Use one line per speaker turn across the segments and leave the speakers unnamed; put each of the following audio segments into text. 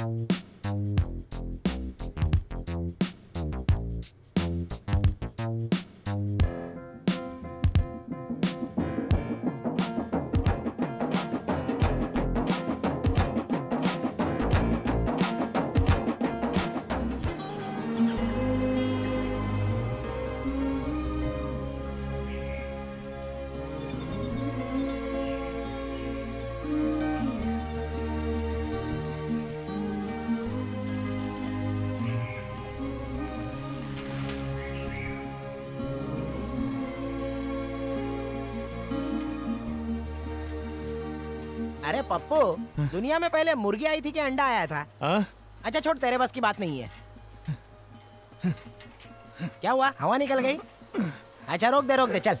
अरे पप्पू, दुनिया में पहले मुर्गी आई थी कि अंडा आया था? अच्छा छोड़, तेरे बस की बात नहीं है। क्या हुआ, हवा निकल गई? अच्छा रोक दे चल।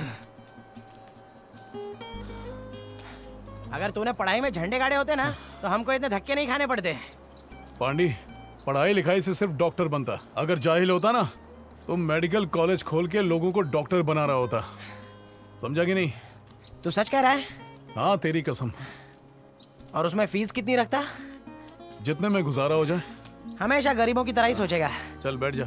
अगर तूने पढ़ाई में झंडे गाड़े होते ना तो हमको इतने धक्के नहीं खाने पड़ते।
पांडी, पढ़ाई लिखाई से सिर्फ डॉक्टर बनता। अगर जाहिल होता ना तो मेडिकल कॉलेज खोल के लोगों को डॉक्टर बना रहा होता। समझा कि नहीं?
तू सच कह रहा है?
हाँ तेरी कसम।
और उसमें फीस कितनी रखता?
जितने में गुजारा हो जाए।
हमेशा गरीबों की तरह ही सोचेगा।
चल बैठ जा।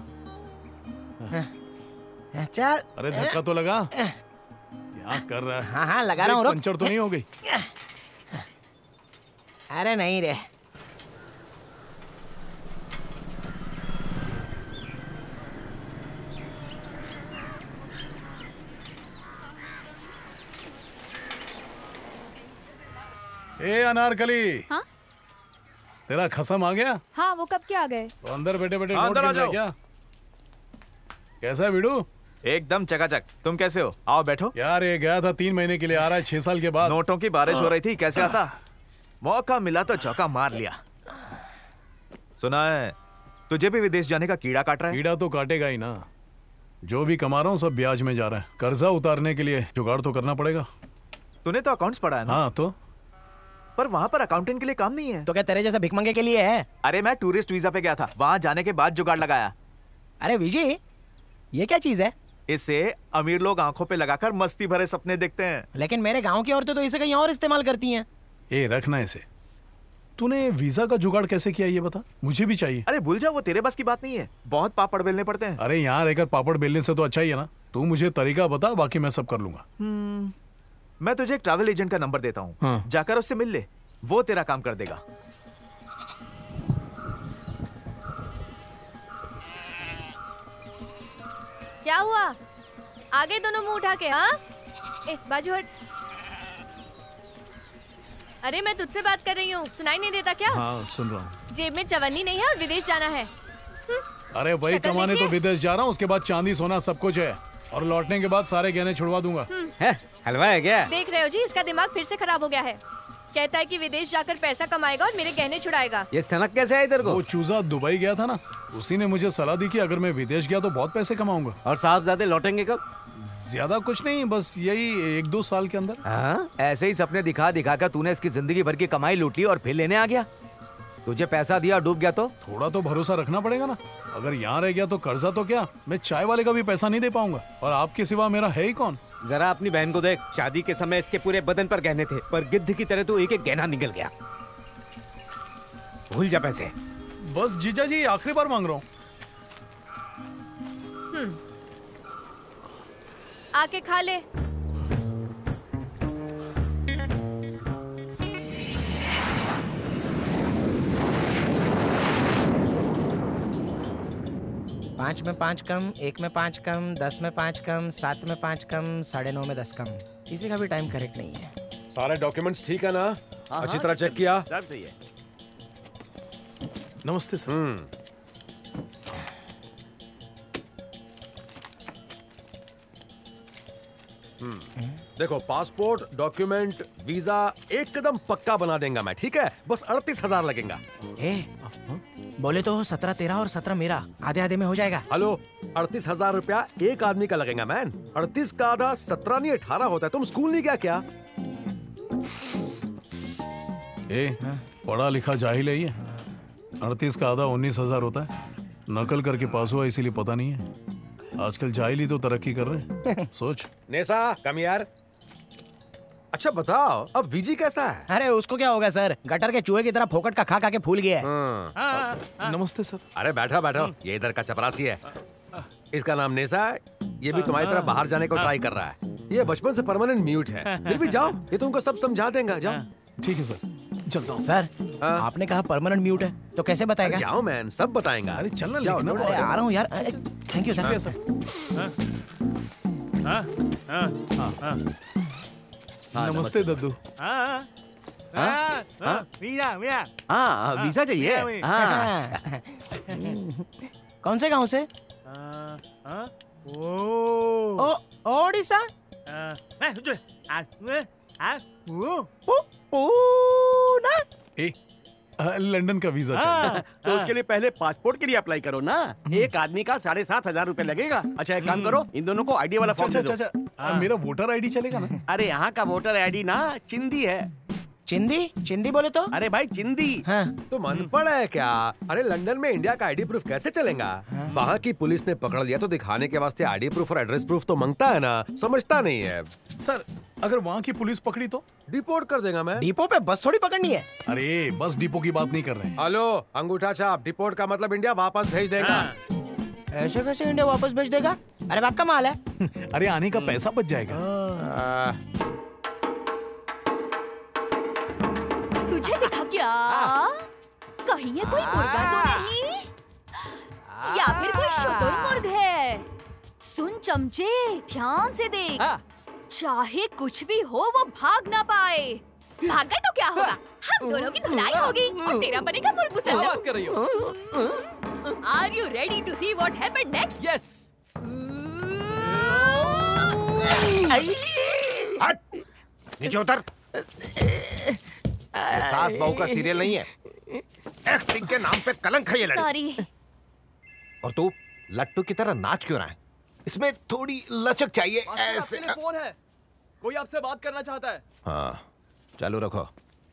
चल।
अरे धक्का तो लगा। क्या कर रहा है?
हाँ लगा रहा हूँ।
पंचर तो नहीं हो गई?
अरे नहीं रे।
ए अनारकली।
हाँ?
तेरा खसम आ गया?
हाँ, वो कब के आ गए?
तो अंदर बैठे बैठे नोट
अंदर आ जाओ।
क्या? कैसा है बीडू?
एकदम चकाचक। तुम कैसे हो? आओ बैठो।
यार ये गया था 3 महीने के लिए, आ रहा है 6 साल के बाद।
नोटों की बारिश हो रही थी, कैसे आता? मौका मिला तो चौका मार लिया। सुना है तुझे भी विदेश जाने का कीड़ा काट रहा है?
कीड़ा तो काटेगा ही ना। जो भी कमा रहा हूँ सब ब्याज में जा रहा है। कर्जा उतारने के लिए जुगाड़ तो करना पड़ेगा।
तूने तो अकाउंट्स पढ़ा है ना?
हाँ तो
पर वहाँ पर अकाउंटेंट के लिए काम नहीं है।
तो क्या तेरे जैसा भिखमंगे के लिए है?
अरे मैं टूरिस्ट वीजा पे गया था, वहाँ जाने के बाद जुगाड़ लगाया।
अरे विजय, ये क्या चीज है?
इसे अमीर लोग आंखों पे लगाकर मस्ती भरे सपने देखते हैं।
लेकिन मेरे गांव की औरतें तो इसे कहीं और इस्तेमाल करती हैं।
ए रखना इसे। तूने वीजा का जुगाड़ कैसे किया ये बता, मुझे भी चाहिए।
अरे भूल जा, वो तेरे बस की बात नहीं है। बहुत पापड़ बेलने पड़ते हैं।
अरे यहाँ रहकर पापड़ बेलने से तो अच्छा ही है ना। तू मुझे तरीका बता, बाकी मैं सब कर लूंगा।
मैं तुझे एक ट्रैवल एजेंट का नंबर देता हूँ।
हाँ।
जाकर उससे मिल ले, वो तेरा काम कर देगा।
क्या हुआ? आगे दोनों मुंह उठा के। हाँ, बाजू हट। अरे मैं तुझसे बात कर रही हूँ, सुनाई नहीं देता क्या?
हाँ सुन रहा हूँ।
जेब में चवन्नी नहीं है और विदेश जाना है।
अरे वही
शक्ल
कमाने
देखिए।
तो विदेश जा रहा हूँ, उसके बाद चांदी सोना सब कुछ है, और लौटने के बाद सारे गहने छुड़वा दूंगा।
हलवा है क्या?
देख रहे हो जी, इसका दिमाग फिर से खराब हो गया है। कहता है कि विदेश जाकर पैसा कमाएगा और मेरे गहने छुड़ाएगा।
ये सनक कैसे है इधर को?
वो चूजा दुबई गया था ना, उसी ने मुझे सलाह दी कि अगर मैं विदेश गया तो बहुत पैसे कमाऊंगा।
और साहबजादे लौटेंगे कब?
ज्यादा कुछ नहीं, बस यही 1-2 साल के अंदर।
हाँ? ऐसे ही सपने दिखा दिखा कर तूने इसकी जिंदगी भर की कमाई लूट ली और फिर लेने आ गया। तुझे पैसा दिया डूब गया तो?
थोड़ा तो भरोसा रखना पड़ेगा ना। अगर यहाँ रह गया तो कर्जा तो क्या, मैं चाय वाले का भी पैसा नहीं दे पाऊंगा। और आपके सिवा मेरा है ही कौन?
जरा अपनी बहन को देख, शादी के समय इसके पूरे बदन पर गहने थे, पर गिद्ध की तरह तो एक एक गहना निकल गया। भूल जा पैसे।
बस जीजा जी आखिरी बार मांग रहा हूँ।
आके खा ले।
पाँच में 5 कम, 1 में 5 कम, 10 में 5 कम, 7 में 5 कम, 9:30 में 10 कम। किसी का भी टाइम करेक्ट नहीं है।
सारे डॉक्यूमेंट्स ठीक है ना? अच्छी तरह चेक किया?
सब सही है।
नमस्ते सर।
देखो, पासपोर्ट, डॉक्यूमेंट, वीजा एकदम पक्का बना देंगे मैं, ठीक है? बस 38,000 लगेगा।
बोले तो 17 तेरा और 17 मेरा, आधे आधे में हो जाएगा।
हेलो, 38,000 रुपया एक आदमी का लगेगा मैन। 38 का आधा 17 नहीं 18 होता है। तुम स्कूल नहीं गया क्या?
पढ़ा लिखा जाहिल है ये। 38 का आधा 19,000 होता है। नकल करके पास हुआ इसीलिए पता नहीं है। आजकल जाहिल ही तो तरक्की कर रहे हैं। सोच।
नेसा, कम यार। अच्छा बताओ, अब वीजी कैसा है?
अरे उसको क्या होगा सर, गटर के चूहे की तरह फोकट का खा खा के फूल गया है।
नमस्ते सर।
अरे बैठो बैठो, ये इधर का चपरासी है। इसका नाम नेसा है। ये भी तुम्हारी तरह बाहर जाने को ट्राई कर रहा है। ये बचपन से परमानेंट म्यूट है। फिर भी जाओ, ये तुमको सब समझा देगा। जाओ।
ठीक है सर, चलता हूँ।
सर आपने कहा परमानेंट म्यूट है तो कैसे बताएगा?
जाओ मैन, सब बताएगा।
अरे चलना,
जाओ,
लिखना
अरे
पड़ेगा।
आ रहा हूँ यार। थैंक यू
शुक्रिया
सर।
सर। नमस्ते दद्दू।
वीजा चाहिए। हाँ
कौन से गांव से? ओडिशा। पूना।
लंदन का वीजा चाहिए।
तो उसके लिए पहले पासपोर्ट के लिए अप्लाई करो ना। एक आदमी का 7,500 रुपए लगेगा। अच्छा एक काम करो, इन दोनों को आईडी वाला फॉर्म दे दो।
मेरा वोटर आईडी चलेगा ना?
अरे यहाँ का वोटर आईडी ना चिंदी है।
चिंदी? चिंदी बोले तो?
अरे भाई चिंदी।
हाँ।
तुम अनपढ़ है क्या? अरे लंदन में इंडिया का आईडी प्रूफ कैसे चलेगा? वहाँ की पुलिस ने पकड़ लिया तो दिखाने के वास्ते आईडी प्रूफ और एड्रेस प्रूफ तो मांगता है ना। समझता नहीं है।
सर अगर वहाँ की पुलिस पकड़ी तो?
डिपोर्ट कर देगा मैं।
डिपो पे बस थोड़ी पकड़नी है।
अरे बस डिपो की बात नहीं कर रहे हैं।
हेलो, अंगूठा छाप। डिपोर्ट का मतलब इंडिया वापस भेज देगा।
ऐसे कैसे इंडिया वापस भेज देगा? अरे बाप का माल है।
अरे आने का पैसा बच जाएगा।
तुझे दिखा क्या? कहीं ये कोई मुर्गा तो नहीं, या फिर कोई शुतुरमुर्ग है? सुन चमचे, ध्यान से देख। चाहे कुछ भी हो वो भाग ना पाए। भाग गए तो क्या होगा? हम दोनों की धुलाई होगी और तेरा बनेगा मुर्मुसल्लम।
बात कर रही हो?
Are you ready to see what happened next?
Yes.
नीचे उतर। सास बहू का सीरियल नहीं है। एक्टिंग के नाम पे कलंक है ये लड़की।
सॉरी।
और तू लट्टू की तरह नाच क्यों रहा है? इसमें थोड़ी लचक चाहिए ऐसे।
आपके लिए फोन है, कोई आपसे बात करना चाहता है।
हाँ चालू रखो।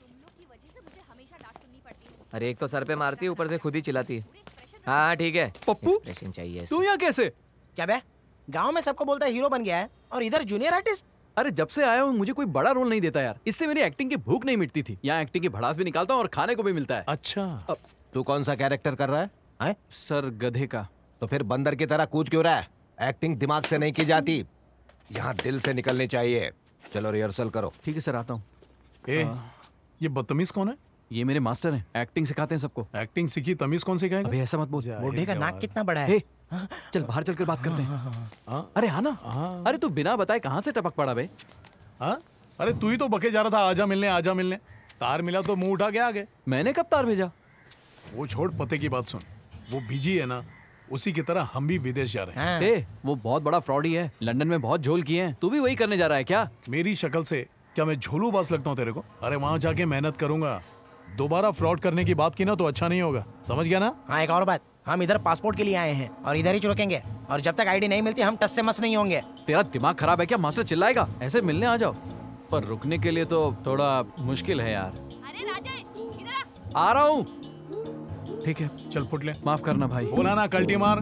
अरे एक तो सर पे मारती है, ऊपर से खुद ही चिल्लाती है। हाँ ठीक है।
पप्पू
एक्सप्रेशन चाहिए।
तू यहाँ कैसे?
क्या बे? गांव में सबको बोलता है हीरो बन गया है और इधर जूनियर आर्टिस्ट।
अरे जब से आया हूँ मुझे कोई बड़ा रोल नहीं देता यार। इससे मेरी एक्टिंग की भूख नहीं मिटती थी। यहाँ एक्टिंग की भड़ास भी निकालता हूँ और खाने को भी मिलता है।
अच्छा
तू कौन सा कैरेक्टर कर रहा है?
सर गधे का।
तो फिर बंदर की तरह कूद क्यों रहा है? एक्टिंग दिमाग से नहीं की जाती, यहाँ दिल से निकलनी चाहिए। चलो रिहर्सल करो।
ठीक है सर, आता हूँ।
ये बदतमीज कौन है?
ये मेरे मास्टर हैं, एक्टिंग सिखाते हैं सबको।
एक्टिंग सीखी, तमीज कौन सिखाएगा?
अभी ऐसा मत बोल।
बुढ़े का नाक कितना बड़ा है?
चल बाहर चलकर बात करते हैं। अरे हाँ ना। अरे तू बिना बताए कहाँ से टपक पड़ा बे?
हाँ? अरे तू ही तो बके जा रहा था, आजा मिलने आजा मिलने। तार मिला तो मुंह उठा के आ गए।
मैंने कब तार भेजा?
वो छोड़, पते की बात सुन। वो बीजी है ना, उसी की तरह हम भी विदेश जा रहे हैं।
हाँ।
वो बहुत बड़ा फ्रॉडी है, लंदन में बहुत झोल किए हैं। तू भी वही करने जा रहा है क्या?
मेरी शक्ल से क्या मैं झोलू बास लगता हूँ तेरे को? अरे वहाँ जाके मेहनत करूंगा। दोबारा फ्रॉड करने की बात की ना तो अच्छा नहीं होगा, समझ गया ना?
हाँ एक और बात, हम इधर पासपोर्ट के लिए आए हैं और इधर ही रुकेंगे और जब तक आईडी नहीं मिलती हम टस से मस नहीं होंगे।
तेरा दिमाग खराब है क्या? मास्टर चिल्लाएगा। ऐसे मिलने आ जाओ, पर रुकने के लिए तो थोड़ा मुश्किल है यार।
अरे राजेश इधर
आ रहा हूँ। ठीक है,
चल फुट ले।
माफ करना भाई।
बोला ना कल्टी मार।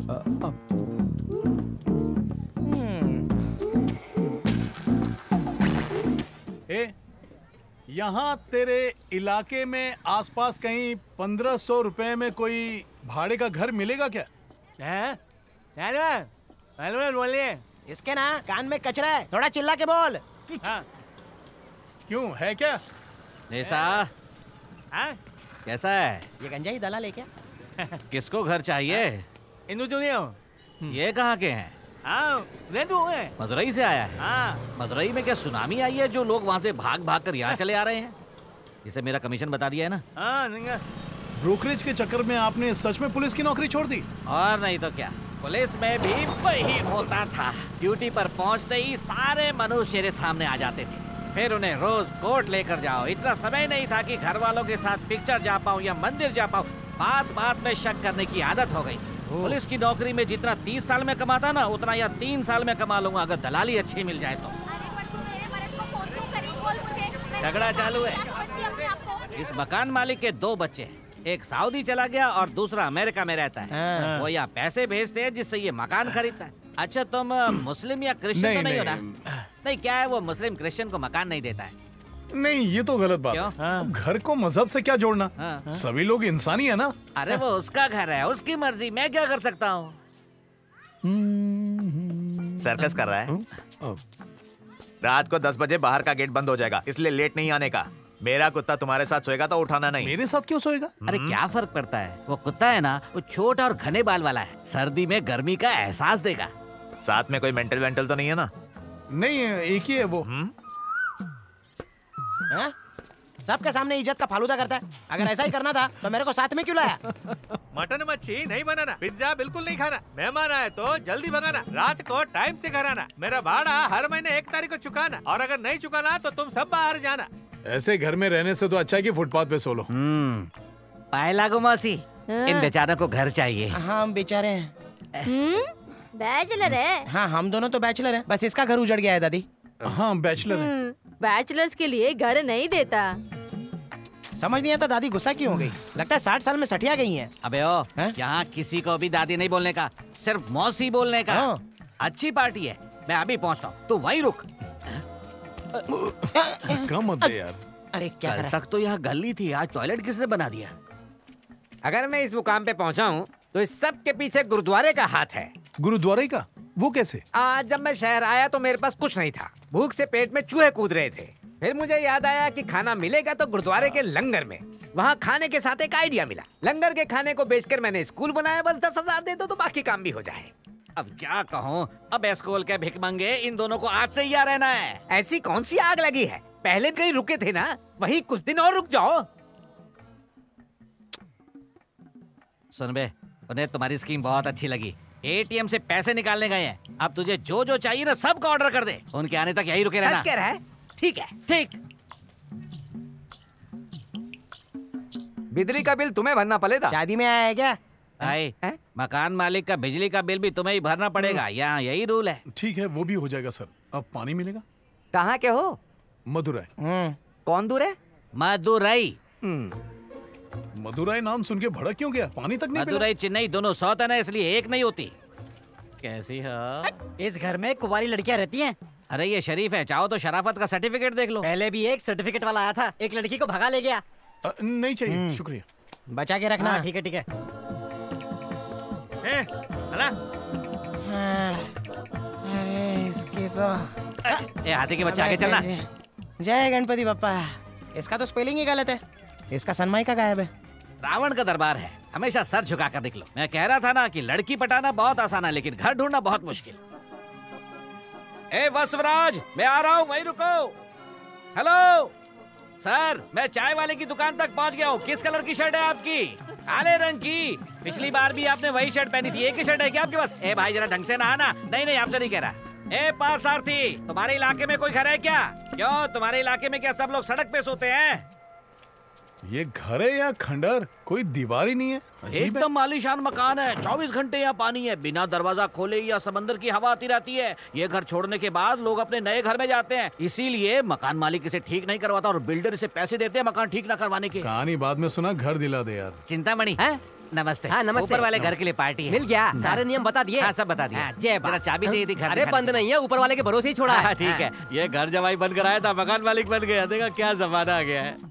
यहाँ तेरे इलाके में आसपास कहीं 1500 रुपए में कोई भाड़े का घर मिलेगा क्या?
बोलिए। इसके ना कान में कचरा है, थोड़ा चिल्ला के बोल।
क्यों, है क्या?
नेसा कैसा है?
ये गंजाई दलाल है क्या?
किसको घर चाहिए? ये कहाँ के हैं? मदुरई से आया है। मदुरई में क्या सुनामी आई है जो लोग वहाँ से भाग भाग कर यहाँ चले आ रहे हैं? इसे मेरा कमीशन बता दिया है ना?
ब्रोकरेज के चक्कर में आपने सच में पुलिस की नौकरी छोड़ दी?
और नहीं तो क्या, पुलिस में भी वही होता था। ड्यूटी पर पहुँचते ही सारे मनुष्य मेरे सामने आ जाते थे, फिर उन्हें रोज कोर्ट लेकर जाओ। इतना समय नहीं था कि घर वालों के साथ पिक्चर जा पाऊँ या मंदिर जा पाऊँ। बात बात में शक करने की आदत हो गई थी। पुलिस की नौकरी में जितना 30 साल में कमाता ना, उतना या 3 साल में कमा लूंगा अगर दलाली अच्छी मिल जाए तो। झगड़ा चालू है। इस मकान मालिक के 2 बच्चे हैं, एक सऊदी चला गया और दूसरा अमेरिका में रहता है। वो यहाँ पैसे भेजते हैं जिससे ये मकान खरीदता है। अच्छा तुम मुस्लिम या क्रिश्चियन तो नहीं हो ना? नहीं, क्या है वो मुस्लिम क्रिश्चियन को मकान नहीं देता है।
नहीं, ये तो गलत बात
क्यों?
है। अब घर को मजहब से क्या जोड़ना? सभी लोग इंसानी है ना।
अरे वो उसका घर है, उसकी मर्जी, मैं क्या कर सकता हूँ?
सर्कस कर रहा है। रात को 10 बजे बाहर का गेट बंद हो जाएगा, इसलिए लेट नहीं आने का। मेरा कुत्ता तुम्हारे साथ सोएगा तो उठाना नहीं।
मेरे साथ क्यों सोएगा?
अरे क्या फर्क पड़ता है? वो कुत्ता है ना, वो छोटा और घने बाल वाला है, सर्दी में गर्मी का एहसास देगा।
साथ में कोई मेंटल वेंटल तो नहीं है ना?
नहीं, एक ही है वो।
हाँ? सबके सामने इज्जत का फालूदा करता है। अगर ऐसा ही करना था तो मेरे को साथ में क्यों लाया?
मटन मच्छी नहीं बनाना, पिज्जा बिल्कुल नहीं खाना, मेहमान आए तो जल्दी भगाना, रात को टाइम से घर आना, मेरा भाड़ा हर महीने 1 तारीख को चुकाना, और अगर नहीं चुकाना तो तुम सब बाहर जाना।
ऐसे घर में रहने से तो अच्छा है कि फुटपाथ पे सो लो।
पाए लागो मौसी, इन बेचारों को घर चाहिए।
हाँ, हम बेचारे हैं।
बैचलर है।
हाँ, हम दोनों तो बैचलर हैं। बस इसका घर उजड़ गया है दादी।
हाँ, बैचलर है।
बैचलर्स के लिए घर नहीं देता।
समझ नहीं आता दादी गुस्सा क्यों हो गई? लगता है 60 साल में सठिया गई हैं।
अबे ओ, यहाँ किसी को भी दादी नहीं बोलने का, सिर्फ मौसी बोलने का। अच्छी पार्टी है, मैं अभी पहुँचता हूँ, तू वहीं रुक।
कम मत दे यार।
अरे क्या
कल तक तो यहाँ गली थी, आज टॉयलेट किसने बना दिया?
अगर मैं इस मुकाम पे पहुंचा हूँ तो इस सब के पीछे गुरुद्वारे का हाथ है।
गुरुद्वारे का? वो कैसे?
आज जब मैं शहर आया तो मेरे पास कुछ नहीं था, भूख से पेट में चूहे कूद रहे थे। फिर मुझे याद आया कि खाना मिलेगा तो गुरुद्वारे के लंगर में। वहाँ खाने के साथ एक आइडिया मिला, लंगर के खाने को बेचकर मैंने स्कूल बनाया। बस 10,000 दे दो तो बाकी काम भी हो जाए।
अब क्या कहूँ, अब स्कूल के भिखमंगे इन दोनों को आज से ही यहाँ रहना है।
ऐसी कौन सी आग लगी है? पहले कहीं रुके थे ना, वहीं कुछ दिन और रुक जाओ।
सुन बे, उन्हें तुम्हारी स्कीम बहुत अच्छी लगी। एटीएम से पैसे निकालने गए हैं, अब तुझे जो जो चाहिए ना सबका ऑर्डर कर दे। उनके आने तक यही रुके रहना।
सच कह रहा है? ठीक है।
ठीक।
बिजली का बिल तुम्हें भरना पड़ेगा।
शादी में आया है क्या?
भाई, मकान मालिक का बिजली का बिल भी तुम्हें ही भरना पड़ेगा, यहाँ यही रूल है।
ठीक है, वो भी हो जाएगा सर। अब पानी मिलेगा?
कहाँ के हो?
मदुरई।
कौन दूर है?
मदुरई।
मदुरई नाम सुन के भड़क क्यों गया? पानी तक नहीं मिला?
मदुरई चेन्नई दोनों सौत है ना, इसलिए एक नहीं होती। कैसी है?
इस घर में कुंवारी लड़कियां रहती हैं।
अरे ये शरीफ है, चाहो तो शराफत का सर्टिफिकेट देख लो।
पहले भी एक सर्टिफिकेट वाला आया था, एक लड़की को भगा ले गया।
नहीं चाहिए, शुक्रिया।
बचा के रखना।
ठीक है ठीक है।
अरे इसकी तो
हाथी के बच्चे आगे चलना।
जय गणपति बप्पा। इसका तो स्पेलिंग ही गलत है। इसका सनमाइका गायब है।
रावण का दरबार है, हमेशा सर झुका कर निकलो। मैं कह रहा था ना कि लड़की पटाना बहुत आसान है, लेकिन घर ढूंढना बहुत मुश्किल। ए वसवराज, मैं आ रहा हूँ, वहीं रुको। हेलो सर, मैं चाय वाले की दुकान तक पहुँच गया हूँ। किस कलर की शर्ट है आपकी? काले रंग की। पिछली बार भी आपने वही शर्ट पहनी थी, एक ही शर्ट है क्या आपके पास? ए भाई जरा ढंग से नहा ना। नहीं आपसे नहीं कह रहा। ए पार्थसारथी, तुम्हारे इलाके में कोई घर है क्या? क्यों, तुम्हारे इलाके में क्या सब लोग सड़क पे सोते हैं?
ये घर है या खंडर? कोई दीवार ही नहीं है।
एकदम आलीशान मकान है, 24 घंटे यहाँ पानी है, बिना दरवाजा खोले या समंदर की हवा आती रहती है। ये घर छोड़ने के बाद लोग अपने नए घर में जाते हैं, इसीलिए मकान मालिक इसे ठीक नहीं करवाता और बिल्डर इसे पैसे देते हैं मकान ठीक न करवाने के।
कहानी बाद में सुना, घर दिला दे यार।
चिंतामणि, नमस्ते।
हाँ, नमस्ते।
ऊपर वाले घर के लिए पार्टी है।
मिल गया, सारे नियम बता दिए।
हाँ, सब बता दिए।
जरा
चाबी चाहिए थी घर।
अरे बंद नहीं है, ऊपर वाले के भरोसे ही छोड़ा है।
ठीक है, ये घर जमाई बनकर आया था, मकान मालिक बन गया। देखा क्या जमाना आ गया है।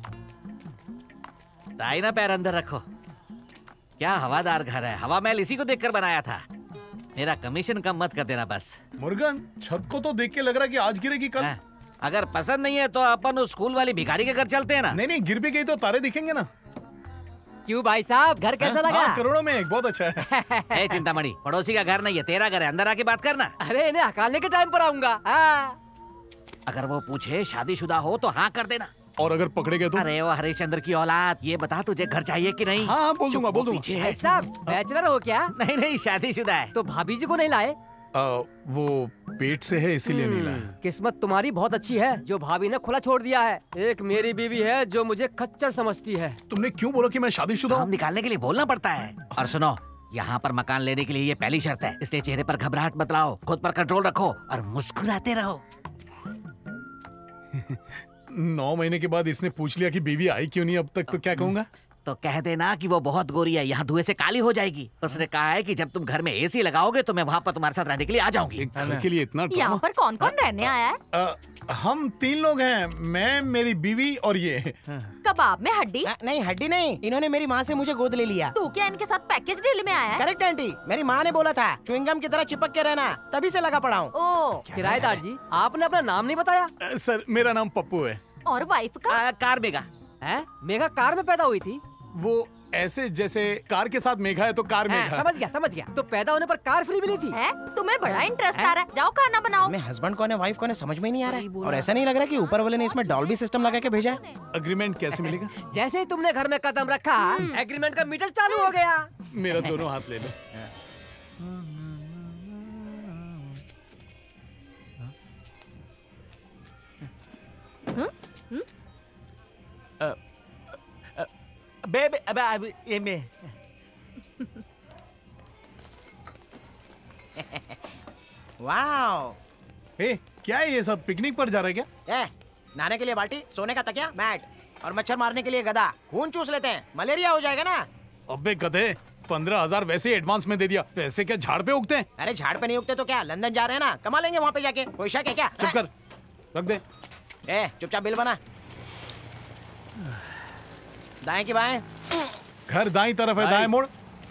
ताई ना पैर अंदर रखो। क्या हवादार घर है, हवा महल इसी को देखकर बनाया था। मेरा कमीशन कम मत कर देना बस।
मुर्गन, छत को तो देख के लग रहा है कि आज गिरेगी कल।
अगर पसंद नहीं है तो अपन उस स्कूल वाली भिखारी के घर चलते हैं ना।
नहीं, गिर भी गई तो तारे दिखेंगे ना।
क्यों भाई साहब, घर कैसा लगा?
करोड़ों में एक, बहुत अच्छा है।
ए चिंतामणि, पड़ोसी का घर नहीं है, तेरा घर है, अंदर आके बात करना।
अरे इन्हें हकालने के टाइम पर आऊंगा।
अगर वो पूछे शादीशुदा हो तो हाँ कर देना।
और अगर पकड़े गए तो?
अरे वो हरिश्चंद्र की औलाद, ये बता तुझे घर चाहिए कि नहीं?
हाँ, बोल दूंगा।
भाई साहब, बैचलर हो क्या?
नहीं, शादीशुदा है।
तो भाभी जी को नहीं लाए?
वो पेट से है इसीलिए नहीं लाया।
किस्मत तुम्हारी बहुत अच्छी है जो भाभी ने खुला छोड़ दिया है। एक मेरी बीवी है जो मुझे खच्चर समझती है।
तुमने क्यों बोला कि मैं शादीशुदा हूँ?
काम निकालने के लिए बोलना पड़ता है। और सुनो, यहाँ पर मकान लेने के लिए ये पहली शर्त है, इसलिए चेहरे पर घबराहट मत लाओ, खुद पर कंट्रोल रखो और मुस्कुराते रहो।
9 महीने के बाद इसने पूछ लिया कि बीवी आई क्यों नहीं अब तक, तो क्या कहूँगा?
तो कह देना कि वो बहुत गोरी है, यहाँ धुएं से काली हो जाएगी। उसने कहा है कि जब तुम घर में एसी लगाओगे तो मैं वहाँ पर तुम्हारे साथ रहने के लिए आ जाऊंगी।
घर के लिए इतना
यहाँ पर कौन कौन रहने आया है?
हम 3 लोग हैं, मैं, मेरी बीवी और ये।
कबाब में हड्डी?
नहीं हड्डी नहीं, इन्होंने मेरी माँ से मुझे गोद ले लिया।
तू क्या इनके साथ पैकेज डील में आया है?
करेक्ट आंटी, मेरी माँ ने बोला था च्युइंगम की तरह चिपक के रहना, तभी से लगा पड़ा हूँ।
ओ किराएदार जी, आपने अपना नाम नहीं बताया।
सर मेरा नाम पप्पू है।
और वाइफ का?
कार मेघा
है। मेघा कार में पैदा हुई थी?
वो ऐसे जैसे कार के साथ मेघा है तो कार मेघा।
समझ गया। तो पैदा होने पर कार फ्री मिली थी?
है? तुम्हें बड़ा इंटरेस्ट आ रहा है, जाओ खाना बनाओ।
मैं हस्बैंड कौन है वाइफ कौन है समझ में नहीं आ रहा है, और ऐसा नहीं लग रहा कि ऊपर वाले ने इसमें डॉल्बी सिस्टम लगा के भेजा है।
अग्रीमेंट कैसे मिलेगा?
जैसे ही तुमने घर में कदम रखा, एग्रीमेंट का मीटर चालू हो गया।
मेरा दोनों हाथ ले लो।
ये में
वाओ,
क्या है ये सब? पिकनिक पर जा रहे क्या?
नहाने के लिए बाल्टी, सोने का तकिया, मैट और मच्छर मारने के लिए गदा। खून चूस लेते हैं, मलेरिया हो जाएगा ना।
अबे गधे, 15,000 वैसे ही एडवांस में दे दिया, पैसे क्या झाड़ पे उगते हैं?
अरे झाड़ पे नहीं उगते तो क्या, लंदन जा रहे हैं ना, कमा लेंगे वहाँ पे जाके। कोई शक है क्या?
चुप कर, रख दे।
चुपचाप बिल बना। दाएं की बाएं?
घर दाईं तरफ है, दाएं मोड़।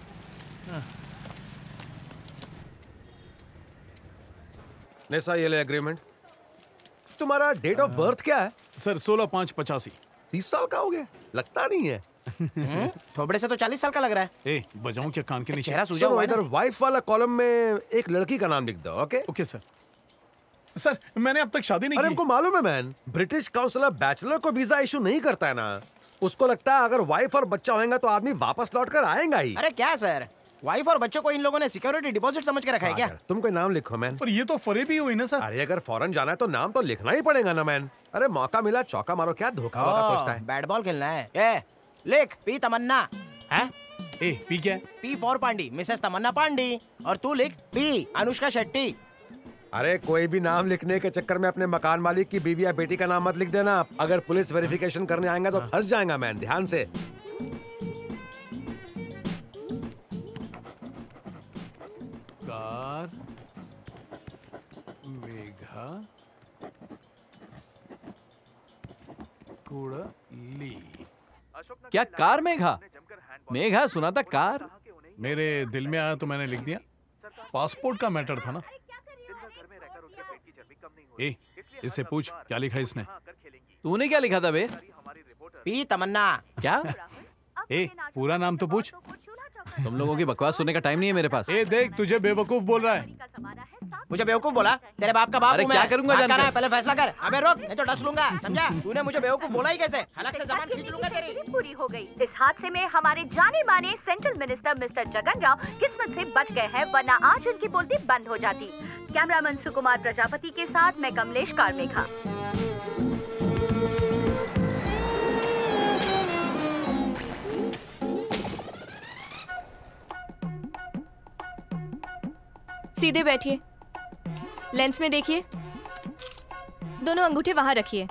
नेसा, ये ले एग्रीमेंट। तुम्हारा डेट ऑफ बर्थ क्या है?
सर 16/5/85।
30 साल का हो गया? लगता नहीं है।
थोबड़े से तो 40 साल का लग रहा है।
बजाऊं क्या कान के नीचे?
चेहरा सूजा हुआ है ना?
इधर वाइफ वाला कॉलम में एक लड़की का नाम लिख दो। Okay
sir. सर मैंने अब तक शादी नहीं की।
अरे हमको मालूम है मैन, ब्रिटिश काउंसिलर बैचलर को वीजा इशू नहीं करता है ना। उसको लगता है अगर वाइफ और बच्चा होगा तो आदमी वापस लौट कर आएगा ही।
अरे क्या सर, वाइफ और बच्चों को इन लोगों ने सिक्योरिटी डिपॉजिट समझ के रखा है क्या?
तुम कोई नाम लिखो मैन।
पर ये तो फरेबी हुई ना सर।
अरे अगर फॉरेन जाना है तो नाम तो लिखना ही पड़ेगा ना मैन। अरे मौका मिला चौका मारो, क्या धोखा सोचता है?
बैट बॉल खेलना है। लिख पी तमन्ना।
है? पी क्या?
P for Pandi, Mrs Tamanna Pandi. और तू लिख पी अनुष्का शेट्टी।
अरे कोई भी नाम लिखने के चक्कर में अपने मकान मालिक की बीवी या बेटी का नाम मत लिख देना। अगर पुलिस वेरिफिकेशन करने आएगा तो फंस जाएगा मैन, ध्यान से।
कार मेघा कुड़ली।
क्या कार मेघा? मेघा सुना था कार।
मेरे दिल में आया तो मैंने लिख दिया। पासपोर्ट का मैटर था ना। इससे पूछ क्या लिखा इसने।
तूने क्या लिखा था बे?
पी तमन्ना।
क्या?
पूरा नाम तो पूछ।
तुम लोगों की बकवास सुनने का टाइम नहीं है मेरे पास।
देख तुझे बेवकूफ बोल रहा है।
मुझे बेवकूफ बोला? तेरे बाप का बाप
अरे
हूं
क्या
मैं।
करूंगा
क्या
जानकर?
करना है पहले फैसला कर। अबे रोक, नहीं तो डस लूंगा, समझा? तूने मुझे बेवकूफ बोला ही कैसे? हलक से जबान खींच लूंगा तेरी।
पूरी हो गई। इस हादसे में हमारे जाने माने central minister mister Jagan Rao किस्मत से बच गए हैं, वरना आज उनकी बोलती बंद हो जाती। कैमरामैन सुकुमार प्रजापति के साथ मैं कमलेश कारमेघा।
सीधे बैठिए, लेंस में देखिए, दोनों अंगूठे वहां रखिए।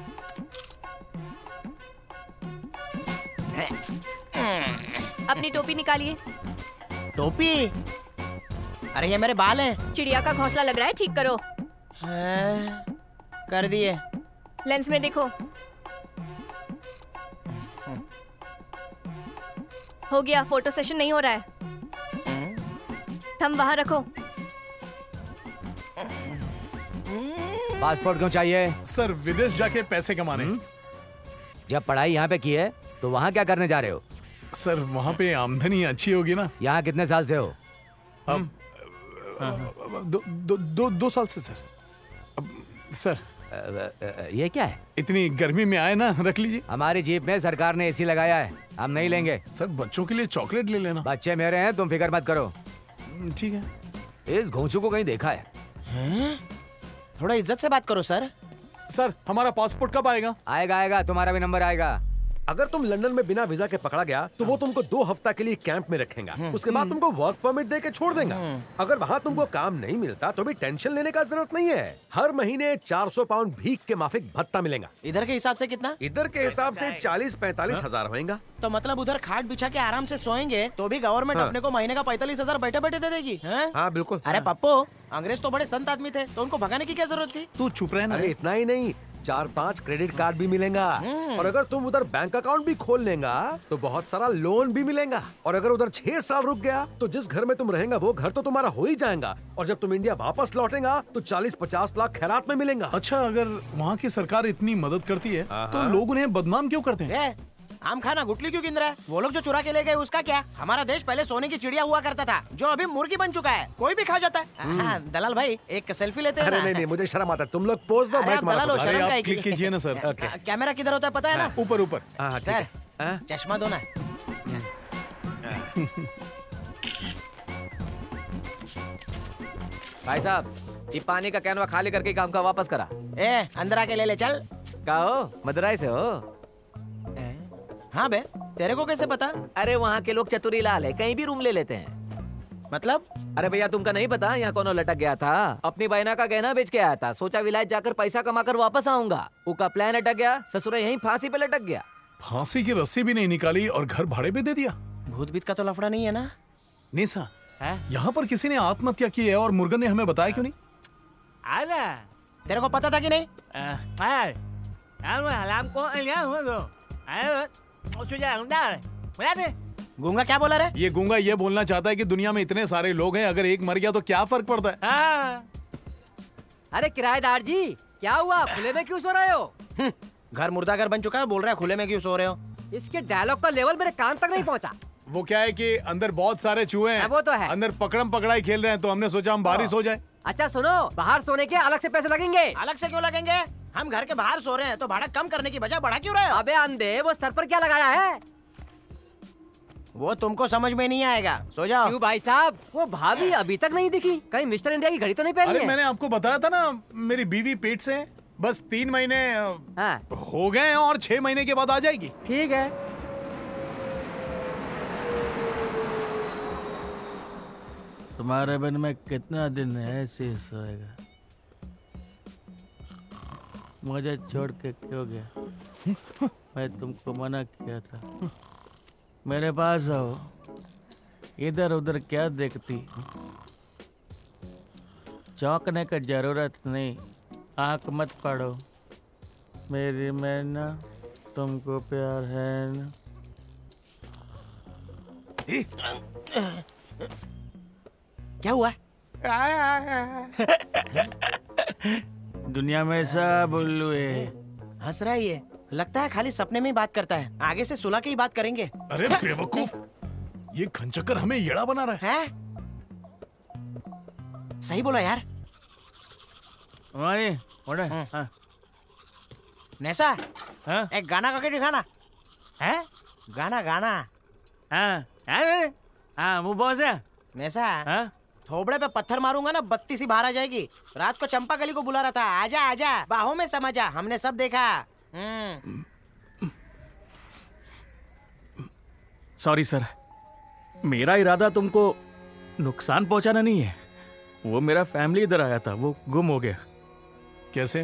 अपनी टोपी निकालिए।
टोपी? अरे ये मेरे बाल हैं।
चिड़िया का घोंसला लग रहा है, ठीक करो।
कर दिए।
लेंस में देखो। हो गया, फोटो सेशन नहीं हो रहा है। थंब वहां रखो।
पासपोर्ट क्यों चाहिए?
सर विदेश जाके पैसे कमाने।
जब पढ़ाई यहाँ पे की है तो वहाँ क्या करने जा रहे हो?
सर वहाँ पे आमदनी अच्छी होगी ना।
यहाँ कितने साल से हो?
अब दो साल से सर। सर
ये क्या है?
इतनी गर्मी में आए ना, रख लीजिए।
हमारी जीप में सरकार ने एसी लगाया है, हम नहीं लेंगे।
सर बच्चों के लिए चॉकलेट ले लेना।
बच्चे मेरे हैं, तुम फिक्र मत करो।
ठीक है।
इस घोंचू को कहीं देखा है?
थोड़ा इज्जत से बात करो सर।
सर हमारा पासपोर्ट कब आएगा?
आएगा, तुम्हारा भी नंबर आएगा।
अगर तुम लंदन में बिना वीजा के पकड़ा गया तो वो तुमको 2 हफ्ता के लिए कैंप में रखेगा। उसके बाद तुमको वर्क परमिट दे के छोड़ देगा। अगर वहाँ तुमको काम नहीं मिलता तो भी टेंशन लेने का जरूरत नहीं है। हर महीने 400 पाउंड भीख के माफिक भत्ता मिलेगा।
इधर के हिसाब से कितना?
इधर के हिसाब से 40-45 हजार होएगा।
तो मतलब उधर खाट बिछा के आराम से सोएंगे तो भी गवर्नमेंट अपने को महीने का 45,000 बैठे बैठे दे देगी।
हाँ बिल्कुल।
अरे पप्पू, अंग्रेज तो बड़े संत आदमी थे, तो उनको भगाने की क्या जरूरत थी?
तू चुप रहना।
अरे इतना ही नहीं, 4-5 क्रेडिट कार्ड भी मिलेगा। और अगर तुम उधर बैंक अकाउंट भी खोल लेगा तो बहुत सारा लोन भी मिलेगा। और अगर उधर 6 साल रुक गया तो जिस घर में तुम रहेगा वो घर तो तुम्हारा हो ही जाएगा। और जब तुम इंडिया वापस लौटेगा तो 40-50 लाख खैरात में मिलेगा।
अच्छा, अगर वहाँ की सरकार इतनी मदद करती है तो लोग उन्हें बदनाम क्यों करते हैं?
आम खाना गुटली क्यों गिन रहा है? वो लोग जो चुरा के ले गए उसका क्या? हमारा देश पहले सोने की चिड़िया हुआ करता था, जो अभी मुर्गी बन चुका है, कोई भी खा जाता है। हाँ, दलाल भाई एक सेल्फी लेते हैं।
अरे नहीं, मुझे शर्म आता है। तुम लोग पोज दो, मैं तुम्हारा
दलाल,
अरे आप क्लिक कीजिए ना सर।
कैमरा किधर होता है पता है ना?
ऊपर ऊपर।
सर चश्मा दो ना।
भाई साहब, ये पानी का कैनवा खाली करके काम का वापस करा।
अंदर आके ले ले चल।
का हो? मदुराई से हो?
हाँ बे, तेरे को कैसे पता?
अरे वहाँ के लोग चतुरी लाल है, कहीं भी रूम ले लेते हैं।
मतलब?
अरे भैया तुमका नहीं पता यहाँ कौन लटक गया था? अपनी बहना का गहना बेच के आया था, सोचा विलायत जाकर पैसा कमाकर वापस आऊंगा। उसका प्लान अटक गया, ससुरा यहीं फांसी पे लटक गया।
फांसी की रस्सी भी नहीं निकाली और घर भाड़े पे दे दिया।
भूत बीत का तो लफड़ा नहीं है ना?
निशा, यहाँ पर किसी ने आत्महत्या की है और मुर्गन ने हमें बताया क्यों नहीं?
तेरे को पता था कि नहीं? गूंगा क्या बोला रे?
ये गूंगा ये बोलना चाहता है कि दुनिया में इतने सारे लोग हैं, अगर एक मर गया तो क्या फर्क पड़ता है?
अरे किराएदार जी, क्या हुआ? खुले में क्यों सो रहे हो?
घर मुर्दा घर बन चुका है, बोल रहा है खुले में क्यों सो रहे हो?
इसके डायलॉग का लेवल मेरे कान तक नहीं पहुंचा।
वो क्या है कि अंदर बहुत सारे चूहे हैं।
वो तो है।
अंदर पकड़म पकड़ाई खेल रहे हैं, तो हमने सोचा हम बाहर ही सो जाए।
अच्छा सुनो, बाहर सोने के अलग से पैसे लगेंगे।
अलग से क्यों लगेंगे? हम घर के बाहर सो रहे हैं तो भाड़ा कम करने की बजाय बढ़ा क्यों रहे हो?
अबे अंधे, वो सर पर क्या लगाया है?
वो तुमको समझ में नहीं आएगा, सो जाओ।
क्यों भाई साहब? वो भाभी अभी तक नहीं दिखी, कहीं मिस्टर इंडिया की घड़ी तो नहीं पहनी है?
अरे मैंने आपको बताया था ना, मेरी बीवी पेट से है। बस 3 महीने हो गए हैं और 6 महीने के बाद आ जाएगी।
ठीक है।
तुम्हारे बिन में कितना दिन ऐसे सोएगा? मुझे छोड़ के क्यों गया? मैं तुमको मना किया था। मेरे पास आओ, इधर उधर क्या देखती? चौंकने की जरूरत नहीं, आंख मत पड़ो। मेरी मैना, तुमको प्यार है ना?
क्या हुआ?
दुनिया में सब उल्लू है।
हंस रहा है ये, लगता है खाली सपने में ही बात करता है। आगे से सुलह की ही बात करेंगे।
अरे बेवकूफ, ये खंचक्कर हमें येड़ा बना रहा है।
सही बोला यार। नैसा, एक गाना करके दिखाना। है? गाना गाना।
हाँ वो बॉस है।
नैसा, थोबड़े पे पत्थर मारूंगा ना, बत्ती सी बाहर आ जाएगी। रात को चंपा कली को बुला रहा था, आजा आजा, बाहों में समा जा, हमने सब देखा।
सॉरी सर, मेरा इरादा तुमको नुकसान पहुंचाना नहीं है। वो मेरा फैमिली इधर आया था, वो गुम हो गया।
कैसे?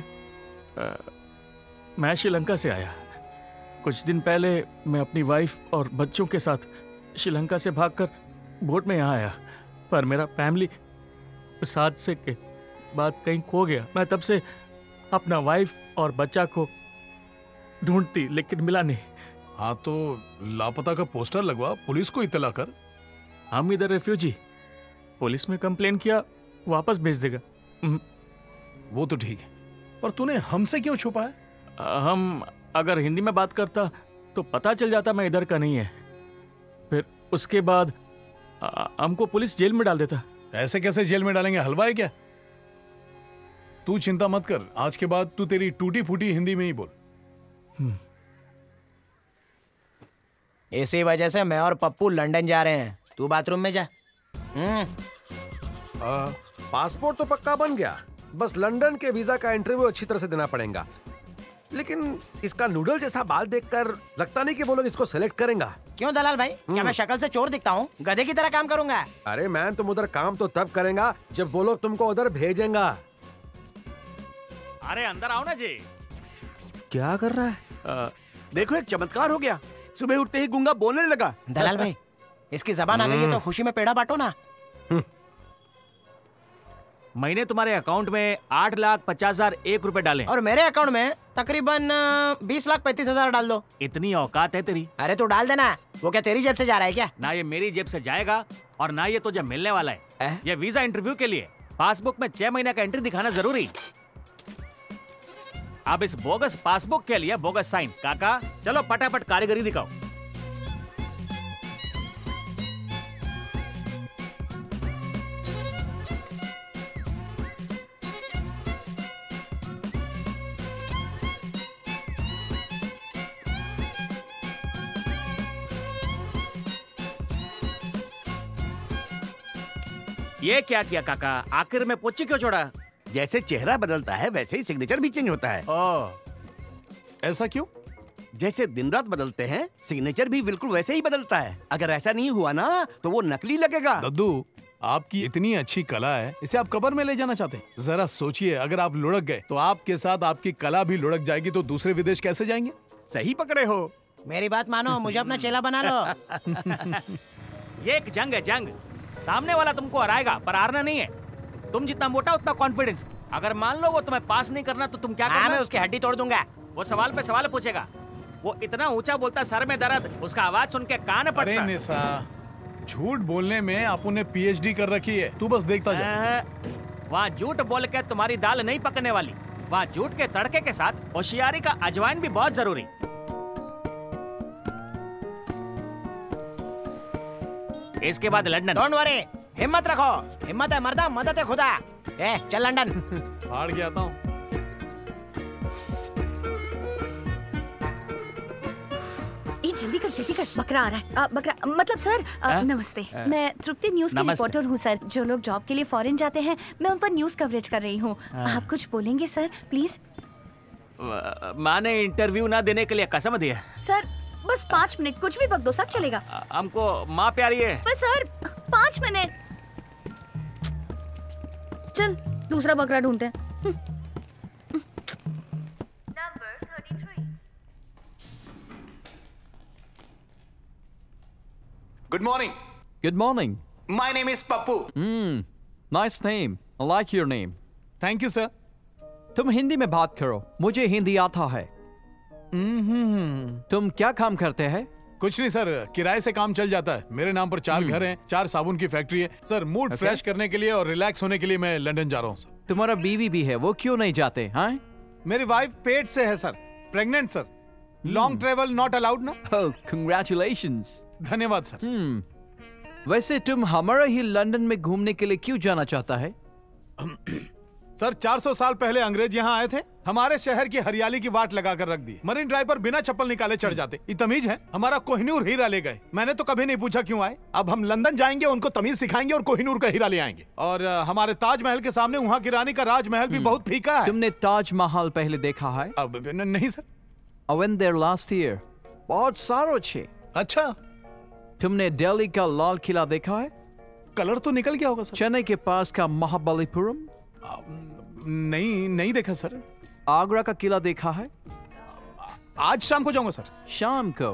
मैं श्रीलंका से आया। कुछ दिन पहले मैं अपनी वाइफ और बच्चों के साथ श्रीलंका से भागकर बोट में यहाँ आया, पर मेरा फैमिली इस हादसे के बाद कहीं खो गया। मैं तब से अपना वाइफ और बच्चा को ढूंढती, लेकिन मिला नहीं।
हाँ तो लापता का पोस्टर लगवा, पुलिस को इत्तला कर।
हम इधर रेफ्यूजी, पुलिस में कंप्लेन किया, वापस भेज देगा।
वो तो ठीक है, पर तूने हमसे क्यों छुपा है?
हम अगर हिंदी में बात करता तो पता चल जाता मैं इधर का नहीं है। फिर उसके बाद हमको पुलिस जेल में डाल देता।
ऐसे कैसे जेल में डालेंगे? हलवा है क्या? तू चिंता मत कर, आज के बाद तू तेरी टूटी फूटी हिंदी में ही बोल।
इसी वजह से मैं और पप्पू लंदन जा रहे हैं। तू बाथरूम में जा।
पासपोर्ट तो पक्का बन गया, बस लंदन के वीजा का इंटरव्यू अच्छी तरह से देना पड़ेगा। लेकिन इसका नूडल जैसा बाल देखकर लगता नहीं कि वो लोग इसको सेलेक्ट करेंगे।
क्यों दलाल भाई, क्या मैं शक्ल से चोर दिखता हूँ? गधे की तरह काम करूंगा।
अरे मैन, तुम उधर काम तो तब करेगा जब वो लोग तुमको उधर भेजेंगा।
अरे अंदर आओ ना जी।
क्या कर रहा है? देखो एक चमत्कार हो गया, सुबह उठते ही गूंगा बोलने लगा।
दलाल भाई, इसकी जबान आ गई है तो खुशी में पेड़ा बांटो ना।
मैंने तुम्हारे अकाउंट में 8,50,01 रुपए डाले
और मेरे अकाउंट में तकरीबन 20,35,000 डाल दो।
इतनी औकात है तेरी?
अरे तो डाल देना। वो क्या तेरी जेब से जा रहा है क्या?
ना ये मेरी जेब से जाएगा और ना ये तुझे मिलने वाला है। ये वीजा इंटरव्यू के लिए पासबुक में 6 महीने का एंट्री दिखाना जरूरी। अब इस बोगस पासबुक के लिए बोगस साइन। काका चलो फटाफट कारीगरी दिखाओ। ये क्या किया काका? आखिर में पोची क्यों छोड़ा?
जैसे चेहरा बदलता है वैसे ही सिग्नेचर भी चेंज होता है।
ऐसा क्यों?
जैसे दिन रात बदलते हैं, सिग्नेचर भी बिल्कुल वैसे ही बदलता है। अगर ऐसा नहीं हुआ ना तो वो नकली लगेगा।
दद्दू, आपकी इतनी अच्छी कला है, इसे आप कब्र में ले जाना चाहते हैं? जरा सोचिए, अगर आप लुढ़क गए तो आपके साथ आपकी कला भी लुढ़क जाएगी, तो दूसरे विदेश कैसे जाएंगे?
सही पकड़े हो।
मेरी बात मानो, मुझे अपना चेला बना लो।
ये एक जंग है, जंग। सामने वाला तुमको हराएगा पर हारना नहीं है। तुम जितना मोटा उतना कॉन्फिडेंस। अगर मान लो वो तुम्हें पास नहीं करना तो तुम क्या करना?
मैं उसकी हड्डी तोड़ दूंगा।
वो सवाल पे सवाल पूछेगा। वो इतना ऊंचा बोलता, सर में दर्द, उसका आवाज सुन के कान पड़ता।
अरे निशा, झूठ बोलने में आपू ने PhD कर रखी है, तू बस देखता जा।
वहाँ झूठ बोल के तुम्हारी दाल नहीं पकने वाली। वहाँ झूठ के तड़के के साथ होशियारी का अजवाइन भी बहुत जरूरी। इसके बाद लंदन।
डोंट वरी, हिम्मत रखो। हिम्मत है मर्दा, मदद है खुदा। चल लंदन।
हार के आता हूँ।
जल्दी कर, बकरा आ रहा है। बकरा मतलब सर, नमस्ते। मैं तृप्ति न्यूज की रिपोर्टर हूँ सर। जो लोग जॉब के लिए फॉरेन जाते हैं, मैं उन पर न्यूज कवरेज कर रही हूँ। आप कुछ बोलेंगे सर प्लीज?
माँ ने इंटरव्यू ना देने के लिए कसम दी है
सर। बस 5 मिनट, कुछ भी बक दो, सब चलेगा।
हमको माँ प्यारी है।
बस सर 5 मिनट। चल दूसरा बकरा ढूंढते।
Good morning.
Good morning.
My name is Pappu.
Nice name. I like your name.
Thank you, sir.
तुम हिंदी में बात करो, मुझे हिंदी आता है। तुम क्या काम करते हैं?
कुछ नहीं सर, किराए से काम चल जाता है। मेरे नाम पर 4 घर हैं, 4 साबुन की फैक्ट्री है। सर मूड फ्रेश करने के लिए और रिलैक्स होने के लिए मैं लंदन जा रहा हूँ सर।
तुम्हारा बीवी भी है, वो क्यों नहीं जाते? हाँ?
मेरी वाइफ पेट से है sir, pregnant sir. Long travel not allowed ना।
Oh, congratulations.
धन्यवाद सर।
वैसे तुम हमारा ही लंदन में घूमने के लिए क्यों जाना चाहता है?
सर 400 साल पहले अंग्रेज यहाँ आए थे, हमारे शहर की हरियाली की वाट लगा कर रख दी। मरीन ड्राइव पर बिना चप्पल निकाले चढ़ जाते। ये तमीज है? हमारा कोहिनूर हीरा ले गए। मैंने तो कभी नहीं पूछा क्यों आए। अब हम लंदन जाएंगे, उनको तमीज सिखाएंगे और कोहिनूर का हीरा ले आएंगे। और हमारे ताजमहल के सामने वहाँ की रानी का राजमहल भी बहुत फीका है।
तुमने ताजमहल पहले देखा है?
अब नहीं sir.
I went there last year. बहुत सारो छे।
अच्छा।
तुमने दिल्ली का लाल किला देखा है?
कलर तो निकल गया होगा सर।
चेन्नई के पास का महाबलीपुरम?
नहीं देखा सर।
आगरा का किला देखा है?
आज शाम को जाऊंगा सर।
शाम को?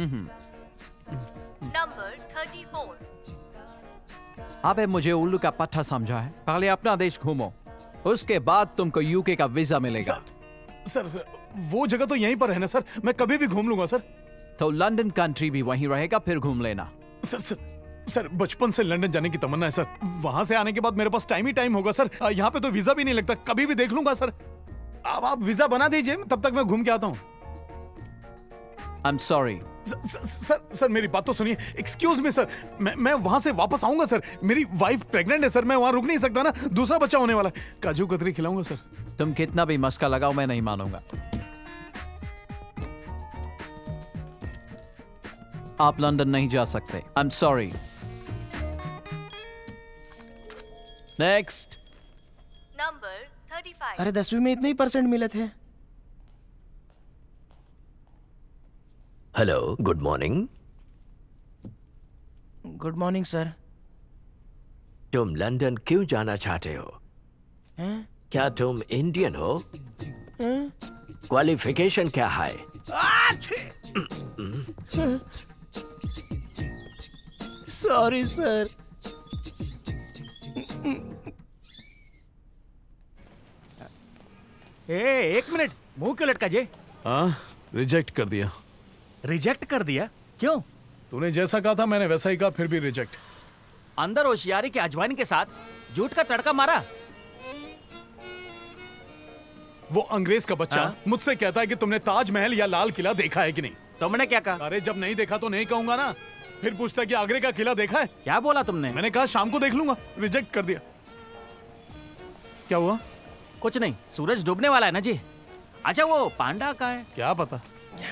नंबर 34।
अबे मुझे उल्लू का पट्टा समझा है। पहले अपना देश घूमो, उसके बाद तुमको यूके का वीजा मिलेगा।
सर वो जगह तो यहीं पर है ना सर, मैं कभी भी घूम लूंगा सर।
तो लंदन कंट्री भी वहीं रहेगा, फिर घूम लेना।
सर बचपन से लंदन जाने की तमन्ना है सर। वहां से आने के बाद मेरे पास टाइम ही टाइम होगा सर। यहाँ पे तो वीजा भी नहीं लगता, कभी भी देख लूंगा सर। अब आप वीजा बना दीजिए, तब तक मैं घूम के आता हूँ।
I'm sorry.
सर मेरी बात तो सुनिए। एक्सक्यूज मी सर, मैं वहां से वापस आऊंगा सर। मेरी वाइफ प्रेग्नेंट है सर, मैं वहां रुक नहीं सकता ना, दूसरा बच्चा होने वाला है। काजू कतरी खिलाऊंगा सर।
तुम कितना भी मस्का लगाओ, मैं नहीं मानूंगा। आप लंदन नहीं जा सकते। I'm sorry. Next.
नंबर 35।
अरे 10वीं में इतने ही % मिले थे।
Hello, good morning.
Good morning sir.
तुम लंदन क्यों जाना चाहते हो?
हैं?
क्या तुम इंडियन हो?
हैं?
क्वालिफिकेशन क्या है?
Sorry sir.
एक मिनट, मुंह क्यों लटका जे?
हाँ, रिजेक्ट कर दिया।
रिजेक्ट कर दिया? क्यों?
तूने जैसा कहा था मैंने वैसा ही कहा, फिर भी रिजेक्ट।
अंदर होशियारी के अजवाइन के साथ झूठ का तड़का मारा।
वो अंग्रेज का बच्चा मुझसे कहता है कि तुमने ताजमहल या लाल किला देखा है कि नहीं।
तुमने क्या कहा?
अरे जब नहीं देखा तो नहीं कहूंगा ना। फिर पूछता कि आगरे का किला देखा है?
क्या बोला तुमने?
मैंने कहा शाम को देख लूंगा। रिजेक्ट कर दिया। क्या हुआ?
कुछ नहीं, सूरज डूबने वाला है ना जी। अच्छा वो पांडा का है?
क्या पता।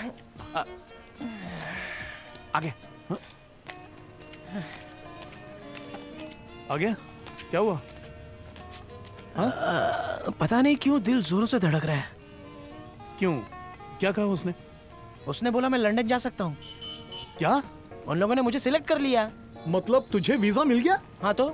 आगे
आ गया? क्या हुआ?
पता नहीं क्यों दिल जोरों से धड़क रहा है।
क्यों? क्या कहा उसने?
उसने बोला मैं लंदन जा सकता हूँ।
क्या?
उन लोगों ने मुझे सिलेक्ट कर लिया।
मतलब तुझे वीजा मिल गया?
हाँ तो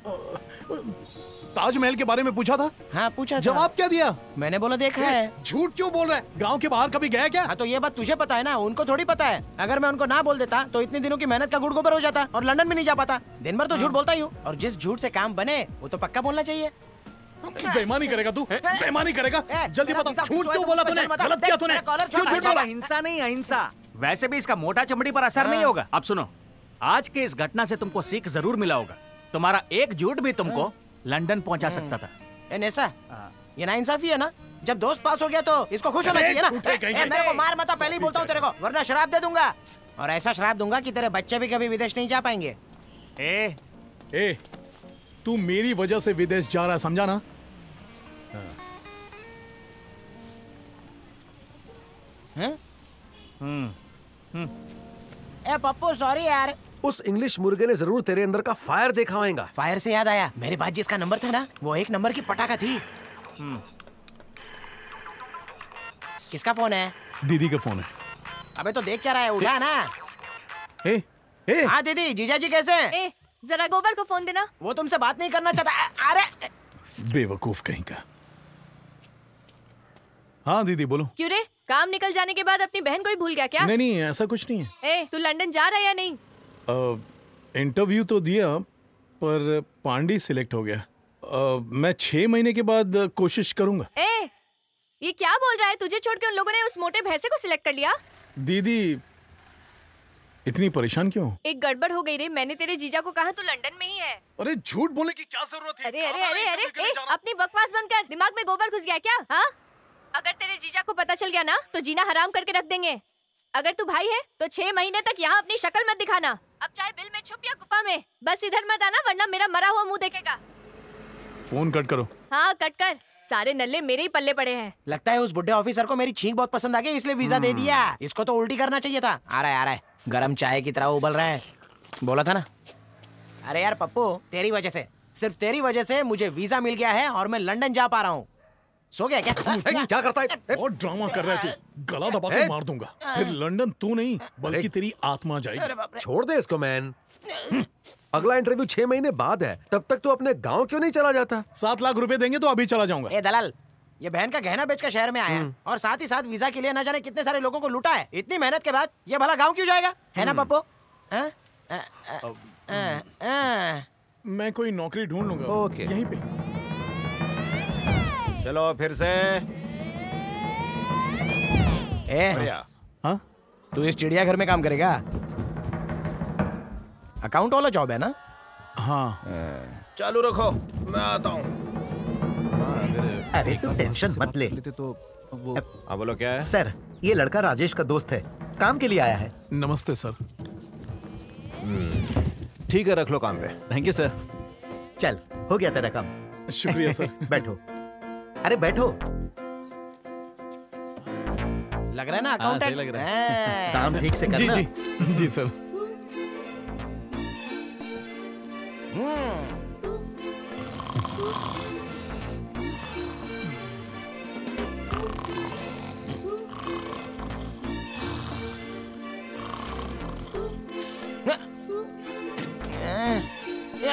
ताजमहल के बारे में पूछा था?
हाँ पूछा था।
जवाब क्या दिया?
मैंने बोला देखा है।
झूठ क्यों बोल रहा है? गांव के बाहर कभी गया क्या?
हाँ तो ये बात तुझे पता है ना, उनको थोड़ी पता है। अगर मैं उनको ना बोल देता तो इतने दिनों की मेहनत का गुड़ गोबर हो जाता और लंदन भी नहीं जा पाता। दिन भर तो झूठ बोलता ही हूँ, और जिस झूठ से काम बने वो तो पक्का बोलना चाहिए।
बेईमानी करेगा तू? बेईमानी करेगा? जल्दी बता, झूठ क्यों बोला तूने? गलत किया तूने?
क्यों झूठ बोला? हिंसा नहीं, अहिंसा। वैसे भी इसका मोटा चमड़ी पर असर नहीं होगा। अब सुनो, आज के इस घटना से तुमको सीख जरूर मिला होगा। तुम्हारा एक झूठ भी तुमको लंदन पहुंचा सकता था।
ऐसा ये नाइंसाफी है ना। जब दोस्त पास हो गया तो इसको खुश होना चाहिए ना। मेरे को मार मता, पहले ही बोलता हूँ तेरे को, वरना शराब दे दूंगा। और ऐसा शराब दूंगा कि तेरे बच्चे भी कभी विदेश नहीं जा पाएंगे।
ए, तू मेरी वजह से विदेश जा रहा है, समझा ना?
ए पप्पू सॉरी यार।
उस इंग्लिश मुर्गे ने जरूर तेरे अंदर का फायर देखा होगा।
फायर से याद आया, मेरे पास जिसका नंबर था ना, वो एक नंबर की पटाखा थी। किसका फोन है?
दीदी का फोन है।
अबे तो देख क्या रहा है, उठा ना। हाँ दीदी, जीजा जी कैसे हैं?
ए, जरा गोबर को फोन देना।
वो तुमसे बात नहीं करना चाहता। अरे
बेवकूफ कहीं का। हाँ दीदी बोलो।
क्यों रे, काम निकल जाने के बाद अपनी बहन को ही भूल गया क्या?
नहीं, ऐसा कुछ नहीं है।
ए, तू लंदन जा रहा है या नहीं?
इंटरव्यू तो दिया पर पांडी सिलेक्ट हो गया। मैं 6 महीने के बाद कोशिश करूंगा।
ए, ये क्या बोल रहा है? तुझे छोड़ के उन लोगों ने उस मोटे भैंसे को सिलेक्ट कर लिया?
दीदी इतनी परेशान क्यों?
एक गड़बड़ हो गई रे। मैंने तेरे जीजा को कहा तू लंदन में ही है।
अरे झूठ बोलने की क्या जरूरत है?
अरे अरे अरे अरे, अपनी बकवास बंद कर। दिमाग में गोबर घुस गया क्या? हाँ, अगर तेरे जीजा को पता चल गया ना तो जीना हराम करके रख देंगे। अगर तू भाई है तो 6 महीने तक यहाँ अपनी शक्ल मत दिखाना। अब चाहे बिल में छुप या गुफा में, बस इधर मत आना, वरना मेरा मरा हुआ मुंह देखेगा।
फोन कट करो।
हाँ कट कर, सारे नल्ले मेरे ही पल्ले पड़े हैं।
लगता है उस बुढ़े ऑफिसर को मेरी छींक बहुत पसंद आ गई, इसलिए वीजा दे दिया। इसको तो उल्टी करना चाहिए था। आ रहा है गरम चाय की तरह उबल रहा है। बोला था ना। अरे यार पप्पू, तेरी वजह से, सिर्फ तेरी वजह से मुझे वीजा मिल गया है और मैं लंदन जा पा रहा हूँ। सो गया क्या?
क्या करता है?
और ड्रामा कर रहा है तू। गला दबा के मार दूंगा। फिर लंदन तू नहीं बल्कि तेरी आत्मा जाएगी।
छोड़ दे इसको मैन। अगला इंटरव्यू 6 महीने बाद है, तब तक तू अपने गांव क्यों नहीं चला जाता?
7 लाख रुपए देंगे तो अभी चला जाऊंगा।
ए दलाल, ये बहन का गहना बेच कर शहर में आया और साथ ही साथ वीजा के लिए न जाने कितने सारे लोगों को लूटा है। इतनी मेहनत के बाद ये भला गाँव क्यों जाएगा? है ना पप्पू?
मैं कोई नौकरी ढूंढ लूंगा।
ओके,
यहीं पे।
चलो फिर से।
हाँ, तू इस चिड़ियाघर में काम करेगा? अकाउंट वाला जॉब है ना?
हाँ।
चालू रखो, मैं आता हूँ।
अरे तू टेंशन मत ले।
अब बोलो क्या है?
सर, ये लड़का राजेश का दोस्त है, काम के लिए आया है।
नमस्ते सर।
ठीक है, रख लो काम पे।
Thank you sir.
चल, हो गया तेरा काम।
शुक्रिया सर।
बैठो। अरे बैठो।
लग रहा है ना अकाउंटेंट?
लग रहा है।
काम ठीक से करना।
जी जी sir.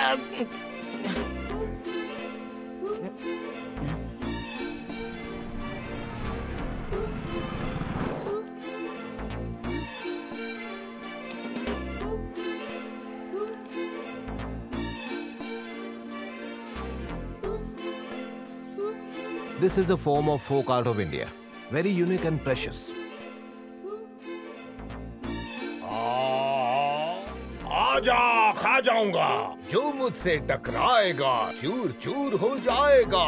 This is a form of folk art of India, very unique and precious.
आजा खा जाऊंगा, जो मुझसे टकराएगा चूर चूर हो जाएगा।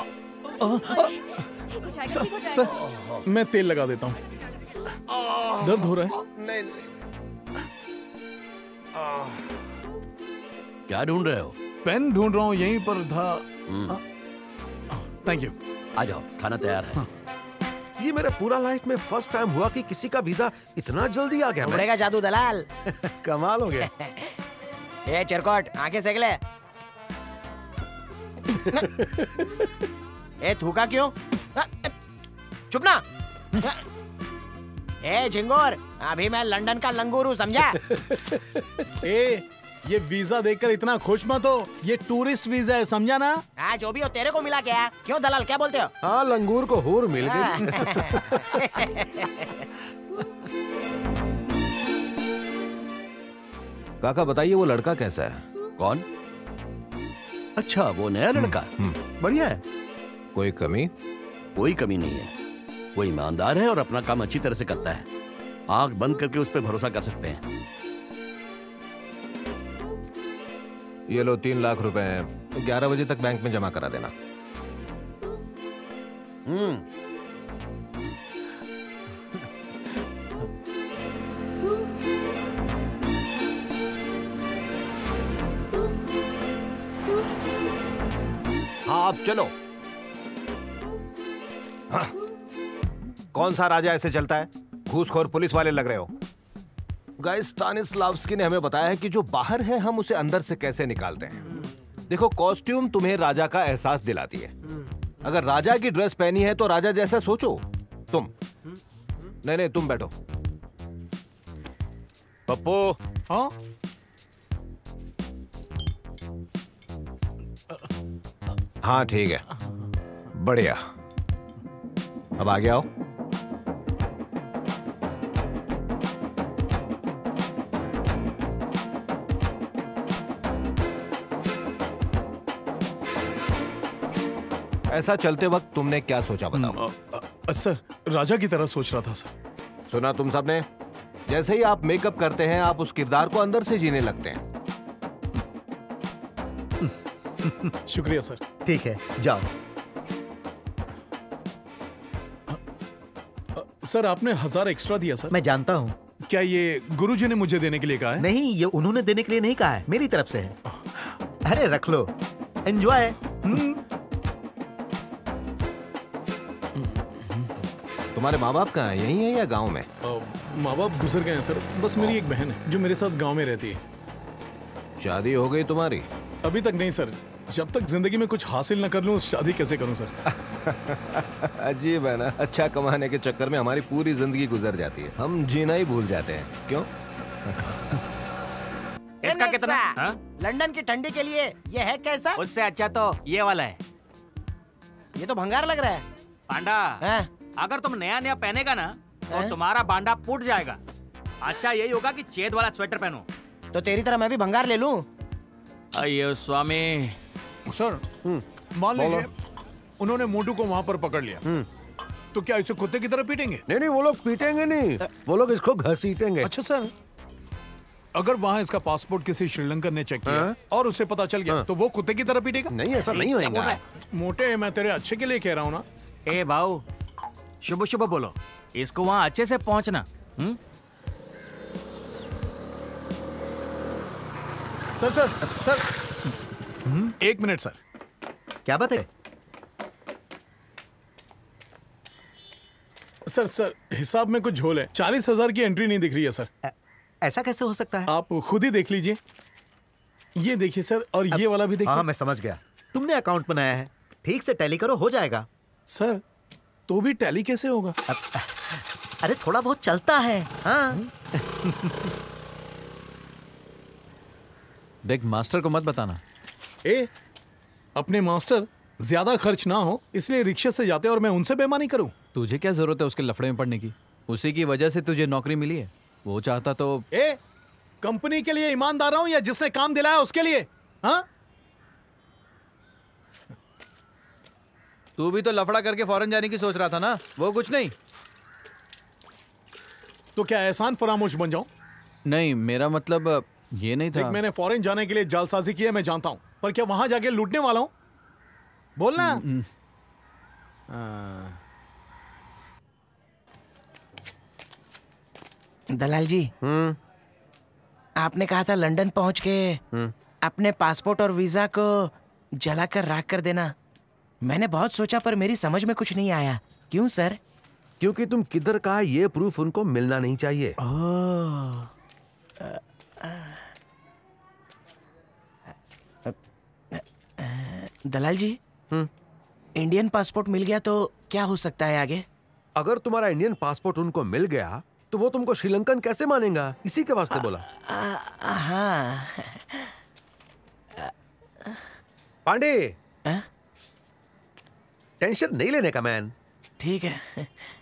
ठीक हो जाएगा, ठीक हो जाएगा।
सर मैं तेल लगा देता हूँ, दर्द हो रहा है।
नहीं
क्या ढूंढ रहे हो?
पेन ढूंढ रहा हूँ, यहीं पर था। Thank you.
आ जाओ, खाना तैयार है।
ये मेरे पूरा लाइफ में फर्स्ट टाइम हुआ कि किसी का वीजा इतना जल्दी आ गया।
उड़ेगा जादू दलाल।
कमाल हो गया।
ए चिरकोट, आंखें सेक ले। ए थूका क्यों? चुप ना। ए झिंगोर, अभी मैं लंदन का लंगूर हूँ, समझा?
ए ये वीजा देखकर इतना खुश मत हो, ये टूरिस्ट वीजा है, समझा ना?
हाँ जो भी हो, तेरे को मिला क्या? क्यों दलाल, क्या बोलते हो?
हाँ लंगूर को हूर मिल गई।
काका बताइए वो लड़का कैसा है?
कौन? अच्छा वो नया लड़का, बढ़िया है।
कोई कमी?
कोई कमी नहीं है, वो ईमानदार है और अपना काम अच्छी तरह से करता है। आंख बंद करके उस पर भरोसा कर सकते हैं।
ये लो 3 लाख रुपए हैं, 11 बजे तक बैंक में जमा करा देना। हाँ अब चलो। हाँ। कौन सा राजा ऐसे चलता है? घूसखोर पुलिस वाले लग रहे हो। गाइस स्टानिस्लावस्की ने हमें बताया है कि जो बाहर है हम उसे अंदर से कैसे निकालते हैं। देखो कॉस्ट्यूम तुम्हें राजा का एहसास दिलाती है। अगर राजा की ड्रेस पहनी है तो राजा जैसा सोचो तुम। नहीं तुम बैठो। पप्पू।
हाँ
हाँ ठीक है, बढ़िया। अब आगे आओ। ऐसा चलते वक्त तुमने क्या सोचा बताओ?
सर राजा की तरह सोच रहा था सर।
सुना तुम सबने? जैसे ही आप मेकअप करते हैं आप उस किरदार को अंदर से जीने लगते हैं।
शुक्रिया सर।
ठीक है जाओ।
सर आपने 1000 एक्स्ट्रा दिया सर।
मैं जानता हूँ।
क्या ये गुरुजी ने मुझे देने के लिए कहा है?
नहीं, ये उन्होंने देने के लिए नहीं कहा है, मेरी तरफ से है। अरे रख लो, एंजॉय।
तुम्हारे माँ बाप कहाँ हैं? यहीं है या गांव में?
माँ बाप गुजर गए हैं सर, बस मेरी एक बहन है जो मेरे साथ गांव में रहती है।
शादी हो गई तुम्हारी?
अभी तक नहीं सर, जब तक जिंदगी में कुछ हासिल न कर लूं शादी कैसे करूं सर?
अजीब है ना, अच्छा कमाने के चक्कर में हमारी पूरी जिंदगी गुजर जाती है, हम जीना ही भूल जाते हैं। क्यों?
इसका कितना? लंदन की ठंडी के लिए ये है कैसा?
उससे अच्छा तो ये वाला है।
ये तो भंगार लग रहा है।
पांडा, अगर तुम नया नया पहनेगा ना तो तुम्हारा बांडा फूट जाएगा। अच्छा यही होगा कि छेद वाला स्वेटर पहनो।
तो तेरी तरह मैं भी भंगार ले लूं?
अयो स्वामी।
सर मान लीजिए उन्होंने मोटू को वहां पर पकड़ लिया, तो क्या इसे कुत्ते की तरह पीटेंगे?
नहीं वो लोग पीटेंगे नहीं, वो लोग इसको घसीटेंगे।
अच्छा सर, अगर वहाँ इसका पासपोर्ट किसी श्रीलंकन ने चेक किया और उसे पता चल गया तो वो कुत्ते की तरह पीटेगा?
नहीं ऐसा नहीं होगा।
मोटे मैं तेरे अच्छे के लिए कह रहा हूँ ना।
ए भाऊ शुभ शुभ बोलो, इसको वहाँ अच्छे से पहुँचना।
Sir sir sir 1 minute sir.
क्या बात है?
सर सर हिसाब में कुछ झोल है, 40,000 की एंट्री नहीं दिख रही है सर।
ऐसा कैसे हो सकता है?
आप खुद ही देख लीजिए, ये देखिए सर, और ये वाला भी देखिए।
हाँ मैं समझ गया, तुमने अकाउंट बनाया है, ठीक से टैली करो, हो जाएगा।
सर तो भी टैली कैसे होगा?
अरे थोड़ा बहुत चलता है। हाँ
देख मास्टर को मत बताना।
अपने मास्टर ज्यादा खर्च ना हो इसलिए रिक्शे से जाते और मैं उनसे बेईमानी करूं।
तुझे क्या जरूरत है उसके लफड़े में पड़ने की? उसी की वजह से तुझे नौकरी मिली है। वो चाहता तो
कंपनी के लिए ईमानदार हूं या जिसने काम दिलाया उसके लिए? हाँ,
तू भी तो लफड़ा करके फॉरेन जाने की सोच रहा था ना, वो कुछ नहीं।
तो क्या एहसान फरामोश बन जाऊं?
नहीं, मेरा मतलब ये नहीं था।
मैंने फॉरेन जाने के लिए जालसाजी की है, मैं जानता हूं, पर क्या वहां जाके लूटने वाला हूं? बोलना।
दलाल जी, आपने कहा था लंदन पहुंच के अपने पासपोर्ट और वीजा को जलाकर राख कर देना। मैंने बहुत सोचा पर मेरी समझ में कुछ नहीं आया। क्यों सर?
क्योंकि तुम किधर का ये प्रूफ उनको मिलना नहीं चाहिए।
दलाल जी, इंडियन पासपोर्ट मिल गया तो क्या हो सकता है आगे?
अगर तुम्हारा इंडियन पासपोर्ट उनको मिल गया तो वो तुमको श्रीलंकन कैसे मानेगा? इसी के वास्ते बोला।
हाँ।
पांडे, टेंशन नहीं लेने का मैन।
ठीक है।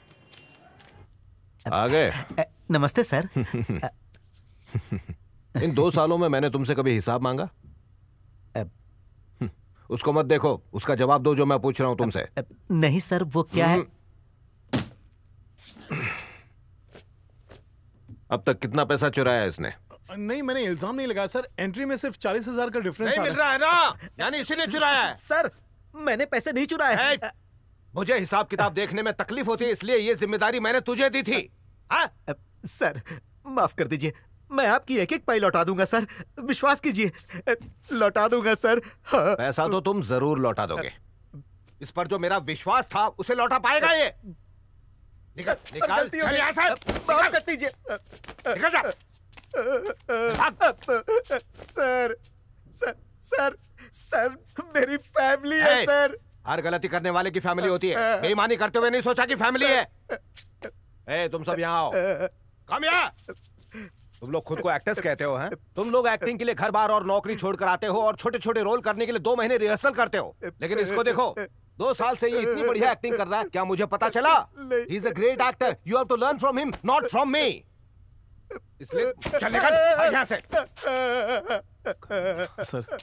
आगे।
नमस्ते सर।
इन 2 सालों में मैंने तुमसे कभी हिसाब मांगा? उसको मत देखो, उसका जवाब दो जो मैं पूछ रहा हूं तुमसे।
नहीं सर, वो क्या है?
अब तक कितना पैसा चुराया इसने?
नहीं, मैंने इल्जाम नहीं लगाया सर। एंट्री में सिर्फ 40,000 का डिफरेंस
नहीं मिल रहा है ना, यानी इसीलिए चुराया है।
सर, मैंने पैसे नहीं चुराए हैं।
मुझे हिसाब किताब देखने में तकलीफ होती है, इसलिए ये जिम्मेदारी मैंने तुझे दी थी।
सर माफ कर दीजिए, मैं आपकी एक एक पाई लौटा दूंगा सर, विश्वास कीजिए, लौटा दूंगा सर। हाँ।
पैसा तो तुम जरूर लौटा दोगे, इस पर जो मेरा विश्वास था उसे लौटा पाएगा ये? निकल, निकल, चल यहाँ से।
माफ कर दीजिए।
निकल जा।
सर, सर, सर, सर, मेरी फैमिली है सर।
हर गलती करने वाले की फैमिली होती है, बेईमानी करते हुए नहीं सोचा कि फैमिली है। तुम सब यहाँ आओ। कम यहाँ। तुम लोग खुद को एक्टर्स कहते हो, हैं? तुम लोग एक्टिंग के लिए घर बार और नौकरी छोड़कर आते हो और छोटे छोटे रोल करने के लिए 2 महीने रिहर्सल करते हो, लेकिन इसको देखो, 2 साल से ये इतनी बढ़िया एक्टिंग कर रहा है। क्या मुझे पता चला? He is a great actor, you have to learn from him, not from me. इसलिए चल निकल यहाँ से।
सर,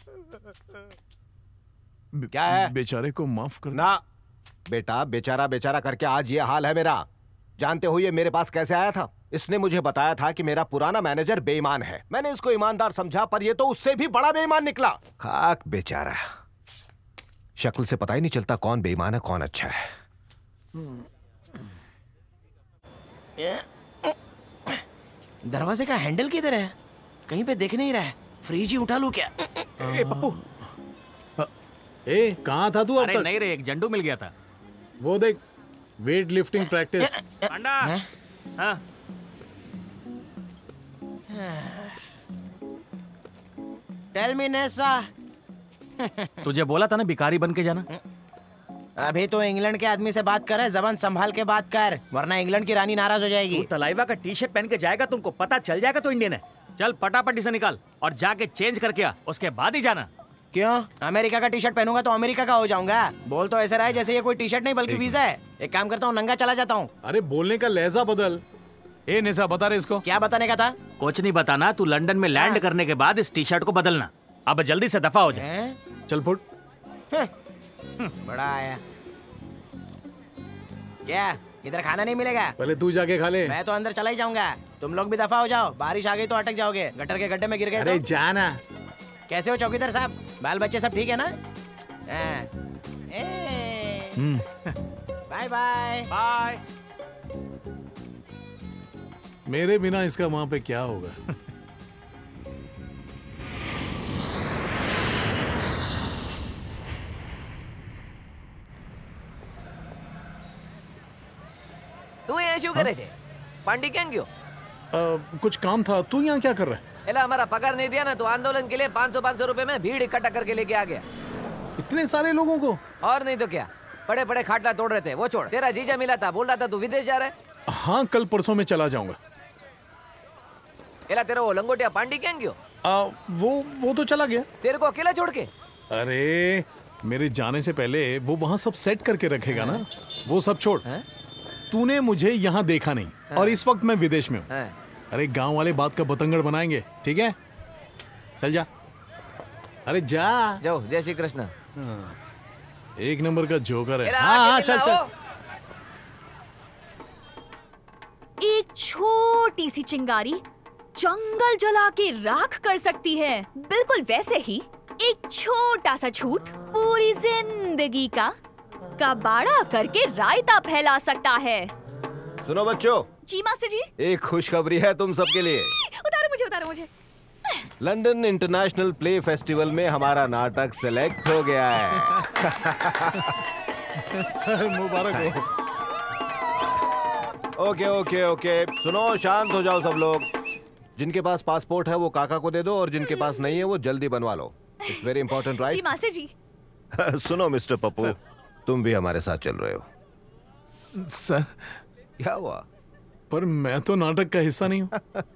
क्या है?
बेचारे को माफ कर
ना बेटा, बेचारा बेचारा करके आज ये हाल है मेरा। जानते हो ये मेरे पास कैसे आया था? इसने मुझे बताया था कि मेरा पुराना मैनेजर बेईमान है। मैंने इसको ईमानदार समझा, पर ये तो उससे भी बड़ा बेईमान निकला। खाक बेचारा, शक्ल से पता ही नहीं चलता कौन बेईमान है कौन अच्छा है।
दरवाजे का हैंडल किधर है? कहीं पे दिख नहीं रहा है। फ्रिज ही उठा लूं क्या?
पप्पू, कहाँ था तू अब तक?
नहीं रे, एक जंडू मिल गया था।
वो देख, वेट लिफ्टिंग प्रैक्टिस।
अंडा। हाँ।
Tell me Nesa.
तुझे बोला था ना भिखारी बन के जाना।
अभी तो इंग्लैंड के आदमी से बात कर रहा है, जबान संभाल के बात कर, वरना इंग्लैंड की रानी नाराज हो जाएगी।
तू तलाइवा का टी शर्ट पहन के जाएगा, तुमको पता चल जाएगा तो इंडियन है। चल फटाफट इसे निकाल और जाके चेंज करके आ, उसके बाद ही जाना।
क्यों? अमेरिका का टी शर्ट पहनूंगा तो अमेरिका का हो जाऊंगा? बोल तो ऐसे रहा है जैसे ये कोई टी शर्ट नहीं बल्कि वीजा है। एक काम करता हूँ, नंगा चला जाता हूँ।
अरे बोलने का लहजा बदल। नेसा, बता रहे इसको।
क्या बताने का था?
कुछ नहीं बताना, तू लंदन में लैंड करने के बाद इस टी शर्ट को बदलना। अब जल्दी से दफा हो जाए।
चल फुट।
बड़ा आया क्या? इधर खाना नहीं मिलेगा?
पहले तू जाके खा ले।
मैं तो अंदर चला ही जाऊंगा। तुम लोग भी दफा हो जाओ, बारिश आ गई तो अटक जाओगे, गटर के गड्ढे में गिर गए।
अरे जाना।
कैसे हो चौकीदार साहब? बाल बच्चे सब ठीक है ना? Bye bye
bye.
मेरे बिना इसका वहां पे क्या होगा?
તું અહીંયા શું કરે છે? પાંડી ક્યાં ગયો?
कुछ काम था। तू यहाँ क्या कर रहा है?
एला हमारा पगार नहीं दिया ना, तो आंदोलन के लिए 500 रुपए में भीड़ इकट्ठा करके लेके आ गया।
इतने सारे लोगों को?
और नहीं तो क्या, बड़े बड़े खाटला तोड़ रहे थे। वो छोड़, तेरा जीजा मिला था, बोल रहा था तू विदेश जा रहा है।
हाँ, कल परसों में चला जाऊंगा।
एला तेरा वो लंगोटिया पांडी क्यों गयो?
वो तो चला गया।
तेरे को अकेला छोड़ के?
अरे मेरे जाने से पहले वो वहां सब सेट करके रखेगा ना। वो सब छोड़, तूने मुझे यहाँ देखा नहीं और इस वक्त मैं विदेश में हूँ। अरे गांव वाले बात का बतंगड़ बनाएंगे, ठीक है? चल जा। अरे जा
जाओ। जय श्री कृष्ण।
एक नंबर का जोकर है। हाँ चल चल।
एक छोटी सी चिंगारी जंगल जला के राख कर सकती है। बिल्कुल वैसे ही एक छोटा सा झूठ पूरी जिंदगी का कबाड़ा करके रायता फैला सकता है।
सुनो बच्चों।
जी मास्टर जी।
एक खुशखबरी है तुम सबके लिए।
उतारो मुझे।
लंदन इंटरनेशनल प्ले फेस्टिवल में हमारा नाटक सेलेक्ट हो गया है।
सर मुबारक हो।
ओके सुनो, शांत हो जाओ सब लोग। जिनके पास पासपोर्ट है वो काका को दे दो और जिनके पास नहीं है वो जल्दी बनवा लो। It's very important, right?
जी मास्टर जी।
सुनो मिस्टर पप्पू, तुम भी हमारे साथ चल रहे हो।
सर
क्या हुआ?
पर मैं तो नाटक का हिस्सा नहीं हूँ।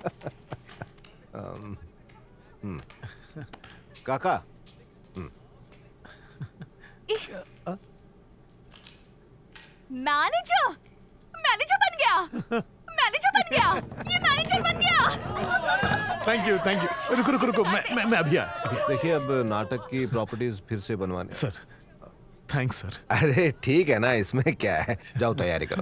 काका।
मैनेजर बन गया। ये मैनेजर बन गया।
Thank you. रुको मैं अभी आया।
देखिए अब नाटक की प्रॉपर्टीज फिर से बनवाने।
Sir thanks sir.
अरे ठीक है ना, इसमें क्या है, जाओ तैयारी करो।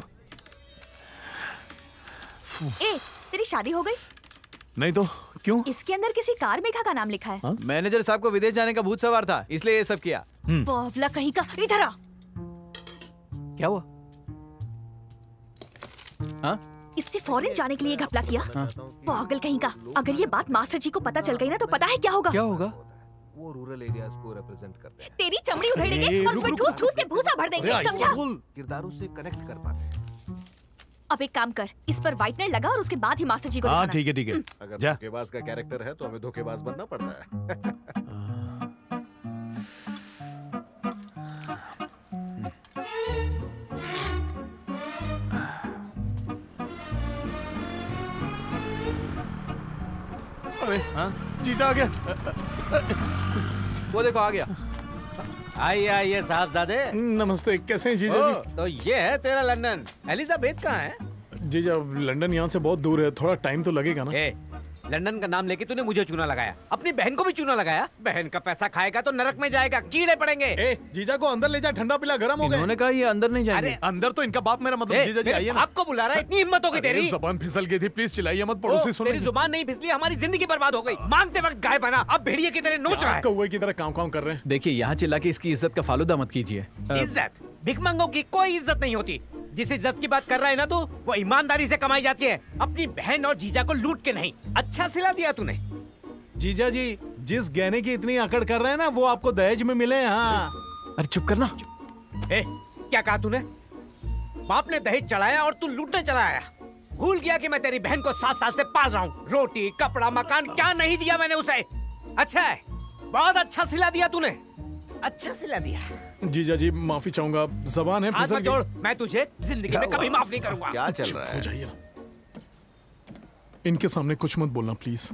तेरी शादी हो गई?
नहीं तो क्यों?
इसके अंदर किसी कार मेघा का नाम लिखा है।
मैनेजर साहब को विदेश जाने का भूत सवार था, इसलिए ये सब किया।
बावला कहीं का। इधर आ।
क्या हुआ?
इसने फॉरेन जाने के लिए घपला किया। पागल कहीं का। अगर ये बात मास्टर जी को पता चल गई ना तो पता है क्या होगा?
वो रूरल एरियाज को रिप्रेजेंट करते हैं।
तेरी चमड़ी उधेड़ेंगे और उसमें ठूस के भूसा भर देंगे, समझा?
किरदारों से कनेक्ट कर पाते हैं।
अब एक काम कर, इस पर व्हाइटनर लगा और उसके बाद ही मास्टर जी को
हाँ
दिखाना।
ठीक है।
अगर धोखेबाज का कैरेक्टर है तो हमें धोखेबाज बनना पड़ता है।
अरे जीजा आ गया।
वो देखो आ गया।
आइए साहबजादे।
नमस्ते, कैसे हैं जीजा जी?
तो ये है तेरा लंदन। एलिजाबेथ कहाँ है?
जीजा लंदन यहाँ से बहुत दूर है, थोड़ा टाइम तो लगेगा ना।
लंदन का नाम लेके तूने मुझे चूना लगाया, अपनी बहन को भी चूना लगाया। बहन का पैसा खाएगा तो नरक में जाएगा, कीड़े पड़ेंगे।
जीजा को अंदर ले जा, ठंडा पिला, गर्म हो गया।
उन्होंने कहा ये अंदर नहीं जाएंगे।
अरे अंदर तो इनका बाप मेरा मतलब। जीजा जी आइए ना।
आपको बुला रहा है, इतनी हिम्मत हो गई तेरी?
जबान फिसल गई थी, प्लीज चिल्लाइए मत, पड़ोसी सुन।
तेरी जुबान नहीं फिसली, हमारी जिंदगी बर्बाद हो गई। मांगते वक्त गाय बना, अब भेड़िए की तरह नोच रहा है।
कौवे की तरह काँव कर रहे हैं।
देखिए यहाँ चिल्ला के इसकी इज्जत का फालूदा मत कीजिए।
इज्जत भिखमंगों की कोई इज्जत नहीं होती। जिस इज्जत की बात कर रहा है ना तू, वो ईमानदारी से कमाई जाती है, अपनी बहन और जीजा को लूट के नहीं। अच्छा सिला दिया तूने।
जीजा जी जिस गहने की इतनी अकड़ कर रहे हैं ना वो आपको दहेज में मिले। हाँ
अरे चुप करना।
क्या कहा तूने? बाप ने दहेज चढ़ाया और तू लूटने चला आया। भूल गया कि मैं तेरी बहन को 7 साल से पाल रहा हूँ। रोटी कपड़ा मकान क्या नहीं दिया मैंने उसे? अच्छा है, बहुत अच्छा सिला दिया तूने, अच्छा सिला दिया।
जीजा जी माफी चाहूंगा, जबान है फिसल
जोड़। मैं तुझे जिंदगी में कभी माफ नहीं करूंगा।
क्या चल रहा है?
हो जाइए ना, इनके सामने कुछ मत बोलना प्लीज।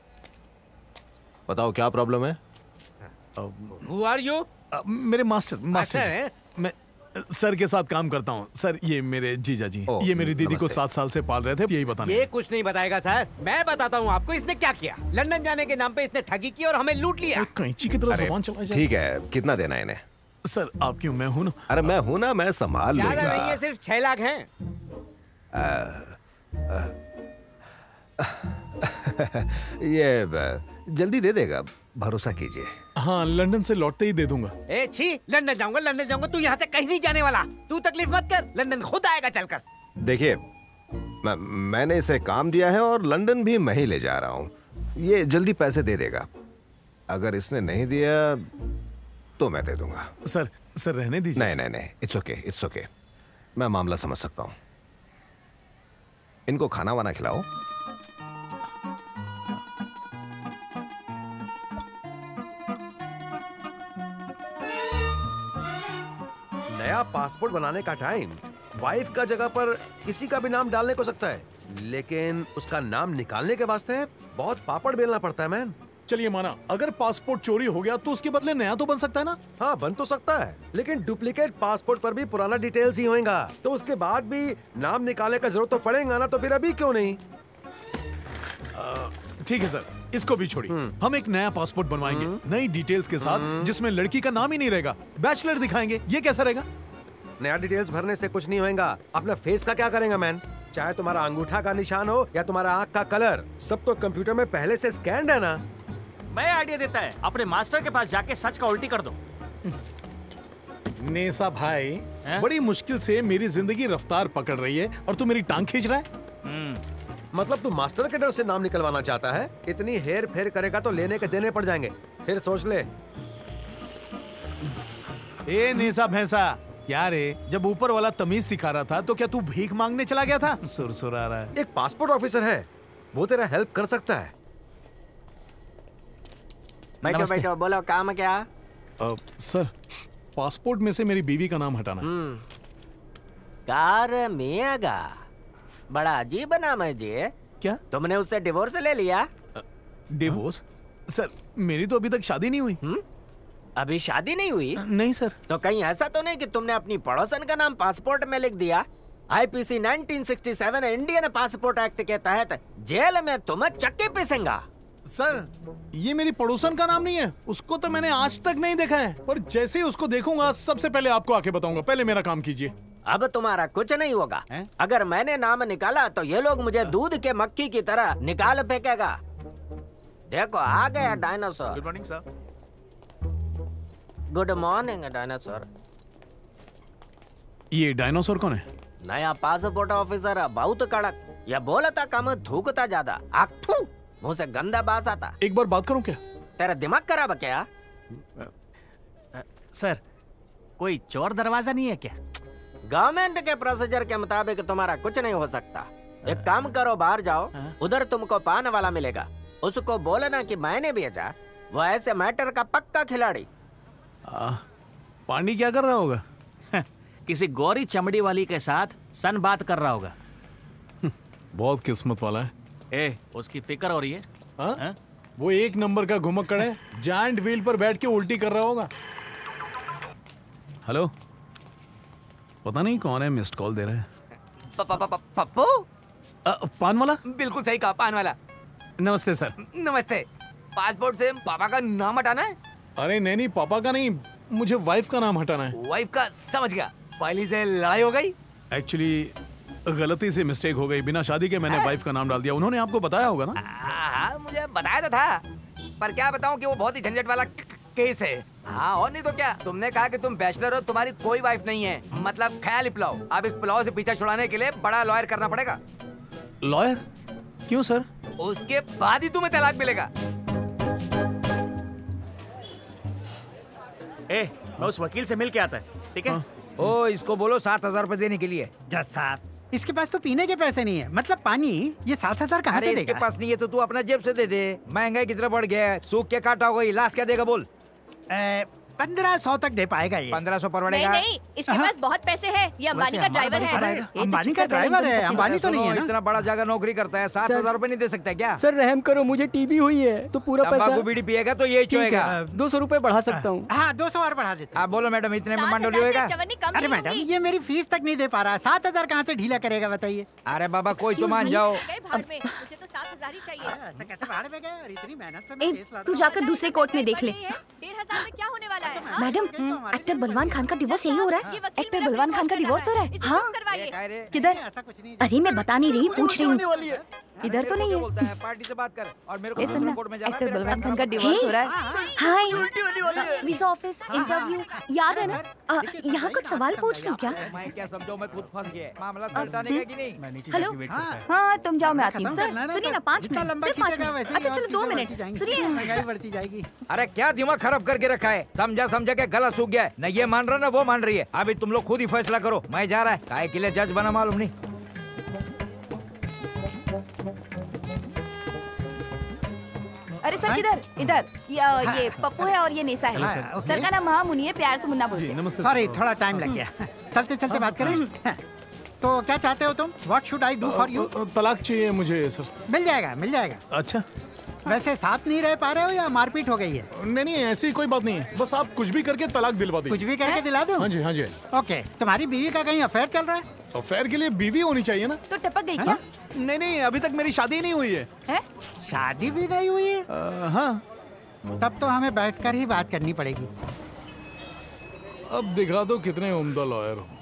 बताओ क्या प्रॉब्लम है?
Who are you?
मेरे मास्टर मैं सर के साथ काम करता हूँ। सर ये मेरे जीजा जी, ये मेरी दीदी को 7 साल से पाल रहे थे, यही बताने।
ये कुछ नहीं बताएगा सर, मैं बताता हूँ आपको इसने क्या किया। लंदन जाने के नाम पे इसने ठगी की और हमें लूट लिया।
कैंची की तरह जबान चला जाए।
ठीक है, कितना देना है इन्हें?
सर आप क्यों, मैं हूँ ना।
अरे मैं हूँ ना, मैं संभाल लूंगा।
ज्यादा नहीं है, सिर्फ 6 लाख हैं।
ये जल्दी दे देगा, भरोसा कीजिए।
हाँ लंदन से लौटते ही दे दूंगा।
छी, लंदन जाऊंगा। तू यहाँ से कहीं नहीं जाने वाला। तू तकलीफ मत कर, लंदन खुद आएगा चलकर।
देखिए मैंने इसे काम दिया है और लंदन भी मैं ही ले जा रहा हूँ। ये जल्दी पैसे दे देगा। अगर इसने नहीं दिया तो मैं दे दूंगा।
सर रहने दीजिए।
नहीं, इट्स ओके, मैं मामला समझ सकता हूँ। इनको खाना वाना खिलाओ।
नया पासपोर्ट बनाने का टाइम, वाइफ का जगह पर किसी का भी नाम डालने को सकता है, लेकिन उसका नाम निकालने के वास्ते बहुत पापड़ बेलना पड़ता है मैन।
चलिए माना, अगर पासपोर्ट चोरी हो गया तो उसके बदले नया तो बन सकता है ना?
हाँ बन तो सकता है, लेकिन डुप्लीकेट पासपोर्ट पर भी पुराना डिटेल्स ही होएगा, तो उसके बाद भी नाम निकालने का जरूरत तो पड़ेगा ना, तो फिर अभी क्यों नहीं?
ठीक है सर, इसको भी छोड़िए। हम एक नया पासपोर्ट बनवाएंगे नई डिटेल्स के साथ, जिसमें लड़की का नाम ही नहीं रहेगा, बैचलर दिखाएंगे। ये कैसा रहेगा?
नया डिटेल्स भरने से कुछ नहीं होएगा। अपना फेस का क्या करेंगे मैन? चाहे तुम्हारा अंगूठा का निशान हो या तुम्हारा आंख का कलर, सब तो कंप्यूटर में पहले से स्कैन्ड है ना।
मैं आइडिया देता है, अपने मास्टर के पास जाके सच का उल्टी कर दो।
नेसा भाई, बड़ी मुश्किल से मेरी जिंदगी रफ्तार पकड़ रही है और तू मेरी टांग खींच रहा है।
मतलब तू मास्टर के डर से नाम निकलवाना चाहता है? इतनी हेर फेर करेगा तो लेने के देने पड़ जाएंगे, फिर सोच ले।
ए नेसा भैंसा, क्या रे, जब ऊपर वाला तमीज सिखा रहा था तो क्या तू भीख मांगने चला गया था? सुरसुर आ रहा है।
एक पासपोर्ट ऑफिसर है, वो तेरा हेल्प कर सकता है।
बैठो बैठो, बोलो काम क्या?
सर, पासपोर्ट में से मेरी बीवी का नाम हटाना।
कार मियागा, बड़ा अजीब नाम है जी।
क्या
तुमने उससे डिवोर्स ले लिया?
डिवोर्स? सर, मेरी तो अभी तक शादी नहीं हुई।
अभी शादी नहीं हुई?
नहीं सर।
तो कहीं ऐसा तो नहीं कि तुमने अपनी पड़ोसन का नाम पासपोर्ट में लिख दिया? आईपीसी 1967 इंडियन पासपोर्ट एक्ट के तहत जेल में तुम्हें चक्के पीसेंगा।
सर, ये मेरी पड़ोसन का नाम नहीं है, उसको तो मैंने आज तक नहीं देखा है, पर जैसे ही उसको देखूंगा सबसे पहले आपको आके बताऊंगा। पहले मेरा काम कीजिए।
अब तुम्हारा कुछ नहीं होगा। अगर मैंने नाम निकाला तो ये लोग मुझे दूध के मक्खी की तरह निकाल फेंकेगा। देखो आ गया dinosaur.
Good morning sir.
Good morning dinosaur.
ये डायनासोर कौन है?
नया पासपोर्ट ऑफिसर, बहुत कड़क। यह बोलता कम, थूकता ज्यादा। मुंह से गंदा बास आता।
एक बार बात करूं क्या?
तेरा दिमाग खराब है क्या?
सर, कोई चोर दरवाजा नहीं है क्या?
गवर्नमेंट के प्रोसीजर के मुताबिक तुम्हारा कुछ नहीं हो सकता। एक काम करो, बाहर जाओ, उधर तुमको पान वाला मिलेगा, उसको बोलना कि मैंने भेजा। वो ऐसे मैटर का पक्का खिलाड़ी।
पांडी क्या कर रहा होगा?
किसी गौरी चमड़ी वाली के साथ सन बात कर रहा होगा।
बहुत किस्मत वाला है।
उसकी फिक्र हो रही है।
वो एक नंबर का घुमक्कड़ है, जायंट व्हील पर बैठ के उल्टी कर रहा होगा। हेलो, पता नहीं कौन है मिस्ड कॉल दे रहा है।
पप्पू?
पान वाला?
बिल्कुल सही कहा, पान वाला।
नमस्ते सर।
नमस्ते। पासपोर्ट से पापा का नाम हटाना है?
अरे नहीं, पापा का नहीं, मुझे वाइफ का नाम हटाना है।
वाइफ का? समझ गया। पहली से लड़ाई हो गई?
एक्चुअली गलती से मिस्टेक हो गई, बिना शादी के मैंने वाइफ का नाम डाल दिया। उन्होंने आपको बताया होगा ना?
हाँ, मुझे बताया तो था, पर क्या बताऊं कि वो बहुत ही झंझट वाला केस है। हाँ, और नहीं तो क्या। तुमने कहा कि तुम बैचलर हो, तुम्हारी कोई वाइफ नहीं है, मतलब ख्याली पुलाव। अब इस पुलाव से पीछा छुड़ाने के लिए बड़ा लॉयर करना पड़ेगा।
लॉयर? क्यों सर?
उसके बाद ही तुम्हें तलाक मिलेगा।
मैं उस वकील से मिल के आता है, ठीक है?
ओ, इसको बोलो 7,000 रुपए देने के लिए।
जज साहब, इसके पास तो पीने के पैसे नहीं है, मतलब पानी। ये 7,000 कहाँ से देगा?
इसके पास नहीं है तो तू अपना जेब से दे दे। महंगाई कितना बढ़ गया है, सूख के काटा होगा, लास्ट क्या देगा बोल?
1500 तक दे पाएगा ये।
1500 पर
नहीं नहीं, इसके पास बहुत पैसे हैं। ये अंबानी का ड्राइवर है।
अंबानी का ड्राइवर है, अंबानी तो नहीं है ना?
इतना बड़ा जगह नौकरी करता है, 7,000 रुपए नहीं दे सकता क्या?
सर रहम करो, मुझे टीबी हुई है तो पूरा पैसा।
तंबाकू बीड़ी पिएगा तो यही चोएगा।
200 रुपए बढ़ा सकता हूँ।
हाँ, 200 और बढ़ा देते।
आप बोलो मैडम, इतने में मंडोली होएगा?
अरे मैडम, ये मेरी फीस तक नहीं दे पा रहा, 7,000 कहाँ से ढीला करेगा बताइए?
अरे बाबा, कोई तो मान जाओ।
मुझे तो 7,000 ही चाहिए।
ऐसा कैसे भाड़ में गए? और इतनी मेहनत से मैं केस लड़ा।
तू जाकर दूसरे कोर्ट में देख ले। 1,500 में क्या होने वाला है?
मैडम, एक्टर बलवान खान का डिवोर्स यही हो रहा है। एक्टर बलवान खान का डिवोर्स हो रहा है। हाँ, किधर? अरे मैं बता नहीं रही, पूछ रही हूँ। इधर तो नहीं है।
पार्टी से बात कर और मेरे को
ए सुनना,
कोर्ट में जाना।
एक्टर बलवान खान का डिवोर्स हो रहा है। हाय, वीजा ऑफिस, इंटरव्यू, याद है ना? यहाँ कुछ सवाल पूछ लूँ क्या?
मैं क्या समझो, मैं खुद फंस गया। मामला सलटाने का कि नहीं?
हेलो, हाँ तुम जाओ, मैं आती हूँ। सर सुनिए ना, 5 मिनट, सिर्फ 5 मिनट। अच्छा चलो 2 मिनट सुनिए।
बढ़ती जाएगी।
अरे क्या दिमाग खराब करके रखा है, समझा के गला सूख गया है। न ये मान रहा ना वो मान रही है। अभी तुम लोग खुद ही फैसला करो, मैं जा रहा है। काहे के लिए जज बना मालूम नहीं।
अरे सर किधर? इधर। ये पप्पू है और ये नेसा है। सर का नाम महामुनि है, प्यार से मुन्ना बोलते हैं।
सॉरी, थोड़ा टाइम लग गया। चलते चलते बात करें। तो क्या चाहते हो तुम? What should I do for you?
तलाक चाहिए मुझे सर।
मिल जाएगा, मिल जाएगा।
अच्छा,
वैसे साथ नहीं रह पा रहे हो या मारपीट हो गई है?
नहीं नहीं, ऐसी कोई बात नहीं है, बस आप कुछ भी करके तलाक दिलवा दीजिए।
कुछ भी करके दिला दूं?
हाँ जी, हाँ जी।
ओके, तुम्हारी बीवी का कहीं अफेयर चल रहा है?
अफेयर के लिए बीवी होनी चाहिए ना।
तो टपक गई क्या?
नहीं नहीं, अभी तक मेरी शादी नहीं हुई है।
शादी भी नहीं हुई है?
हाँ।
तब तो हमें बैठकर ही बात करनी पड़ेगी।
अब दिखा दो कितने उम्दा लॉयर हो।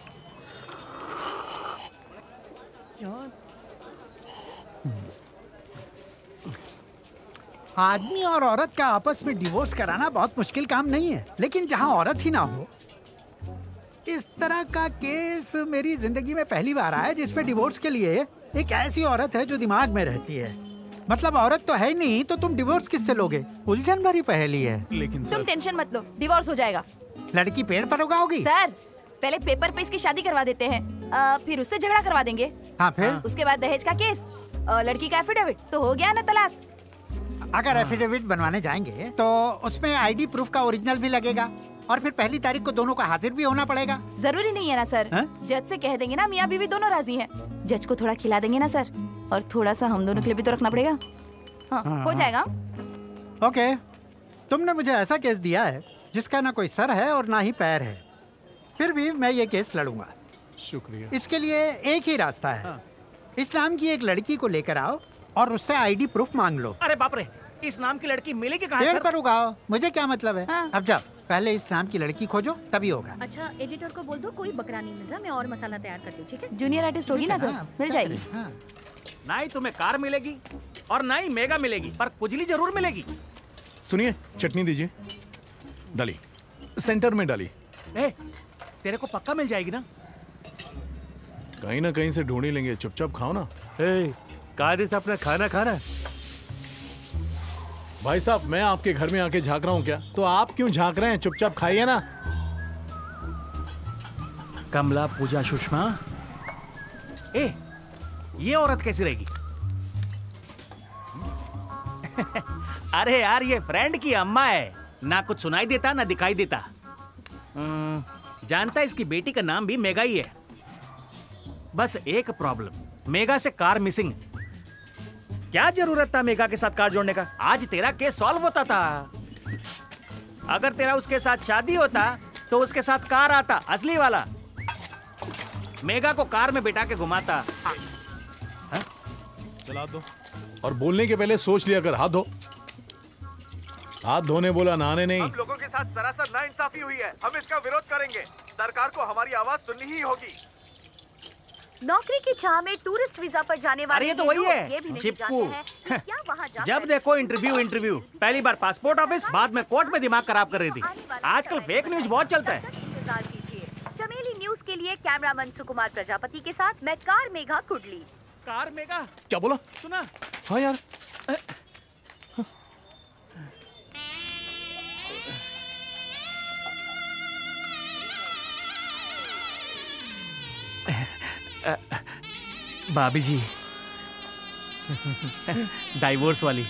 आदमी और औरत का आपस में डिवोर्स कराना बहुत मुश्किल काम नहीं है, लेकिन जहाँ औरत ही ना हो, इस तरह का केस मेरी जिंदगी में पहली बार आया जिसमें डिवोर्स के लिए एक ऐसी औरत है जो दिमाग में रहती है। मतलब औरत तो है ही नहीं, तो तुम डिवोर्स किससे लोगे? उलझन भरी पहेली है।
लेकिन
तुम टेंशन मत लो, डिवोर्स हो जाएगा।
लड़की पेड़ पर उगाओगी?
सर, पहले पेपर पे इसकी शादी करवा देते हैं, फिर उससे झगड़ा करवा देंगे।
हाँ, फिर
उसके बाद दहेज का केस और लड़की का एफिडेविट, तो हो गया ना तलाक।
अगर एफिडेविट बनवाने जाएंगे तो उसमें आईडी प्रूफ का ओरिजिनल भी लगेगा और फिर पहली तारीख को दोनों का हाजिर भी होना पड़ेगा।
जरूरी नहीं है ना सर, जज से कह देंगे ना मियाँ बीवी दोनों राजी हैं। जज को थोड़ा खिला देंगे ना सर, और थोड़ा सा हम दोनों के लिए भी तो रखना पड़ेगा। हाँ, हो जाएगा।
ओके, तुमने मुझे ऐसा केस दिया है जिसका ना कोई सर है और ना ही पैर है, फिर भी मैं ये केस लड़ूंगा।
शुक्रिया।
इसके लिए एक ही रास्ता है, इस्लाम की एक लड़की को लेकर आओ और उससे आईडी प्रूफ मांग लो।
अरे बाप रे, इस नाम की लड़की मिलेगी कहाँ?
पेड़ पर उगाओ, मुझे क्या मतलब है। अब जाओ, पहले इस नाम की लड़की खोजो, तभी होगा।
अच्छा, एडिटर को बोल दो कोई बकरा नहीं मिल रहा, मैं और मसाला तैयार करती हूँ, ठीक है?
जूनियर आर्टिस्ट होगी ना सर, मिल जाएगी।
ना ही तुम्हें कार मिलेगी और ना ही मेगा मिलेगी, पर कुजली जरूर मिलेगी।
सुनिए, चटनी दीजिए। डाली, सेंटर में डाली।
तेरे को पक्का मिल जाएगी ना?
कहीं ना कहीं से ढूंढ ही लेंगे, चुपचाप खाओ ना।
कायदे से अपना खाना खाना।
भाई साहब, मैं आपके घर में आके झांक रहा हूँ क्या? तो आप क्यों झांक रहे हैं? चुपचाप खाइए ना।
कमला, पूजा, सुषमा, ये औरत कैसी रहेगी? अरे यार, ये फ्रेंड की अम्मा है, ना कुछ सुनाई देता ना दिखाई देता। जानता है इसकी बेटी का नाम भी मेगा ही है। बस एक प्रॉब्लम, मेगा से कार मिसिंग। क्या जरूरत था मेगा के साथ कार जोड़ने का? आज तेरा केस सॉल्व होता था। अगर तेरा उसके साथ शादी होता तो उसके साथ कार आता, असली वाला। मेगा को कार में बिठा के घुमाता।
चला दो। और बोलने के पहले सोच लिया कर। हाथ धो। हाथ धोने बोला, नहाने नहीं।
हम लोगों के साथ सरासर नाइंसाफी हुई है, हम इसका विरोध करेंगे। सरकार को हमारी आवाज सुननी ही होगी।
नौकरी की चाह में टूरिस्ट वीजा पर जाने वाले
ये तो वही है,
ये भी नहीं
चिपकू।
जानते हैं कि क्या वहाँ जाकर
जब देखो इंटरव्यू। पहली बार पासपोर्ट ऑफिस, बाद में कोर्ट में दिमाग खराब कर रही थी। आजकल फेक न्यूज बहुत चलता है।
इंतजार कीजिए। चमेली न्यूज के लिए कैमरामैन सुकुमार प्रजापति के साथ मैं कार मेघा कुडली।
कार मेगा?
क्या बोला?
सुना?
हाँ यार।
भाभी जी, डाइवोर्स वाली।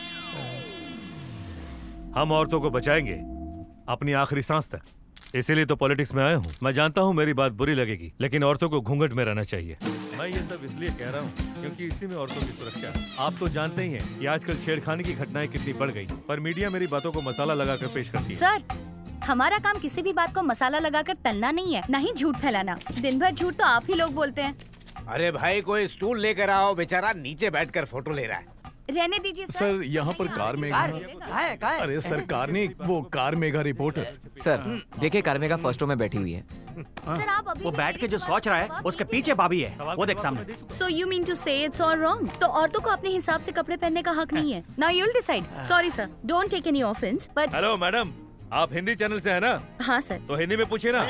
हम औरतों को बचाएंगे अपनी आखिरी सांस तक, इसीलिए तो पॉलिटिक्स में आया हूँ। मैं जानता हूँ मेरी बात बुरी लगेगी, लेकिन औरतों को घूंघट में रहना चाहिए। मैं ये सब इसलिए कह रहा हूँ क्योंकि इसी में औरतों की सुरक्षा है। आप तो जानते ही हैं कि आजकल छेड़खानी की घटनाएं कितनी बढ़ गई, पर मीडिया मेरी बातों को मसाला लगाकर पेश करती है।
सर, हमारा काम किसी भी बात को मसाला लगाकर तलना नहीं है, ना ही झूठ फैलाना। दिन भर झूठ तो आप ही लोग बोलते हैं।
अरे भाई, कोई स्टूल लेकर आओ, बेचारा नीचे बैठकर फोटो ले रहा है।
रहने दीजिए
सर, यहाँ पर कार मेगा। अरे सर, कार नहीं, वो कार मेगा रिपोर्टर।
सर देखिए, कार मेगा फर्स्ट रो में बैठी हुई है।
सर, आप अभी
वो बैठ के जो सोच रहा है उसके पीछे भाभी है, वो देख सामने।
So you mean to say it's all wrong? तो औरतों को अपने हिसाब से कपड़े पहनने का हक नहीं है। Now you'll decide. Sorry sir, don't take any offense, but
hello madam, आप हिंदी चैनल से है ना?
हाँ सर।
तो हिंदी में पूछिए ना।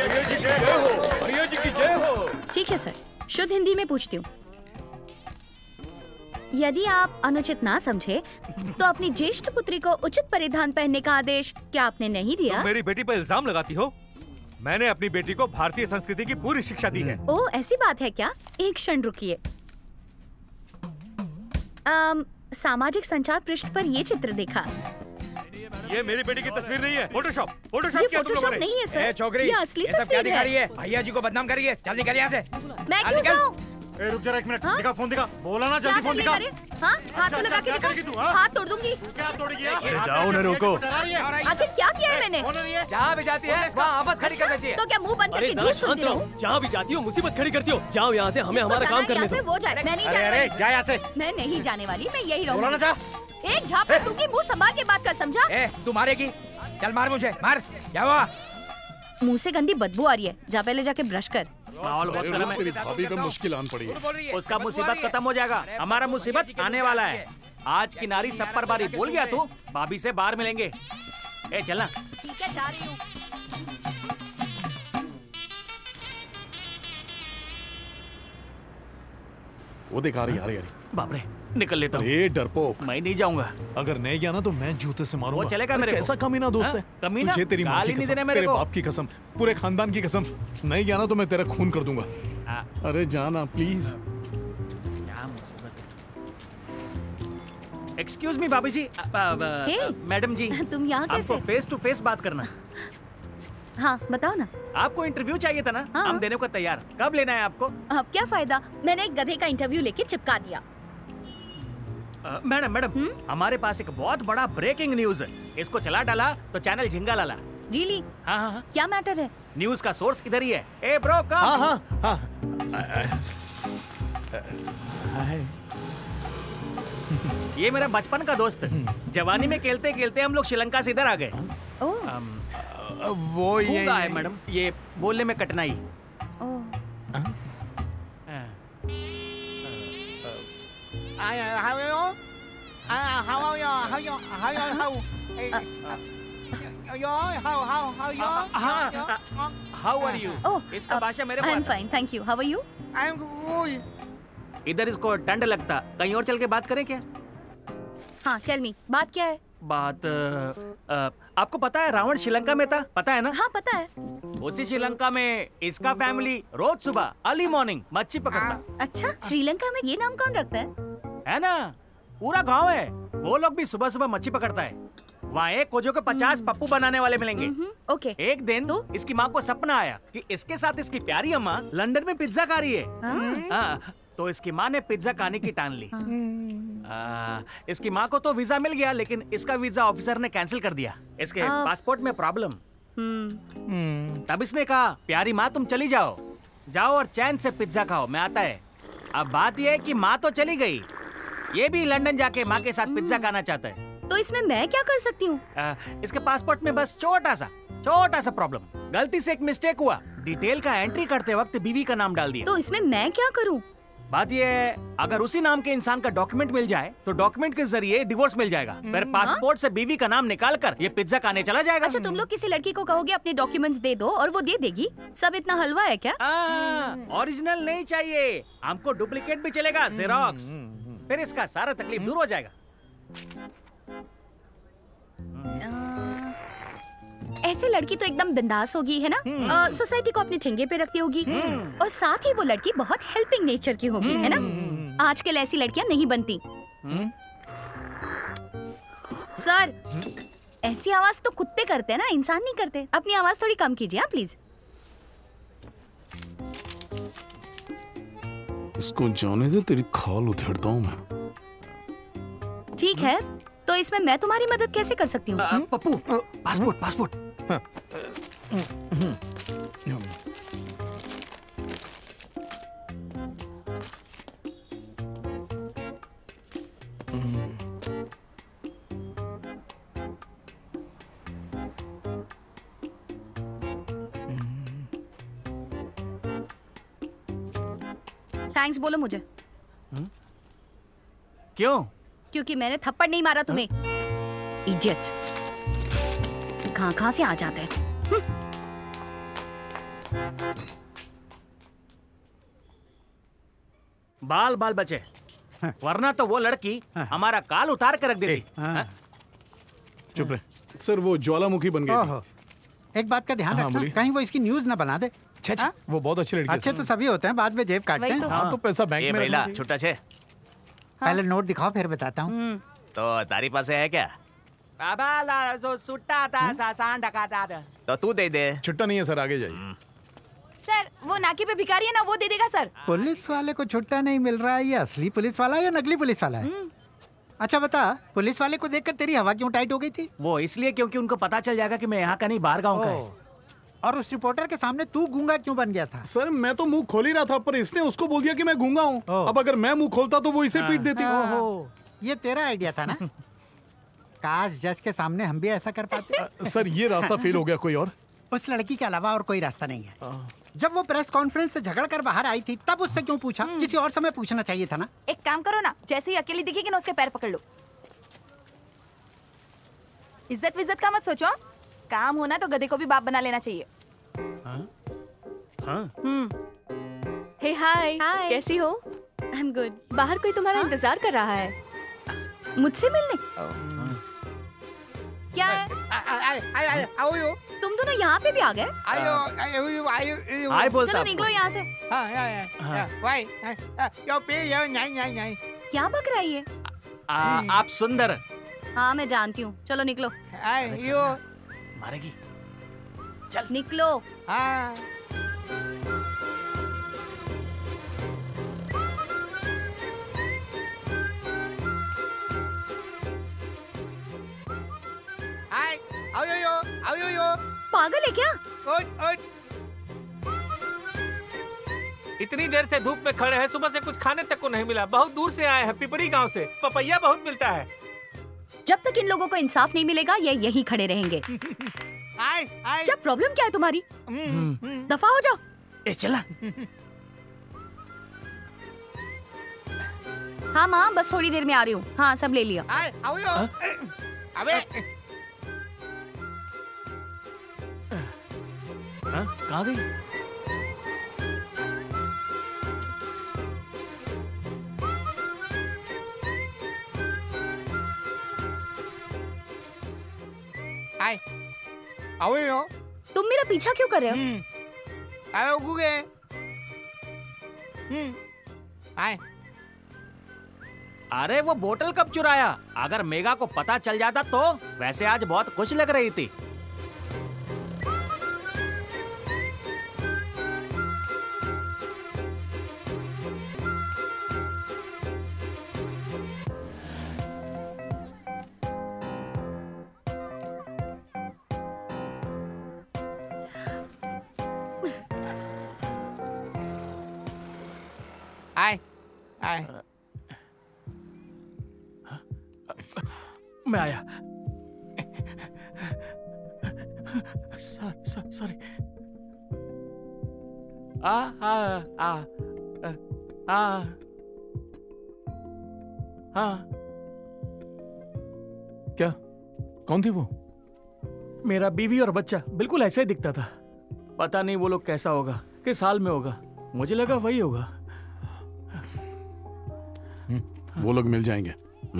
ठीक है सर, शुद्ध हिंदी में पूछती हूँ। यदि आप अनुचित ना समझे तो अपनी ज्येष्ठ पुत्री को उचित परिधान पहनने का आदेश क्या आपने नहीं दिया?
तुम मेरी बेटी पर इल्जाम लगाती हो? मैंने अपनी बेटी को भारतीय संस्कृति की पूरी शिक्षा दी है।
ओह, ऐसी बात है क्या? एक क्षण रुकिए। सामाजिक संचार पृष्ठ पर ये चित्र देखा।
ये मेरी बेटी की तस्वीर नहीं है, फोटोशॉप।
ये
किया तुम
फोटोशॉप
लोगों ने?
नहीं है सर,
छोकरी,
ये असली
ये सब क्या
तस्वीर
दिखा रही
है।
है? भैया जी को बदनाम कर रही है। चल निकल यहाँ से।
मैं क्यों जाऊँ?
ए, रुक जरा 1 मिनट। दिखा फोन दिखा। बोला ना जल्दी फोन दिखा।
हाँ हाथ तो लगा के दिखा। हाथ तोड़ दूंगी।
क्या तोड़ेगी?
अरे जाओ ना, रोको।
आखिर क्या किया है मैंने?
जहाँ भी जाती है वहाँ आफत खड़ी कर देती है।
तो क्या मुंह बंद करके झूठ सुनती रहूं?
जहाँ भी जाती हो मुसीबत खड़ी करती हो। जाओ यहाँ से, हमें हमारा काम करने दो।
वो जाए, मैं नहीं जाने
अरे जा यहाँ से।
मैं नहीं जाने वाली, मैं यही
बोला ना जा।
रहूंगी। एक झापड़ दूंगी, मुंह संभाल के बात कर, समझा?
तू मारेगी? चल मार मुझे, मार। क्या हुआ?
मुंह से गंदी बदबू आ रही है, जा पहले जाके ब्रश कर।
माहौल बहुत गर्म है। भाभी पे मुश्किल आन पड़ी है।
उसका मुसीबत खत्म हो जाएगा, हमारा मुसीबत आने वाला है। आज की नारी सब पर बारी। बोल गया तू। भाभी से बाहर मिलेंगे। ए चलना।
ठीक है, जा रही हूँ।
वो दिखा रही, आ रही।
बाप रे, निकल लेता हूँ।
ए डरपोक,
मैं नहीं जाऊंगा।
अगर नहीं गया ना तो मैं जूते से मारूंगा।
वो चलेगा मेरे को।
कैसा कमीना दोस्त है?
कमीना?
तुझे तेरी माँ
गाली
की
नहीं
कसम,
देना मेरे
तेरे
को।
बाप की कसम, पूरे खानदान की कसम, नहीं गया ना तो मैं तेरा खून कर दूंगा। अरे जाना प्लीज।
एक्सक्यूज मी भाभी जी। मैडम जी,
तुम यहाँ कैसे?
आपको फेस टू फेस बात करना।
हाँ बताओ ना।
आपको इंटरव्यू चाहिए था ना? हम देने को तैयार। कब लेना है आपको?
अब क्या फायदा, मैंने एक गधे का इंटरव्यू लेके चिपका दिया।
मैडम, हमारे पास एक बहुत बड़ा ब्रेकिंग न्यूज है। इसको चला डाला तो चैनल झिंगा लाला।
रियली?
हाँ।
क्या मैटर है?
न्यूज का सोर्स इधर ही है। ए ब्रो कम।
हाँ।
ये मेरा बचपन का दोस्त है। जवानी में खेलते खेलते हम लोग श्रीलंका से इधर आ गए।
वो ये
है मैडम, ये बोलने में कठिनाई। How are you? इसका भाषा मेरे को
आई एम
आता है।
Fine, thank you. How are you?
I am good. इधर इसको ठंड लगता, कहीं और चल के बात करें क्या?
हाँ टेल मी, बात क्या है?
बात आपको पता है रावण श्रीलंका में था, पता है ना?
हाँ पता है।
उसी श्रीलंका में इसका फैमिली रोज सुबह अर्ली मॉर्निंग मच्छी पकड़ता।
अच्छा, श्रीलंका में ये नाम कौन रखता
है ना? पूरा गांव है, वो लोग भी सुबह सुबह मच्छी पकड़ता है। वहाँ एक कोजो के 50 पप्पू बनाने वाले मिलेंगे।
ओके।
एक दिन इसकी माँ को सपना आया कि इसके साथ इसकी प्यारी अम्मा लंदन में पिज्जा खा रही है। तो इसकी माँ ने पिज्जा खाने की ठान ली। इसकी माँ को तो वीजा मिल गया, लेकिन इसका वीजा ऑफिसर ने कैंसिल कर दिया। इसके पासपोर्ट में प्रॉब्लम। तब इसने कहा, प्यारी माँ तुम चली जाओ, जाओ और चैन से पिज्जा खाओ, मैं आता है। अब बात यह है कि माँ तो चली गई, ये भी लंदन जाके माँ के साथ पिज्जा खाना चाहता है।
तो इसमें मैं क्या कर सकती हूँ?
इसके पासपोर्ट में बस छोटा सा प्रॉब्लम। गलती से एक मिस्टेक हुआ, डिटेल का एंट्री करते वक्त बीवी का नाम डाल दिया।
तो इसमें मैं क्या करूँ?
बात ये है, अगर उसी नाम के इंसान का डॉक्यूमेंट मिल जाए तो डॉक्यूमेंट के जरिए डिवोर्स मिल जाएगा। फिर पासपोर्ट से बीवी का नाम निकाल कर ये पिज्जा खाने चला जाएगा।
अच्छा, तुम लोग किसी लड़की को कहोगे अपने डॉक्यूमेंट्स दे दो और वो दे देगी? सब इतना हलवा है क्या?
ओरिजिनल नहीं चाहिए हमको, डुप्लीकेट भी चलेगा, जेरोक्स। फिर इसका सारा तकलीफ दूर हो जाएगा।
ऐसे लड़की तो एकदम बिंदास होगी, है ना? सोसाइटी को अपने ठेंगे पे रखती होगी और साथ ही वो लड़की बहुत हेल्पिंग नेचर की होगी, है ना? आजकल ऐसी लड़कियां नहीं बनती। सर, ऐसी आवाज तो कुत्ते करते हैं ना, इंसान नहीं करते। अपनी आवाज थोड़ी कम कीजिए प्लीज।
इसको जाने दे, तेरी खाल उधेड़ता हूँ मैं।
ठीक है, तो इसमें मैं तुम्हारी मदद कैसे कर सकती हूँ?
पप्पू, पासपोर्ट।
थैंक्स बोलो मुझे।
क्यों?
क्योंकि मैंने थप्पड़ नहीं मारा तुम्हें। इडियट, कहां से आ जाते हैं।
बाल बचे, वरना तो वो लड़की हमारा काल उतार कर रख देती।
चुप रहे सर, वो ज्वालामुखी बन गई।
एक बात का ध्यान रखना, कहीं वो इसकी न्यूज ना बना दे।
वो बहुत अच्छी लड़की है।
अच्छे तो सभी होते हैं, बाद में जेब काटते हैं।
हाँ, तो पैसा बैंक में रखना चाहिए।
छुट्टा छे।
पहले नोट दिखाओ, फिर बताता हूँ।
तो तारी पास है क्या? तो तू दे दे।
छुट्टा नहीं है सर, आगे जाइए।
सर वो नाके पे भिखारी है ना, वो दे देगा सर।
पुलिस वाले को छुट्टा नहीं मिल रहा है, ये असली पुलिस वाला है या नकली पुलिस वाला है? अच्छा बता, पुलिस वाले को देखकर तेरी हवा क्यों टाइट हो गई थी?
वो इसलिए क्योंकि उनको पता चल जाएगा कि मैं यहाँ का नहीं बाहर गाँव का है।
और उस रिपोर्टर के सामने तू गूंगा क्यों बन गया था?
सर मैं तो मुंह खोल ही रहा था, पर इसने उसको बोल दिया कि मैं गूंगा हूँ। अब अगर मैं मुंह खोलता तो वो इसे पीट देती।
ये तेरा आइडिया था ना? काश जज के सामने हम भी ऐसा कर पाते।
सर ये रास्ता फेल हो गया, कोई और?
उस लड़की के अलावा और कोई रास्ता नहीं है। जब वो प्रेस कॉन्फ्रेंस से झगड़ कर बाहर आई थी तब उससे क्यों पूछा? किसी और समय पूछना चाहिए था ना।
एक काम करो ना, जैसे ही अकेली दिखेगी ना उसके पैर पकड़ लो। इज्जत विज्जत का मत सोचो, काम होना तो गधे को भी बाप बना लेना चाहिए।
हे हाय, कैसी हो? I am good. बाहर कोई तुम्हारा इंतजार कर रहा है मुझसे मिलने। क्या है? तुम दोनों यहाँ पे भी आ गए? चलो निकलो यहाँ से। क्या बक रहा है ये?
आप सुंदर।
हाँ मैं जानती हूँ, चलो निकलो।
मारेगी।
चल निकलो। पागल है क्या?
इतनी देर से धूप में खड़े हैं, सुबह से कुछ खाने तक को नहीं मिला। बहुत दूर से आए हैं, पिपरी गांव से। पपैया बहुत मिलता है।
जब तक इन लोगों को इंसाफ नहीं मिलेगा ये यहीं खड़े रहेंगे। क्या प्रॉब्लम क्या है तुम्हारी? दफा हो जाओ।
चला।
हाँ माँ बस थोड़ी देर में आ रही हूँ। हाँ सब ले लिया।
कहाँ गई?
तुम मेरा पीछा क्यों कर रहे हो?
अरे वो बोतल कब चुराया? अगर मेगा को पता चल जाता तो। वैसे आज बहुत खुश लग रही थी। मैं आया। सॉरी।
क्या? कौन थी वो?
मेरा बीवी और बच्चा बिल्कुल ऐसे ही दिखता था। पता नहीं वो लोग कैसा होगा, किस हाल में होगा। मुझे लगा वही होगा।
वो लोग मिल जाएंगे।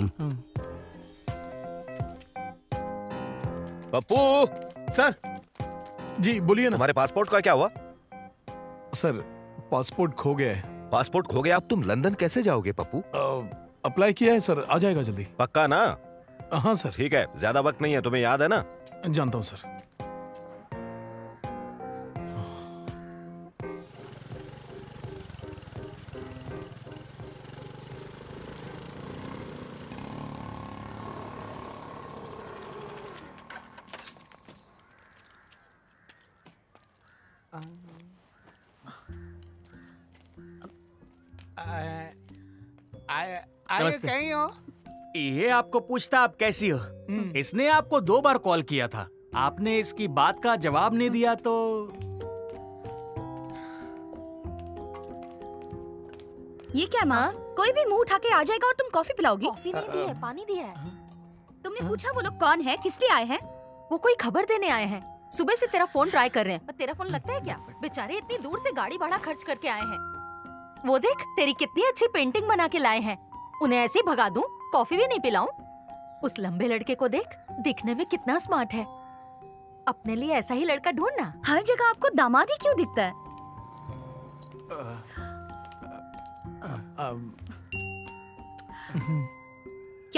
पप्पू।
सर। जी बोलिए ना।
हमारे पासपोर्ट का क्या हुआ?
सर पासपोर्ट खो गया है।
पासपोर्ट खो गया? अब तुम लंदन कैसे जाओगे पप्पू?
अप्लाई किया है सर, आ जाएगा जल्दी।
पक्का ना?
हाँ सर।
ठीक है, ज्यादा वक्त नहीं है, तुम्हें याद है ना?
जानता हूँ सर।
नमस्ते। ये आपको पूछता आप कैसी हो। इसने आपको 2 बार कॉल किया था, आपने इसकी बात का जवाब नहीं दिया तो।
ये क्या माँ, कोई भी मुंह उठा के आ जाएगा और तुम कॉफी पिलाओगी?
कॉफी नहीं दी है, पानी दिया है।
तुमने पूछा वो लोग कौन है, किस लिए आए हैं? वो कोई खबर देने आए हैं। सुबह से तेरा फोन ट्राई कर रहे हैं।
तेरा फोन लगता है क्या? बेचारे इतनी दूर से गाड़ी भाड़ा खर्च करके आए हैं। वो देख तेरी कितनी अच्छी पेंटिंग बना के लाए हैं। उन्हें ऐसे भगा दूं, कॉफी भी नहीं पिलाऊं? उस लंबे लड़के को देख, दिखने में कितना स्मार्ट है। अपने लिए ऐसा ही लड़का ढूंढना।
हर जगह आपको दामाद ही क्यों दिखता है?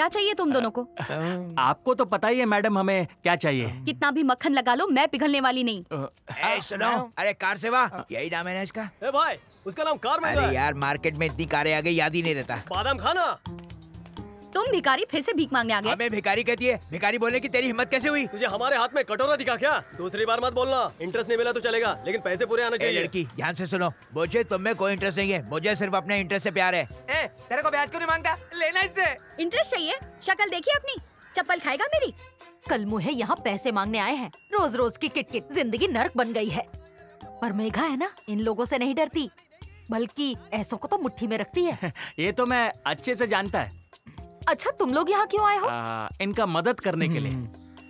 क्या चाहिए तुम दोनों को?
आपको तो पता ही है मैडम हमें क्या चाहिए।
कितना भी मक्खन लगा लो, मैं पिघलने वाली नहीं।
सुनो, अरे कार सेवा, यही नाम है ना इसका?
ए भाई, उसका नाम कार में
अरे यार, मार्केट में इतनी कारें आ गई, याद ही नहीं रहता।
बादाम खाना।
तुम भिखारी फिर से भीख मांगने आ गए?
हमें भिखारी कहती है? भिखारी बोलने की तेरी हिम्मत कैसे हुई?
तुझे हमारे हाथ में कटोरा दिखा क्या? दूसरी बार मत बोलना। इंटरेस्ट नहीं मिला तो चलेगा, लेकिन पैसे पूरे आने चाहिए।
लड़की, ध्यान से सुनो, मुझे तुम में कोई इंटरेस्ट नहीं है, मुझे सिर्फ अपने इंटरेस्ट से प्यार है।
तेरे को ब्याज क्यों नहीं मांगता? लेना इससे।
इंटरेस्ट चाहिए? शक्ल देखिए अपनी, चप्पल खाएगा मेरी।
कल मुहे यहाँ पैसे मांगने आए हैं, रोज रोज की किटकिट, जिंदगी नर्क बन गई है। पर मेघा है ना, इन लोगों से नहीं डरती, बल्कि ऐसों को तो मुट्ठी में रखती है।
ये तो मैं अच्छे से जानता है।
अच्छा, तुम लोग यहाँ क्यों आए हो?
इनका मदद करने के लिए।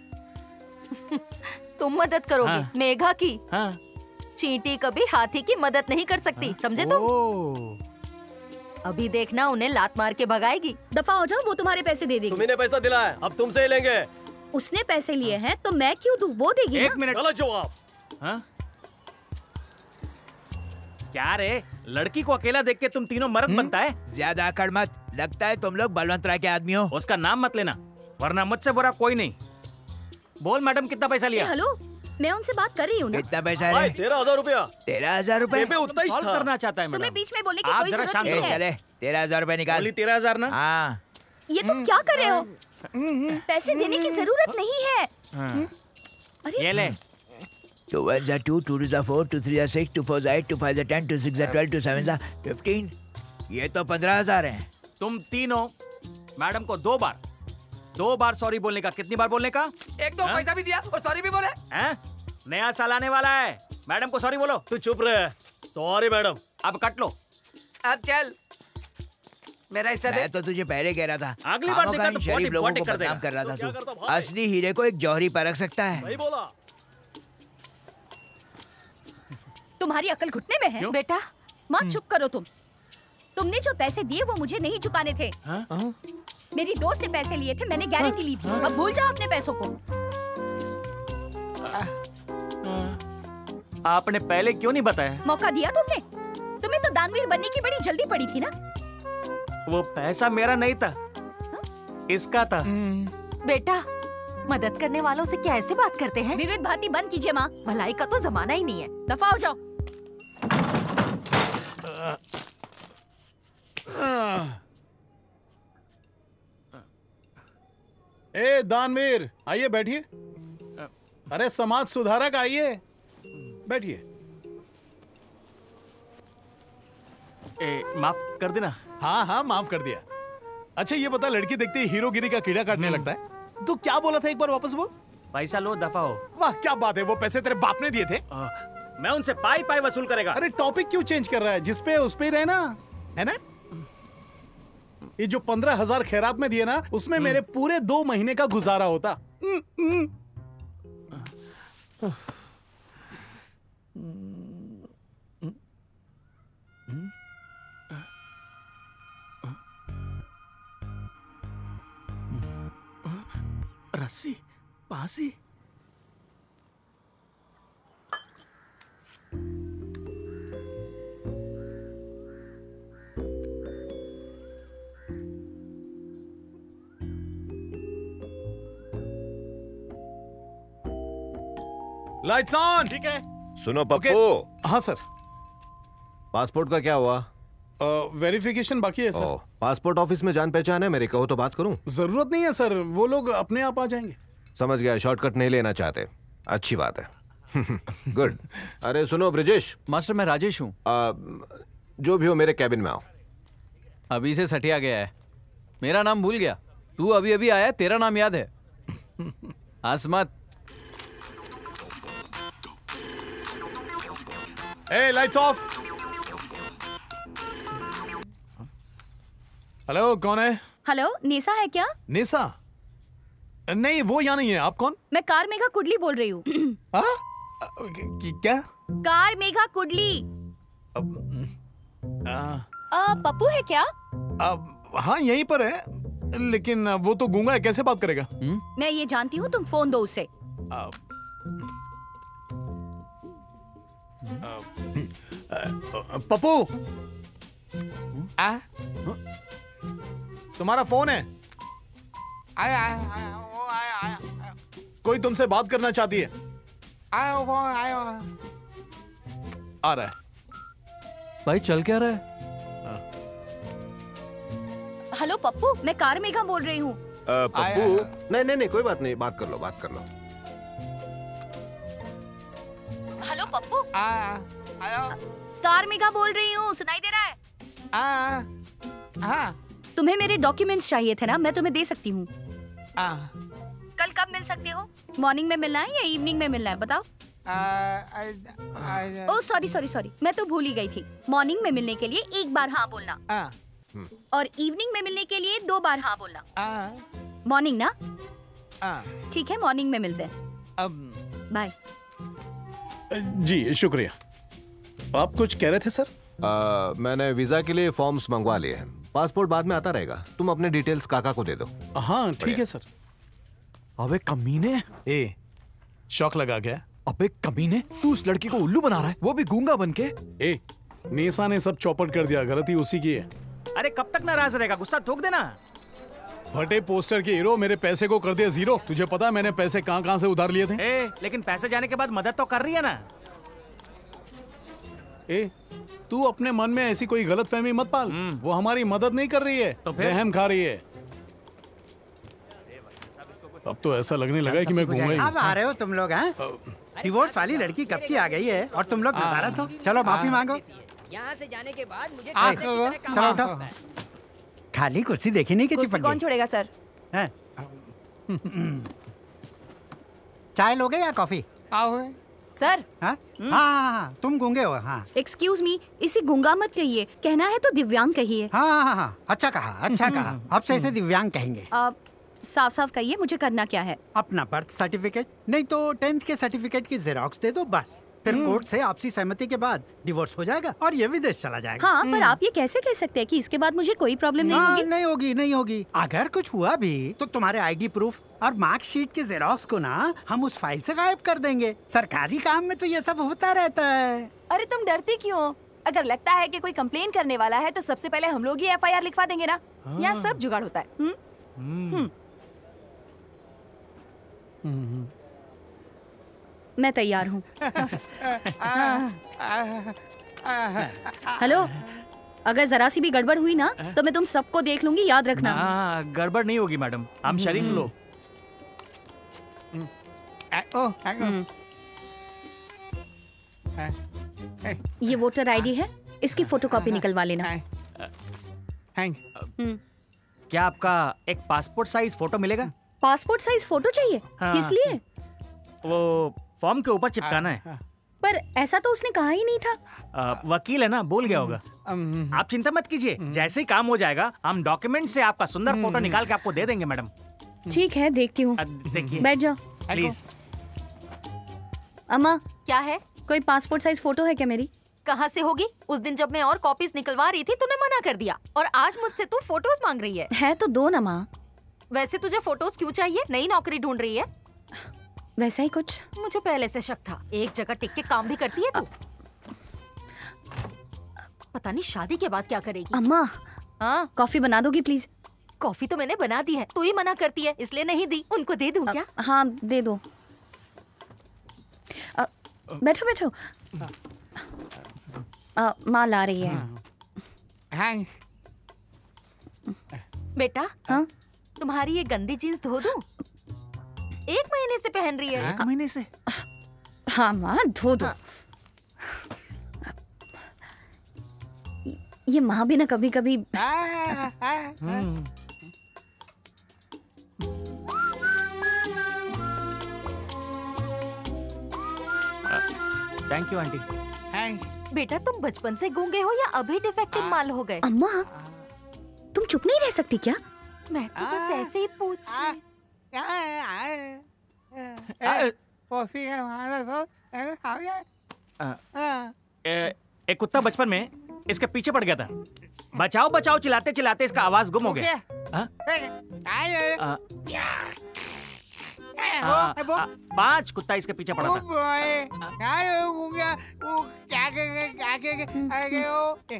तुम मदद करोगे मेघा की?
हाँ।
चींटी कभी हाथी की मदद नहीं कर सकती, समझे तुम? अभी देखना उन्हें लात मार के भगाएगी।
दफा हो जाओ, वो तुम्हारे पैसे दे देगी।
तुम्हें पैसा दिलाया, अब तुमसे ही लेंगे।
उसने पैसे लिए हैं तो मैं क्यों दूं? वो देगी ना।
एक मिनट।
गलत जवाब।
हाँ? क्या रे, लड़की को अकेला देख के तुम तीनों मर्द बनता है?
ज्यादा अकड़ मत, लगता है तुम लोग बलवंत राय के आदमी हो।
उसका नाम मत लेना, वरना मुझसे बुरा कोई नहीं। बोल मैडम, कितना पैसा लिया?
हेलो, मैं उनसे बात कर रही हूँ ना।
कितना पैसा है?
13,000 रुपया।
13,000 रुपए?
उतना ही था।
करना चाहता है मैडम।
तुम्हें बीच में बोलने की
आप
कोई
जरा
जरूरत
शांत
नहीं
हो।
है।
चले, 13,000 रुपए निकाल।
बोली 13,000 ना?
हाँ।
ये तुम क्या कर रहे हो? पैसे देने की जरूरत नहीं है।
ये ले।
2 1 2 2 2 4 2 3 6 2 4 8 2 5 10 2 6 12 2 7 15। ये तो 15,000 है।
तुम तीनों मैडम को दो बार सॉरी बोलने का। कितनी बार बोलने का?
एक तो पैसा भी दिया और सॉरी भी बोले।
हैं? नया साल आने वाला है, मैडम को सॉरी बोलो।
तू चुप रहे। Sorry madam.
अब कट लो।
अब चल, मेरा हिस्सा दे।
मैं तो तुझे पहले कह रहा था,
अगली बार देखा तो
शरीफ लोगों को
कर
बदनाम कर रहा
तो क्या
था
करता
तू।
भाई?
असली हीरे को एक जौहरी परख सकता है।
सही बोला।
तुम्हारी अकल घुटने में है बेटा। माँ चुप करो तुम। तुमने जो पैसे दिए वो मुझे नहीं चुकाने थे। मेरी दोस्त ने पैसे लिए थे, मैंने गारंटी ली थी। अब भूल जाओ अपने पैसों को।
आपने पहले क्यों नहीं बताया?
मौका दिया तुमने? तुम्हें तो दानवीर बनने की बड़ी जल्दी पड़ी थी ना।
वो पैसा मेरा नहीं था, इसका था।
बेटा, मदद करने वालों से क्या ऐसे बात करते हैं?
विविध भांति बंद कीजिए माँ।
भलाई का तो जमाना ही नहीं है।
दफा हो जाओ।
ए दानवीर, आइए बैठिए। अरे समाज सुधारक, आइए बैठिए।
माफ कर देना।
हाँ हाँ, माफ कर दिया। अच्छा ये बता, लड़की देखते ही हीरोगिरी का कीड़ा काटने लगता है। तू क्या बोला था, एक बार वापस बोल।
पैसा लो, दफा हो।
वाह क्या बात है, वो पैसे तेरे बाप ने दिए थे?
मैं उनसे पाई वसूल करेगा।
अरे टॉपिक क्यों चेंज कर रहा है? जिसपे उस पे रहना है ना। ये जो 15,000 खैरात में दिए ना, उसमें मेरे पूरे 2 महीने का गुजारा होता।
रस्सी, बांसी।
Lights on.
ठीक है। सुनो पप्पू।
हाँ सर।
पासपोर्ट का क्या हुआ?
वेरिफिकेशन बाकी है सर।
पासपोर्ट ऑफिस में जान पहचान है मेरे, कहो तो बात करूं?
जरूरत नहीं है सर, वो लोग अपने आप आ जाएंगे।
समझ गया, शॉर्टकट नहीं लेना चाहते। अच्छी बात है। गुड। अरे सुनो ब्रिजेश।
मास्टर, मैं राजेश हूँ।
जो भी हो, मेरे कैबिन में आओ।
अभी से सटिया गया है, मेरा नाम भूल गया। तू अभी अभी आया, तेरा नाम याद है। आसमत।
ए लाइट्स ऑफ। हेलो, कौन है?
हेलो, निशा है क्या?
निशा? नहीं, वो यहाँ नहीं है। आप कौन?
मैं कार मेघा कुडली बोल रही हूँ।
क्या?
कार मेघा कुडली। पप्पू है क्या?
हाँ यहीं पर है, लेकिन वो तो गूंगा है, कैसे बात करेगा?
मैं ये जानती हूँ, तुम फोन दो उसे।
पप्पू, तुम्हारा फोन है? कोई तुमसे बात करना चाहती है। आ रहा है।
भाई चल क्या रहा है?
हेलो पप्पू, मैं कार मेघा बोल रही हूँ।
पप्पू नहीं कोई बात नहीं, बात कर लो।
हेलो पप्पू, कार मेघा बोल रही हूँ, सुनाई दे रहा है? तुम्हें मेरे डॉक्यूमेंट्स चाहिए थे ना, मैं तुम्हें दे सकती हूँ। कल कब मिल सकते हो? मॉर्निंग में मिलना है या इवनिंग में मिलना है, बताओ। ओह सॉरी, मैं तो भूल ही गई थी। मॉर्निंग में मिलने के लिए एक बार हाँ बोलना और इवनिंग में मिलने के लिए 2 बार हाँ बोलना। मॉर्निंग ना? ठीक है, मॉर्निंग में मिलते हैं। बाय।
जी शुक्रिया। आप कुछ कह रहे थे सर?
मैंने वीजा के लिए फॉर्म्स मंगवा लिए हैं। पासपोर्ट बाद में आता रहेगा। तुम अपने डिटेल्स काका को दे दो।
हाँ ठीक है सर।
अबे कमीने,
शौक लगा गया।
अबे कमीने, तू उस लड़की को उल्लू बना रहा है, वो भी गूंगा बनके।
नेसा ने सब चौपट कर दिया, गलती उसी की है।
अरे कब तक नाराज रहेगा, गुस्सा ठोक देना।
फटे पोस्टर के हीरो मेरे पैसे को कर दिया जीरो। तुझे पता है मैंने पैसे कहां से उधार लिए थे?
लेकिन पैसे जाने के बाद मदद तो कर रही है ना।
तू अपने मन में ऐसी कोई गलतफहमी मत पाल। वो हमारी मदद नहीं कर रही है, तो वहम खा रही है। अब तो ऐसा लगने लगा है कि मैं घूंगा ही।
अब आ रहे हो तुम लोग हैं? डिवोर्स वाली लड़की कब की आ गई है और तुम लोग नदारत हो। चलो माफी मांगो।
यहाँ से जाने के बाद मुझे
चलो उठो। खाली कुर्सी देखी नहीं कि चिपक गई।
कौन छोड़ेगा सर?
चाय लोगे या कॉफी?
सर
हाँ, तुम गूंगे हो। हाँ
एक्सक्यूज मी, इसे गूंगा मत कहिए, कहना है तो दिव्यांग कहिए।
हाँ, अच्छा कहा। अब से इसे दिव्यांग कहेंगे।
साफ साफ कहिए, मुझे करना क्या है?
अपना बर्थ सर्टिफिकेट नहीं तो 10th के सर्टिफिकेट की जेरोक्स दे दो बस। फिर कोर्ट से आपसी सहमति के बाद डिवोर्स हो जाएगा और ये विदेश चला जाएगा।
हाँ, पर आप ये कैसे कह सकते हैं कि इसके बाद मुझे कोई प्रॉब्लम नहीं होगी?
नहीं होगी। अगर कुछ हुआ भी तो तुम्हारे आईडी प्रूफ और मार्कशीट के जेरोक्स को ना हम उस फाइल से गायब कर देंगे। सरकारी काम में तो ये सब होता रहता है।
अरे तुम डरती क्यों? अगर लगता है कि कोई कंप्लेन करने वाला है तो सबसे पहले हम लोग ही FIR लिखवा देंगे ना। यहाँ सब जुगाड़ होता है।
मैं तैयार हूँ। हेलो, अगर जरा सी भी गड़बड़ हुई ना तो मैं तुम सबको देख लूंगी, याद रखना।
गड़बड़ नहीं होगी मैडम, हम शरीफ लोग।
ये वोटर आईडी है, इसकी फोटोकॉपी निकलवा लेना।
क्या आपका एक पासपोर्ट साइज फोटो मिलेगा?
पासपोर्ट साइज फोटो चाहिए? किस लिए?
वो फॉर्म के ऊपर चिपकाना है।
पर ऐसा तो उसने कहा ही नहीं था।
वकील है ना, बोल गया होगा। आप चिंता मत कीजिए, जैसे ही काम हो जाएगा हम डॉक्यूमेंट से आपका सुंदर फोटो निकाल के आपको दे देंगे मैडम।
ठीक है, देखती हूँ। बैठ जाओ
प्लीज।
अम्मा,
क्या है?
कोई पासपोर्ट साइज फोटो है क्या मेरी?
कहाँ से होगी? उस दिन जब मैं और कॉपीज निकलवा रही थी तूने मना कर दिया और आज मुझसे तू फोटोज मांग रही है
तो दो ना माँ।
वैसे तुझे फोटोज क्यों चाहिए? नई नौकरी ढूंढ रही है?
वैसा ही कुछ।
मुझे पहले से शक था, एक जगह टिक के काम भी करती है तू। पता नहीं शादी के बाद क्या करेगी।
अम्मा, कॉफी बना दोगी प्लीज?
कॉफी तो मैंने बना दी है, तू ही मना करती है इसलिए नहीं दी। उनको दे दूं क्या?
हाँ दे दो। बैठो बैठो। माँ ला रही है।
बेटा, तुम्हारी ये गंदी जीन्स धो दूं? 1 महीने से पहन रही है।
1 महीने से?
हाँ माँ, धो दो। ये माँ भी ना कभी कभी।
Thank you aunty.
बेटा, तुम बचपन से गूंगे हो या अभी डिफेक्टिव माल हो गए?
अम्मा, तुम चुप नहीं रह सकती क्या?
मैं तो बस ऐसे ही पूछ।
एक कुत्ता बचपन में इसके पीछे पड़ गया था। बचाओ बचाओ चिल्लाते चिल्लाते इसका आवाज गुम हो गया। 5 कुत्ता इसके पीछे पड़ा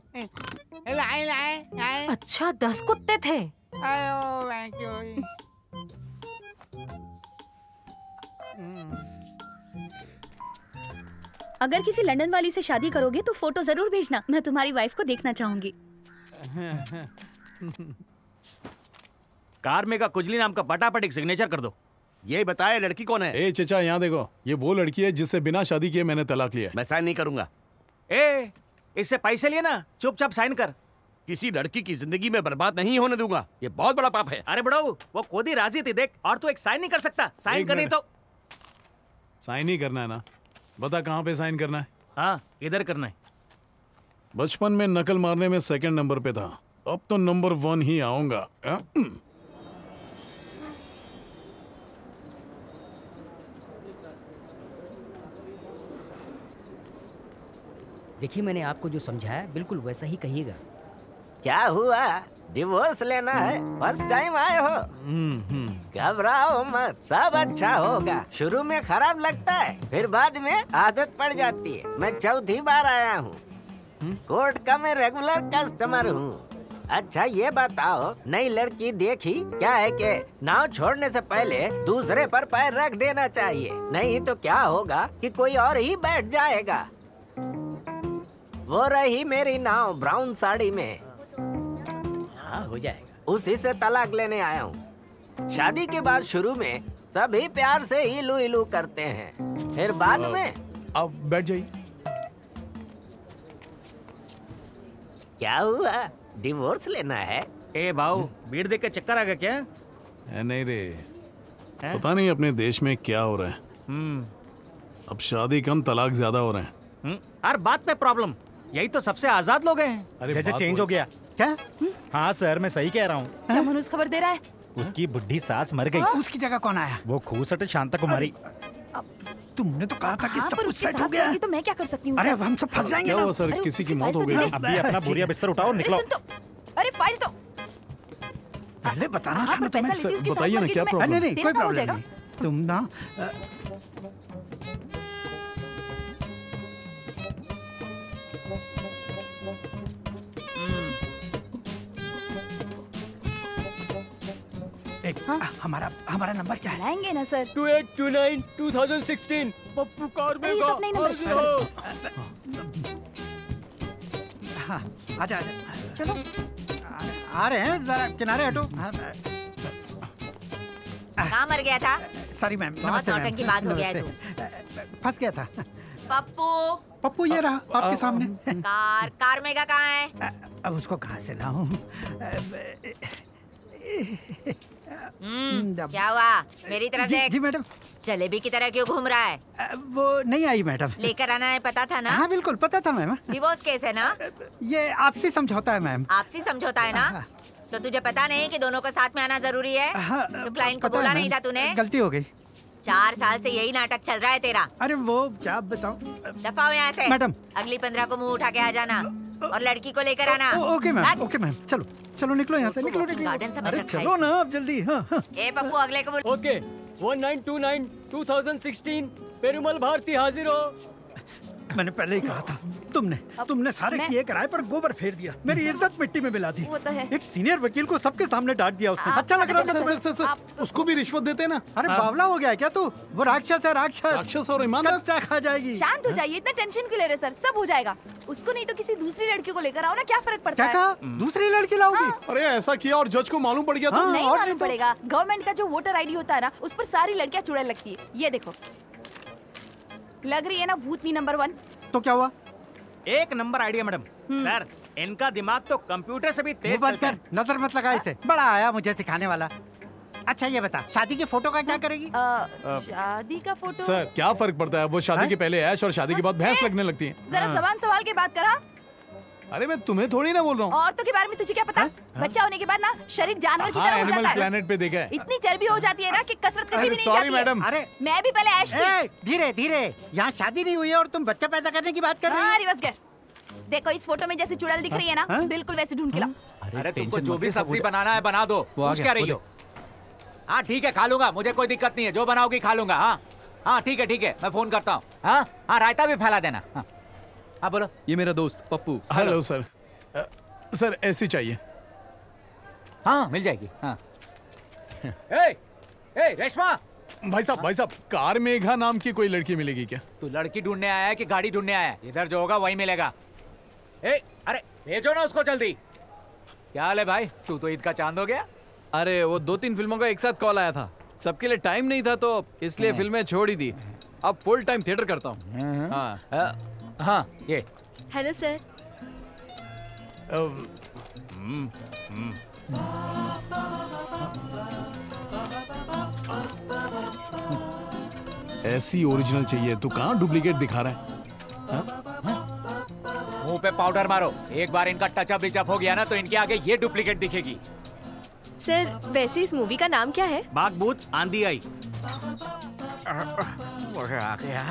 था। अच्छा, 10 कुत्ते थे।
अगर किसी लंदन वाली से शादी करोगे तो फोटो जरूर भेजना, मैं तुम्हारी वाइफ को देखना चाहूंगी।
कार में का कुजली नाम का पटापट एक सिग्नेचर कर दो।
ये बताए लड़की कौन है?
ए चचा यहाँ देखो, ये वो लड़की है जिससे बिना शादी किए मैंने तलाक लिया।
मैं साइन नहीं करूंगा।
ए, इससे पैसे लिए ना, चुपचाप साइन कर।
किसी लड़की की जिंदगी में बर्बाद नहीं होने दूंगा, ये बहुत बड़ा पाप है।
अरे बड़ो, वो खुद ही राजी थी देख, और तू एक साइन नहीं कर सकता। साइन करनी तो
साइन ही करना है ना, बता कहाँ पे साइन करना है?
हाँ, इधर करना है।
बचपन में नकल मारने में सेकंड नंबर पे था, अब तो नंबर 1 ही आऊंगा।
देखिए, मैंने आपको जो समझाया बिल्कुल वैसा ही कहिएगा।
क्या हुआ? डिवोर्स लेना है? फर्स्ट टाइम आए हो? घबराओ मत, सब अच्छा होगा। शुरू में खराब लगता है, फिर बाद में आदत पड़ जाती है। मैं चौथी बार आया हूँ, कोर्ट का मैं रेगुलर कस्टमर हूँ। अच्छा ये बताओ, नई लड़की देखी? क्या है कि नाव छोड़ने से पहले दूसरे पर पैर रख देना चाहिए, नहीं तो क्या होगा कि कोई और ही बैठ जाएगा। वो रही मेरी नाव ब्राउन साड़ी में।
हाँ, हो जाएगा।
उसी से तलाक लेने आया हूँ। शादी के बाद शुरू में सभी प्यार से इलू इलू करते हैं, फिर बाद में।
अब बैठ जाइए।
क्या हुआ? डिवोर्स लेना है?
ए भाऊ, भीड़ देख के चक्कर आ गया क्या?
नहीं रे, पता नहीं अपने देश में क्या हो रहा है। अब शादी कम, तलाक ज्यादा हो रहे हैं।
हर बात पे प्रॉब्लम, यही तो सबसे आजाद लोग हैं।
अरे
जैसे
बात
चेंज
वो-
हो गया
क्या?
हाँ सर, मैं सही कह रहा हूँ।
क्या मनुष्य खबर दे रहा है?
उसकी बुढ़ी सास मर गई।
उसकी जगह कौन आया?
वो खूसट शांता कुमारी।
तुमने तो कहा था कि
हाँ,
सब
पर
कुछ
उसकी
सेट हो
सास
गया।
मर गई तो मैं क्या कर सकती हूँ?
अरे
सर?
अब हम सब फंस जाएंगे
क्या
ना।
हुआ सर,
अरे
किसी की
उसकी
मौत हो
फाइल
गई?
तो दे।
अभी अपना बोरिया बिस्तर उठाओ,
अरे
निकलो।
सुन तो, अरे फाइल तो।
पहले बताना
हाँ,
था
पर
ना तुम्हें।
पैसा लेती उसकी सास
बताइए
मर
ना
गई
क्या
तो मैं-
प्रॉब्लम?
नहीं नहीं,
तेरा
कोई
काम हो
प्रॉब्लम
जाएगा।
नहीं। तुम ना एक हमारा हमारा नंबर क्या है?
लाएंगे ना सर।
2829 2016 पप्पू कार में
अरे ये तो अपना ही नंबर है। चलो।
हाँ, आजा आजा।
चलो।
आ रहे हैं, जरा किनारे हटो। हाँ,
कहाँ मर गया था?
सॉरी मैम,
बहुत
नमस्ते मैम।
नौटंकी बात हो गया है
नमस्ते। फंस गया था।
पप्पू,
पप्पू ये रहा आपके सामने।
कार मेगा कहाँ है?
अब उसको कहाँ से लाऊं?
क्या हुआ? मेरी तरफ
जी,
देख।
जी मैडम।
जलेबी की तरह क्यों घूम रहा है?
वो नहीं आई मैडम।
लेकर आना है, पता था ना?
हाँ बिल्कुल पता था मैम।
डिवोर्स केस है ना?
ये आपसी समझौता है मैम।
आपसी समझौता है ना? तो तुझे पता नहीं कि दोनों को साथ में आना जरूरी है?
हाँ,
तो क्लाइंट को
पता है
बोला
मैम।
नहीं था तूने?
गलती हो गई।
4 साल से यही नाटक चल रहा है तेरा।
अरे वो क्या बताऊं?
दफा हो यहाँ से।
मैडम।
अगली 15 को मुंह उठा के आ जाना और लड़की को लेकर आना।
ओके मैम,
भाग।
Okay ma'am. चलो चलो निकलो यहाँ से, निकलो निकलो।
गार्डन समझ
अरे
रखा है
चलो ना अब जल्दी। हाँ हाँ।
ए पप्पू, अगले को बोल।
ओके 1929 2016 पेरुमल भारती हाजिर हो।
मैंने पहले ही कहा था, तुमने सारे किए कराए पर गोबर फेर दिया, मेरी इज्जत मिट्टी में मिला दी।
वो तो है।
एक सीनियर वकील को सबके सामने डांट दिया उसने। अच्छा लग रहा था तुम्हें?
सर, उसको भी रिश्वत देते ना।
अरे बावला हो गया क्या तू? वो राक्षस है, राक्षस।
राक्षस और ईमानदार।
कच्चा खा जाएगी।
शांत हो जाइए, इतना टेंशन क्यों ले रहे सर? सब हो जाएगा। उसको नहीं तो किसी दूसरी लड़की को लेकर आओ ना, क्या फर्क पड़ता
क्या
है?
कहा? दूसरी लड़की लाओगी?
अरे ऐसा किया और जज को मालूम पड़ गया तो?
नहीं मालूम पड़ेगा। गवर्नमेंट का जो वोटर आईडी होता है ना, उस पर सारी लड़कियां चुड़ैल लगती है। ये देखो, लग रही है ना भूतनी नंबर 1।
तो क्या हुआ?
एक नंबर आइडिया मैडम। सर, इनका दिमाग तो कंप्यूटर से भी तेज
मुंह बंद
चलता
कर,
है।
नजर मत लगा इसे। बड़ा आया मुझे सिखाने वाला। अच्छा ये बता, शादी के फोटो का क्या करेगी?
शादी का फोटो?
सर क्या फर्क पड़ता है, वो शादी के पहले ऐश और शादी के बाद भैंस लगने लगती है।
जरा सवाल के बात करा।
अरे मैं तुम्हें थोड़ी ना बोल रहा हूँ।
औरतों के बारे में तुझे क्या पता? बच्चा होने के बाद ना शरीर जानवर की तरह हो
एनिमल
जाता है।
प्लेनेट पे देखा है।
इतनी चर्बी हो जाती है ना कि कसरत करनी भी नहीं
सॉरी
जाती है।
मैडम।
अरे
मैं भी पहले ऐश थी।
धीरे धीरे, यहाँ शादी नहीं हुई है और तुम बच्चा पैदा करने की बात कर रही
हाँ,
हो।
Reverse gear. देखो इस फोटो में जैसे चुड़ैल दिख रही है ना, बिल्कुल वैसे ढूंढ के लाओ।
अरे तुमको जो भी सब्जी बनाना है बना दो। पूछ क्या रही हो? हाँ ठीक है, खा लूंगा, मुझे कोई दिक्कत नहीं है। जो बनाओगी खा लूंगा। हाँ हाँ ठीक है, मैं फोन करता हूँ। हाँ हाँ, रायता भी फैला देना। हाँ बोलो।
ये मेरा दोस्त पप्पू।
Hello sir. सर ऐसी चाहिए।
हाँ मिल जाएगी। हाँ ए रेशमा,
भाई साहब कार मेघा नाम की कोई लड़की मिलेगी क्या?
तू लड़की ढूंढने आया है कि गाड़ी ढूंढने आया है? इधर जो होगा वही मिलेगा। अरे भेजो ना उसको जल्दी। क्या हाल है भाई, तू तो ईद का चांद हो गया।
अरे वो 2-3 फिल्मों का एक साथ कॉल आया था, सबके लिए टाइम नहीं था तो इसलिए फिल्में छोड़ ही दी। अब फुल टाइम थिएटर करता हूँ। हाँ ये।
Hello sir.
ऐसी ओरिजिनल चाहिए, तू कहाँ डुप्लीकेट दिखा रहा है?
मुंह पे पाउडर मारो, एक बार इनका टचअप रिचअप हो गया ना तो इनके आगे ये डुप्लीकेट दिखेगी।
सर वैसे इस मूवी का नाम क्या है?
बागबूत आंधी आई।
आ गया।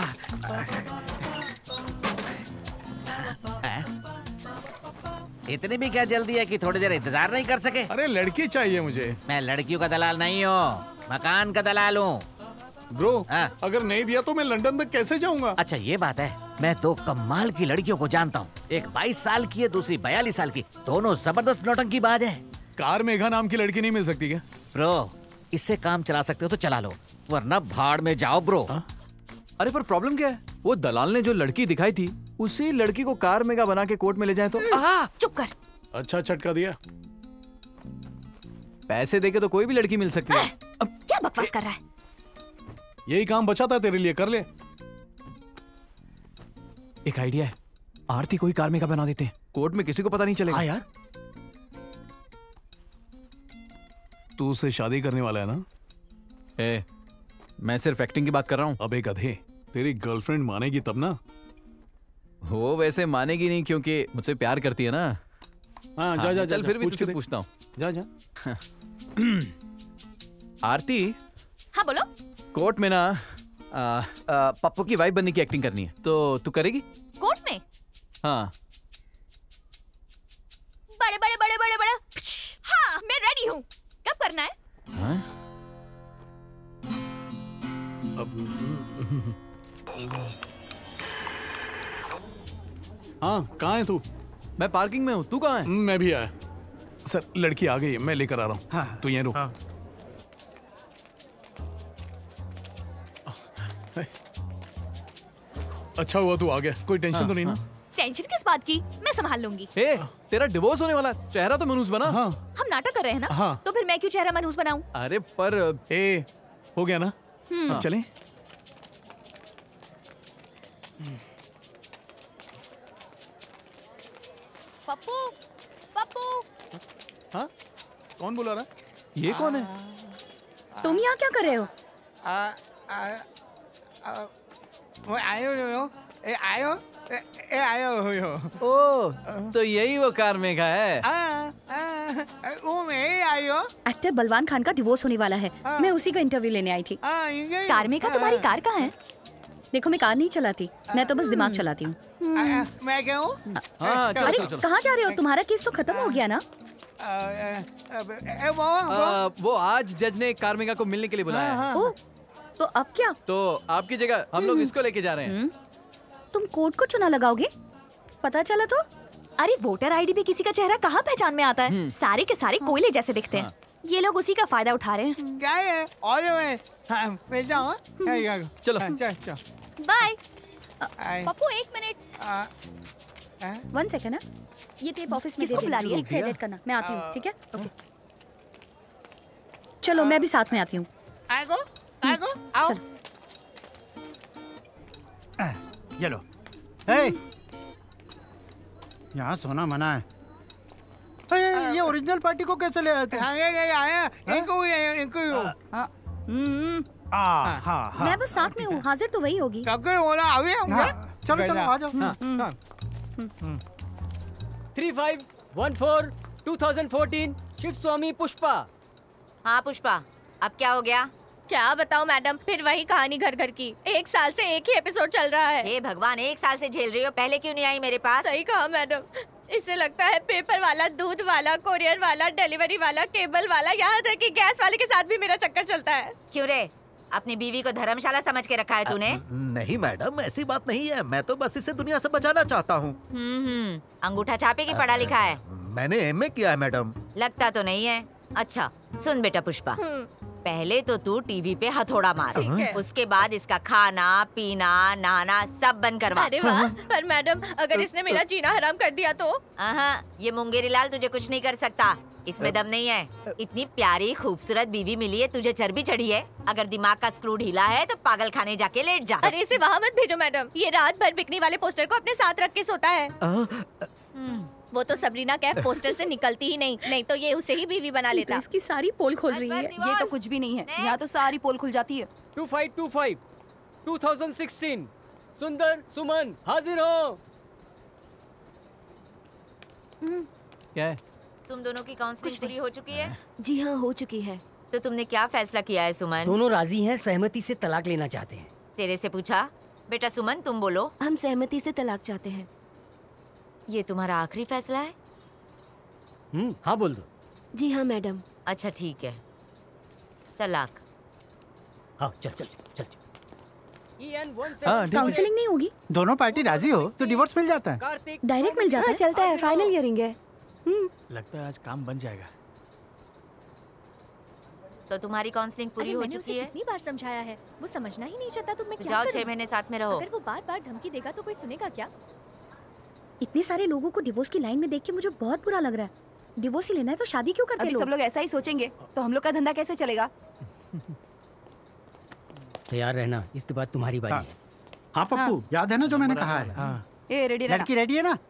इतनी भी क्या जल्दी है कि थोड़ी देर इंतजार नहीं कर सके?
अरे लड़की चाहिए मुझे।
मैं लड़कियों का दलाल नहीं हूँ, मकान का दलाल हूँ।
ब्रो अगर नहीं दिया तो मैं लंदन तक कैसे जाऊंगा?
अच्छा ये बात है, मैं 2 कमाल की लड़कियों को जानता हूँ। एक 22 साल की है, दूसरी 42 साल की। दोनों जबरदस्त नौटंकीबाज है।
कार मेघा नाम की लड़की नहीं मिल सकती क्या?
ब्रो इससे काम चला सकते हो तो चला लो, वरना भाड़ में जाओ ब्रो।
अरे पर प्रॉब्लम क्या है? वो दलाल ने जो लड़की दिखाई थी उसी लड़की को कार मेगा बना के कोर्ट में ले जाए तो।
चुप कर।
अच्छा झटका दिया।
पैसे देके तो कोई भी लड़की मिल सकती है।
क्या बकवास कर रहा है?
यही काम बचा था तेरे लिए, कर ले।
एक आइडिया है, आरती कोई कार मेगा बना देते हैं, कोर्ट में किसी को पता नहीं चलेगा।
हाँ यार, तू उससे शादी करने वाला है ना?
मैं सिर्फ एक्टिंग की बात कर रहा हूँ।
अबे गधे, तेरी गर्लफ्रेंड मानेगी तब ना।
वो वैसे मानेगी नहीं क्योंकि मुझसे प्यार करती है ना।
हाँ जा
चल फिर भी तुझसे पूछता हूँ।
जा
आरती।
हाँ बोलो।
कोर्ट में ना पप्पू की वाइफ बनने की एक्टिंग करनी है, तो तू करेगी?
कोर्ट में?
हाँ।
बड़े बड़े बड़े बड़े बड़े। हाँ मैं रेडी हूँ। कब करना है?
हाँ कहाँ है तू?
मैं पार्किंग में हूँ, तू कहाँ है?
मैं भी आया। सर लड़की आ गई है, मैं लेकर आ रहा हूँ। हाँ, तू यहीं रुक। हाँ। अच्छा हुआ तू आ गया, कोई टेंशन तो नहीं ना?
टेंशन किस बात की, मैं संभाल लूंगी।
तेरा डिवोर्स होने वाला, चेहरा तो मनहूस बना।
हाँ।
हम नाटक कर रहे हैं ना? हाँ। तो फिर मैं क्यों चेहरा मनहूस बनाऊं?
अरे पर
हो गया ना? अब चलें?
पप्पू पप्पू।
हाँ कौन बुला रहा?
ये कौन है?
तुम यहाँ क्या कर रहे हो?
आयो।
ओ तो यही वो कार मेघा है।
वो मैं आयो।
एक्टर बलवान खान का डिवोर्स होने वाला है, मैं उसी का इंटरव्यू लेने आई थी।
कार मेघा, तुम्हारी कार कहाँ है?
देखो मैं कार नहीं चलाती, मैं तो बस दिमाग चलाती हूँ।
मैं क्या हूँ?
अरे कहाँ जा रहे हो? तुम्हारा केस तो खत्म हो गया ना?
वो आज जज ने कार मेघा को मिलने के लिए बुलाया है।
ओह, तो अब क्या?
तो आपकी जगह हम लोग इसको लेके जा रहे हैं।
तुम कोर्ट को चुना लगाओगे? पता चला तो?
अरे वोटर आईडी पे किसी का चेहरा कहाँ पहचान में आता है? सारे के सारे कोयले जैसे दिखते हैं। ये लोग उसी का फायदा उठा रहे हैं।
क्या है? मैं जाऊँ?
चलो
बाय। पप्पू एक मिनट।
1 सेकंड है, ये टेप ऑफिस में
किसको बुला रही है?
ठीक से एडिट करना, मैं आती हूँ। ठीक है? ओके चलो मैं भी साथ में आती हूँ।
आओ।
ये लो। यहाँ सोना मना है। ये ओरिजिनल पार्टी को कैसे ले आए थे?
मैं बस साथ में हूँ, हाजिर तो वही होगी।
चलो चलो आ जाओ।
3514 शिव स्वामी पुष्पा।
हाँ पुष्पा, अब क्या हो गया?
क्या बताओ मैडम, फिर वही कहानी घर घर की। 1 साल से एक ही एपिसोड चल रहा है।
हे भगवान, 1 साल से झेल रही हो, पहले क्यों नहीं आई मेरे पास?
सही कहा मैडम, इससे लगता है पेपर वाला, दूध वाला, कोरियर वाला, डिलीवरी वाला, केबल वाला, यहाँ तक कि गैस वाले के साथ भी मेरा चक्कर चलता है।
क्यों रे, अपनी बीवी को धर्मशाला समझ के रखा है तूने?
नहीं मैडम, ऐसी बात नहीं है, मैं तो बस इसे दुनिया से बचाना चाहता हूँ।
अंगूठा छापे की पढ़ा लिखा है?
मैंने एमए किया है मैडम।
लगता तो नहीं है। अच्छा सुन बेटा पुष्पा, पहले तो तू टीवी पे हथौड़ा मार,
ठीक है।
उसके बाद इसका खाना पीना नहाना सब बंद करवा।
अरे वाह, पर मैडम अगर इसने मेरा जीना हराम कर दिया तो?
ये मुंगेरी लाल तुझे कुछ नहीं कर सकता, इसमें दम नहीं है। इतनी प्यारी खूबसूरत बीवी मिली है, तुझे चर्बी चढ़ी है। अगर दिमाग का स्क्रू ढीला है तो पागल खाने जाके लेट जा।
अरे इसे वहाँ मत भेजो मैडम, ये रात भर बिकनी वाले पोस्टर को अपने साथ रख के सोता है। वो तो सबरीना कैफ पोस्टर से निकलती ही नहीं तो ये उसे ही बीवी बना लेता।
इसकी सारी पोल खोल रही है।
ये तो कुछ भी नहीं है, यहाँ तो सारी पोल खुल जाती है।
2525 2016 सुंदर सुमन हाजिर हो।
क्या है?
तुम दोनों की काउंसलिंग पूरी हो चुकी है?
जी हाँ, हो चुकी है।
तो तुमने क्या फैसला किया है सुमन?
दोनों राजी हैं, सहमति से तलाक लेना चाहते हैं।
तेरे से पूछा? बेटा सुमन तुम बोलो।
हम सहमति से तलाक चाहते हैं।
ये तुम्हारा आखिरी फैसला है?
हाँ बोल दो।
जी हाँ मैडम।
अच्छा ठीक है, तलाक।
हाँ चल चल चल
काउंसलिंग नहीं होगी?
दोनों पार्टी राजी हो तो डिवोर्स मिल जाता है।
डायरेक्ट मिल जाता है।
चलता है, फाइनल हियरिंग है।
लगता है आज काम बन जाएगा।
तो तुम्हारी काउंसलिंग पूरी हो चुकी है?
कितनी बार समझाया है, वो समझना ही नहीं चाहता। तो मैं क्या
जाओ
करूं?
6 महीने साथ में रहो।
अगर वो बार बार धमकी देगा तो कोई सुनेगा क्या?
इतने सारे लोगों को डिवोर्स की लाइन में देख के मुझे बहुत बुरा लग रहा है। डिवोर्स ही लेना है तो शादी क्यों करते
अभी सब लोग ऐसा ही सोचेंगे तो हम लोग का धंधा कैसे चलेगा?
तैयार रहना, इसके बाद तुम्हारी बारी है।
हाँ पप्पू, याद है ना जो मैंने कहा है?
ए रेडी रहना।
लड़की रेडी है ना?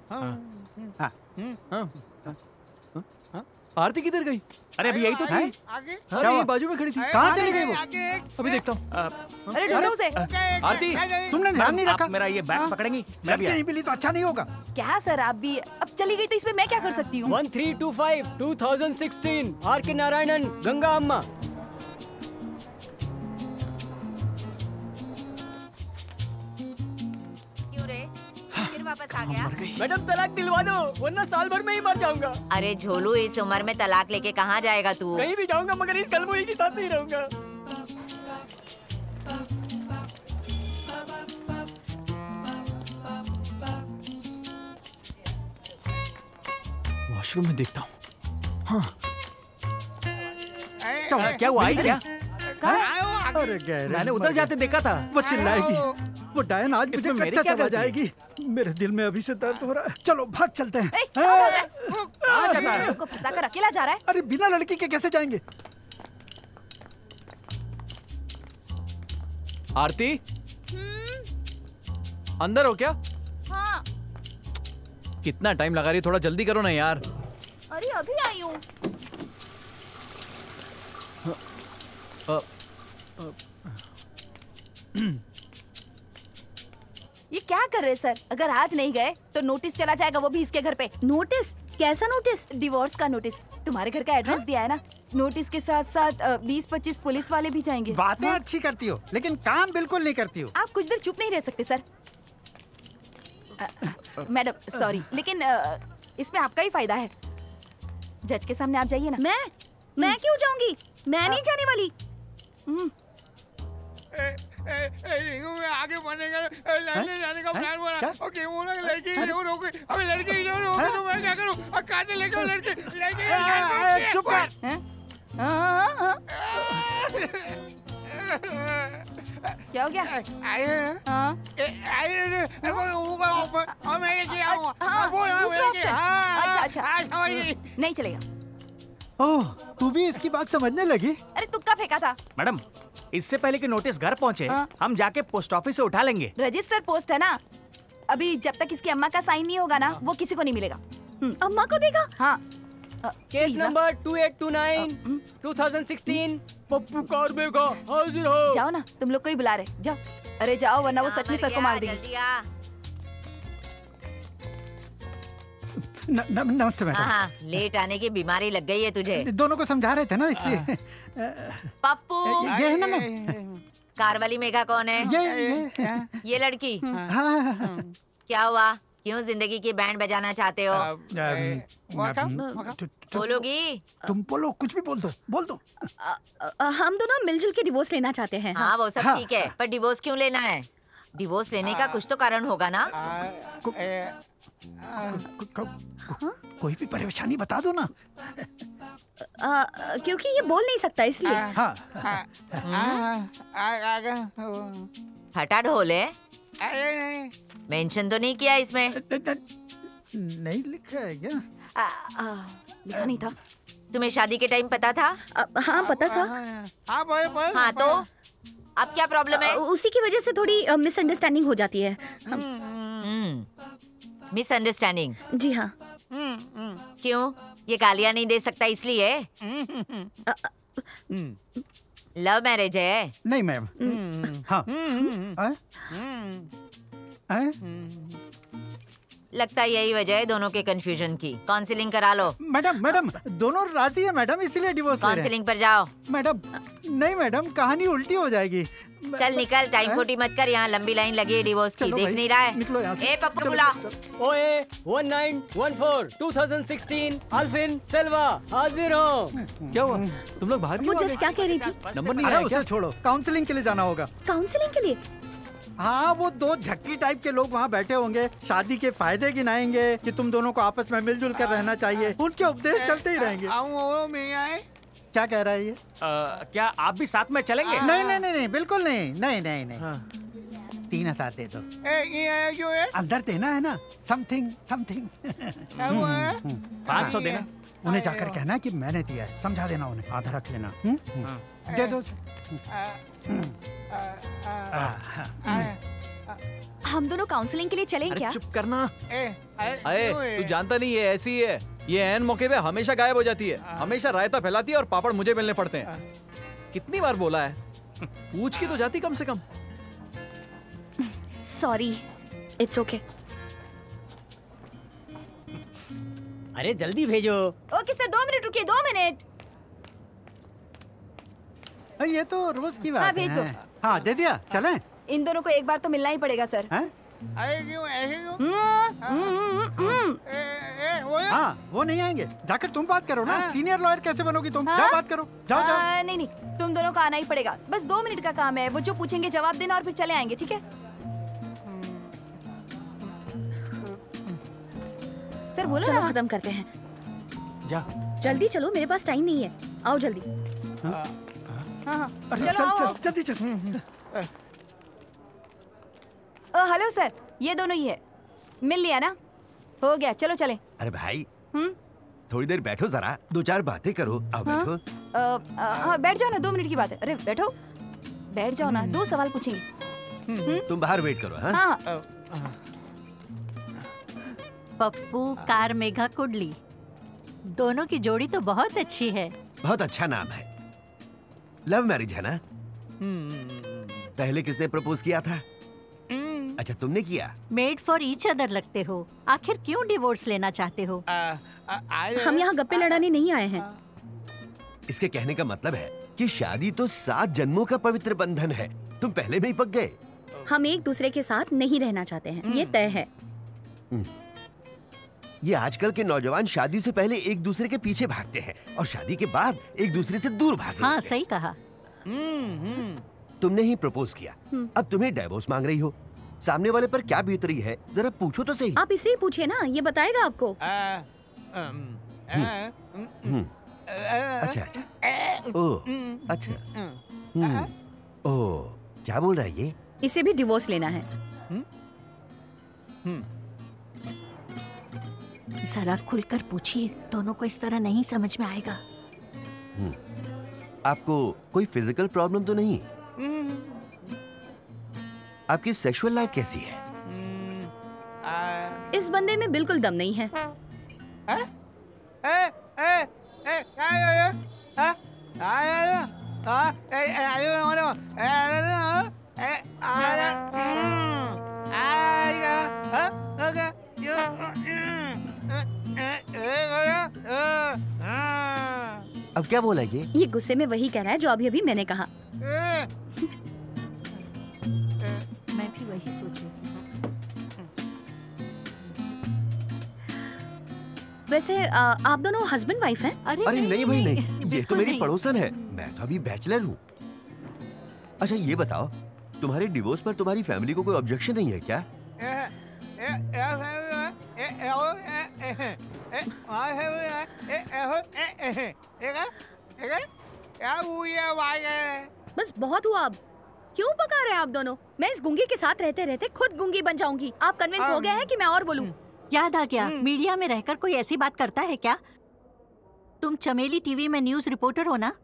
आरती किधर गई?
अरे अभी यही तो थी।
अरे ये बाजू में खड़ी थी।
कहाँ चली गई वो?
अभी देखता हूँ।
अरे ढूंढो उसे।
आरती
तुमने ध्यान नहीं रखा?
मेरा ये बैग पकड़ेंगी? मैं भी
लड़की नहीं मिली तो अच्छा नहीं होगा।
क्या सर आप भी? अब चली गई तो इसमें मैं क्या कर सकती हूँ?
1325 2016 आर के नारायणन गंगा अम्मा।
क्यों रे, फिर वापस आ गया?
मैडम तलाक दिलवा दो वरना साल भर में ही मर जाऊंगा।
अरे झोलू, इस उम्र में तलाक लेके कहाँ जाएगा तू?
कहीं भी जाऊंगा मगर इस कलमुई के साथ नहीं रहूंगा।
वॉशरूम में देखता हूँ। हाँ
क्या हुआ? आई क्या?
अरे गहरे
मैंने उधर जाते देखा था।
वो चिल्लाएगी। वो डायन आज मुझे
इसमें मेरी
कच्चा
क्या
चला
गलती है?
जाएगी। मेरे दिल में अभी से दर्द हो रहा है। चलो भाग चलते हैं।
कहाँ जाता है? उसको फंसा कर अकेला जा रहा है?
अरे बिना लड़की के कैसे जाएंगे?
आरती अंदर हो क्या?
हाँ।
कितना टाइम लगा रही है? थोड़ा जल्दी करो ना यार।
अरे अभी आई हूँ।
ये क्या कर रहे सर? अगर आज नहीं गए तो नोटिस चला जाएगा, वो भी इसके घर पे।
नोटिस? कैसा नोटिस?
डिवोर्स का नोटिस। तुम्हारे घर का एड्रेस दिया है ना? नोटिस के साथ साथ 20-25 पुलिस वाले भी जाएंगे।
बातें अच्छी करती हो लेकिन काम बिल्कुल नहीं करती हो।
आप कुछ देर चुप नहीं रह सकते सर? मैडम सॉरी, लेकिन इसमें आपका ही फायदा है। जज के सामने आप जाइए ना।
मैं क्यों जाऊंगी? मैं नहीं जाने वाली।
आगे बढ़ने का लड़ने जाने का प्लान बना। ओके वो लोग लड़की हो गई। अबे लड़की हो गई तो मैं क्या करूं? अब कहां से लेके लड़की?
चुप कर।
क्या हो गया? अच्छा नहीं चलेगा।
ओह, तू भी इसकी बात समझने लगी?
अरे तुक्का फेंका था।
मैडम, इससे पहले कि नोटिस घर पहुंचे, हम जाके पोस्ट ऑफिस से उठा लेंगे।
रजिस्टर पोस्ट है ना, अभी जब तक इसकी अम्मा का साइन नहीं होगा ना, वो किसी को नहीं मिलेगा।
अम्मा को देगा?
हाँ।
केस नंबर 2829 2016 पप्पू कार्बेगा हाजिर हो।
जाओ ना, तुम लोग को ही बुला रहे। जाओ। अरे जाओ वरना वो सच में सर को मार देगी।
नमस्ते मैडम।
हाँ, लेट आने की बीमारी लग गई है तुझे।
दोनों को समझा रहे थे ना इसलिए।
पप्पू
ये है ना?
कार वाली मेघा कौन है? ये लड़की। क्या हुआ? क्यों जिंदगी की बैंड बजाना चाहते हो? बोलोगी?
तुम बोलो, कुछ भी बोल दो, बोल दो।
हम दोनों मिलजुल के डिवोर्स लेना चाहते हैं।
हाँ वो सब ठीक है, पर डिवोर्स क्यों लेना है? डिवोर्स लेने का कुछ तो कारण होगा ना?
कोई भी परेशानी बता दो ना।
क्योंकि ये बोल नहीं सकता इसलिए।
हटा ढोले। मेंशन तो नहीं किया इसमें।
नहीं लिखा है क्या?
लिखा नहीं था।
तुम्हें शादी के टाइम पता था?
हाँ पता था।
हाँ तो अब क्या प्रॉब्लम है?
उसी की वजह से थोड़ी मिसअंडरस्टैंडिंग हो जाती है।
मिसअंडरस्टैंडिंग?
जी हाँ।
क्यों? ये गालियाँ नहीं दे सकता इसलिए? लव मैरिज है?
नहीं मैम। हाँ।
लगता है यही वजह है दोनों के कंफ्यूजन की। काउंसलिंग करा लो।
मैडम दोनों राजी है मैडम, इसीलिए डिवोर्स ले रहे हैं।
काउंसलिंग पर जाओ।
मैडम नहीं मैडम, कहानी उल्टी हो जाएगी।
चल निकल, टाइम खोटी मत कर। यहाँ लंबी लाइन लगी है डिवोर्स की, देख नहीं रहा है?
निकलो यहाँ से।
ए पप्पू बुला।
ओए 1914 2016 अल्फिन सेल्वा हाजिर हो।
क्या हुआ? तुम लोग बाहर क्यों आ गए?
वो जस्ट क्या कह रही थी?
नंबर नहीं
अरे
आया क्या?
उसे छोड़ो, काउंसलिंग के लिए जाना होगा।
काउंसलिंग के लिए?
हाँ, वो दो झक्की टाइप के लोग वहाँ बैठे होंगे, शादी के फायदे गिनाएंगे कि तुम दोनों को आपस में मिलजुल कर रहना चाहिए। उनके उपदेश चलते ही रहेंगे। क्या कह रहा है ये?
क्या आप भी साथ में चलेंगे?
नहीं, बिल्कुल नहीं। नहीं। 3000 दे दो। अंदर देना है ना, समथिंग 500 देना। उन्हें जाकर कहना कि मैंने दिया है, समझा देना उन्हें। आधा रख लेना। दे दो।
हम दोनों काउंसलिंग के लिए चलें क्या?
चुप करना। अरे तू जानता नहीं है, ऐसी है ये। ऐन मौके पे हमेशा गायब हो जाती है, हमेशा रायता फैलाती है और पापड़ मुझे मिलने पड़ते हैं। कितनी बार बोला है, पूछ के तो जाती कम से कम।
Sorry, it's okay.
अरे जल्दी भेजो।
ओके सर, 2 मिनट रुकिए, 2 मिनट।
ये तो रोज की बात है।
हाँ, भेज दो।
हाँ, दे दिया। चलें?
इन दोनों को एक बार तो मिलना ही पड़ेगा सर।
हाँ, वो नहीं आएंगे। जाकर तुम बात करो ना। सीनियर लॉयर कैसे बनोगी तुम? जाओ बात करो। जाओ।
नहीं, तुम दोनों को आना ही पड़ेगा। बस 2 मिनट का काम है। वो जो पूछेंगे जवाब देना और फिर चले आएंगे, ठीक है? सर बोलो
चलो
ना।
खत्म करते हैं।
जा
जल्दी चलो, मेरे पास टाइम नहीं है। आओ जल्दी।
हाँ।
चल जल्दी चल।
हेलो सर, ये दोनों ही है। मिल लिया ना? हो गया, चलो चले।
अरे भाई थोड़ी देर बैठो जरा, 2-4 बातें करो। आओ बैठो।
हाँ, बैठ जाओ ना, 2 मिनट की बात है। अरे बैठो, बैठ जाओ ना। 2 सवाल पूछेंगे।
तुम बाहर वेट करो।
हाँ।
पप्पू कार मेघा कुडली, दोनों की जोड़ी तो बहुत अच्छी है।
बहुत अच्छा नाम है। लव मैरिज है ना? पहले किसने प्रपोज किया था? अच्छा, तुमने किया।
मेड फॉर ईच अदर लगते हो। आखिर क्यों डिवोर्स लेना चाहते हो?
हम यहाँ गप्पे लड़ाने नहीं आए हैं।
इसके कहने का मतलब है कि शादी तो 7 जन्मों का पवित्र बंधन है। तुम पहले में ही पक गए।
हम एक दूसरे के साथ नहीं रहना चाहते हैं, ये तय है।
ये आजकल के नौजवान शादी से पहले एक दूसरे के पीछे भागते हैं और शादी के बाद एक दूसरे से दूर भागते हैं।
हाँ, सही कहा।
तुमने ही प्रपोज किया, अब तुम्हें डाइवोर्स मांग रही हो। सामने वाले पर क्या बीत रही है, जरा पूछो तो सही।
आप इसे ही पूछिए ना, ये बताएगा आपको।
अच्छा। ओह, अच्छा। ओह, क्या बोल रहा है ये?
इसे भी डिवोर्स लेना है।
जरा खुलकर पूछिए, दोनों को इस तरह नहीं समझ में आएगा।
आपको कोई फिजिकल प्रॉब्लम तो नहीं? आपकी सेक्सुअल लाइफ कैसी है?
इस बंदे में बिल्कुल दम नहीं है।
अब क्या बोला ये
गुस्से में वही कह रहा है जो अभी अभी मैंने कहा।
मैं भी वही सोच रही थी।
वैसे आप दोनों हस्बैंड वाइफ हैं?
अरे नहीं भाई नहीं, ये तो मेरी पड़ोसन है। मैं तो अभी बैचलर हूँ। अच्छा ये बताओ, तुम्हारे डिवोर्स पर तुम्हारी फैमिली को कोई ऑब्जेक्शन नहीं है क्या?
बस बहुत हुआ अब। क्यों पका रहे हैं आप दोनों? मैं इस गुंगी के साथ रहते रहते खुद गुंगी बन जाऊंगी। आप कन्विंस हो गए हैं कि मैं और बोलूं?
याद आ गया, मीडिया में रहकर कोई ऐसी बात करता है क्या? तुम चमेली टीवी में न्यूज रिपोर्टर हो ना?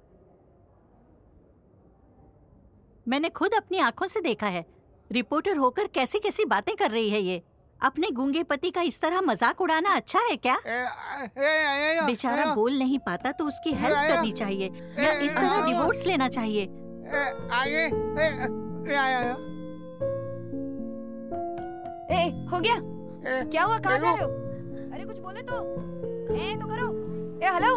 मैंने खुद अपनी आंखों से देखा है। रिपोर्टर होकर कैसी कैसी बातें कर रही है ये। अपने गूंगे पति का इस तरह मजाक उड़ाना अच्छा है क्या? बेचारा बोल नहीं पाता तो उसकी हेल्प करनी चाहिए या इस तरह डिवोर्स लेना चाहिए।
ए, हो गया? क्या हुआ? कहाँ जा रहे हो? अरे कुछ बोले तो। ए, तो करो। ए, हेलो।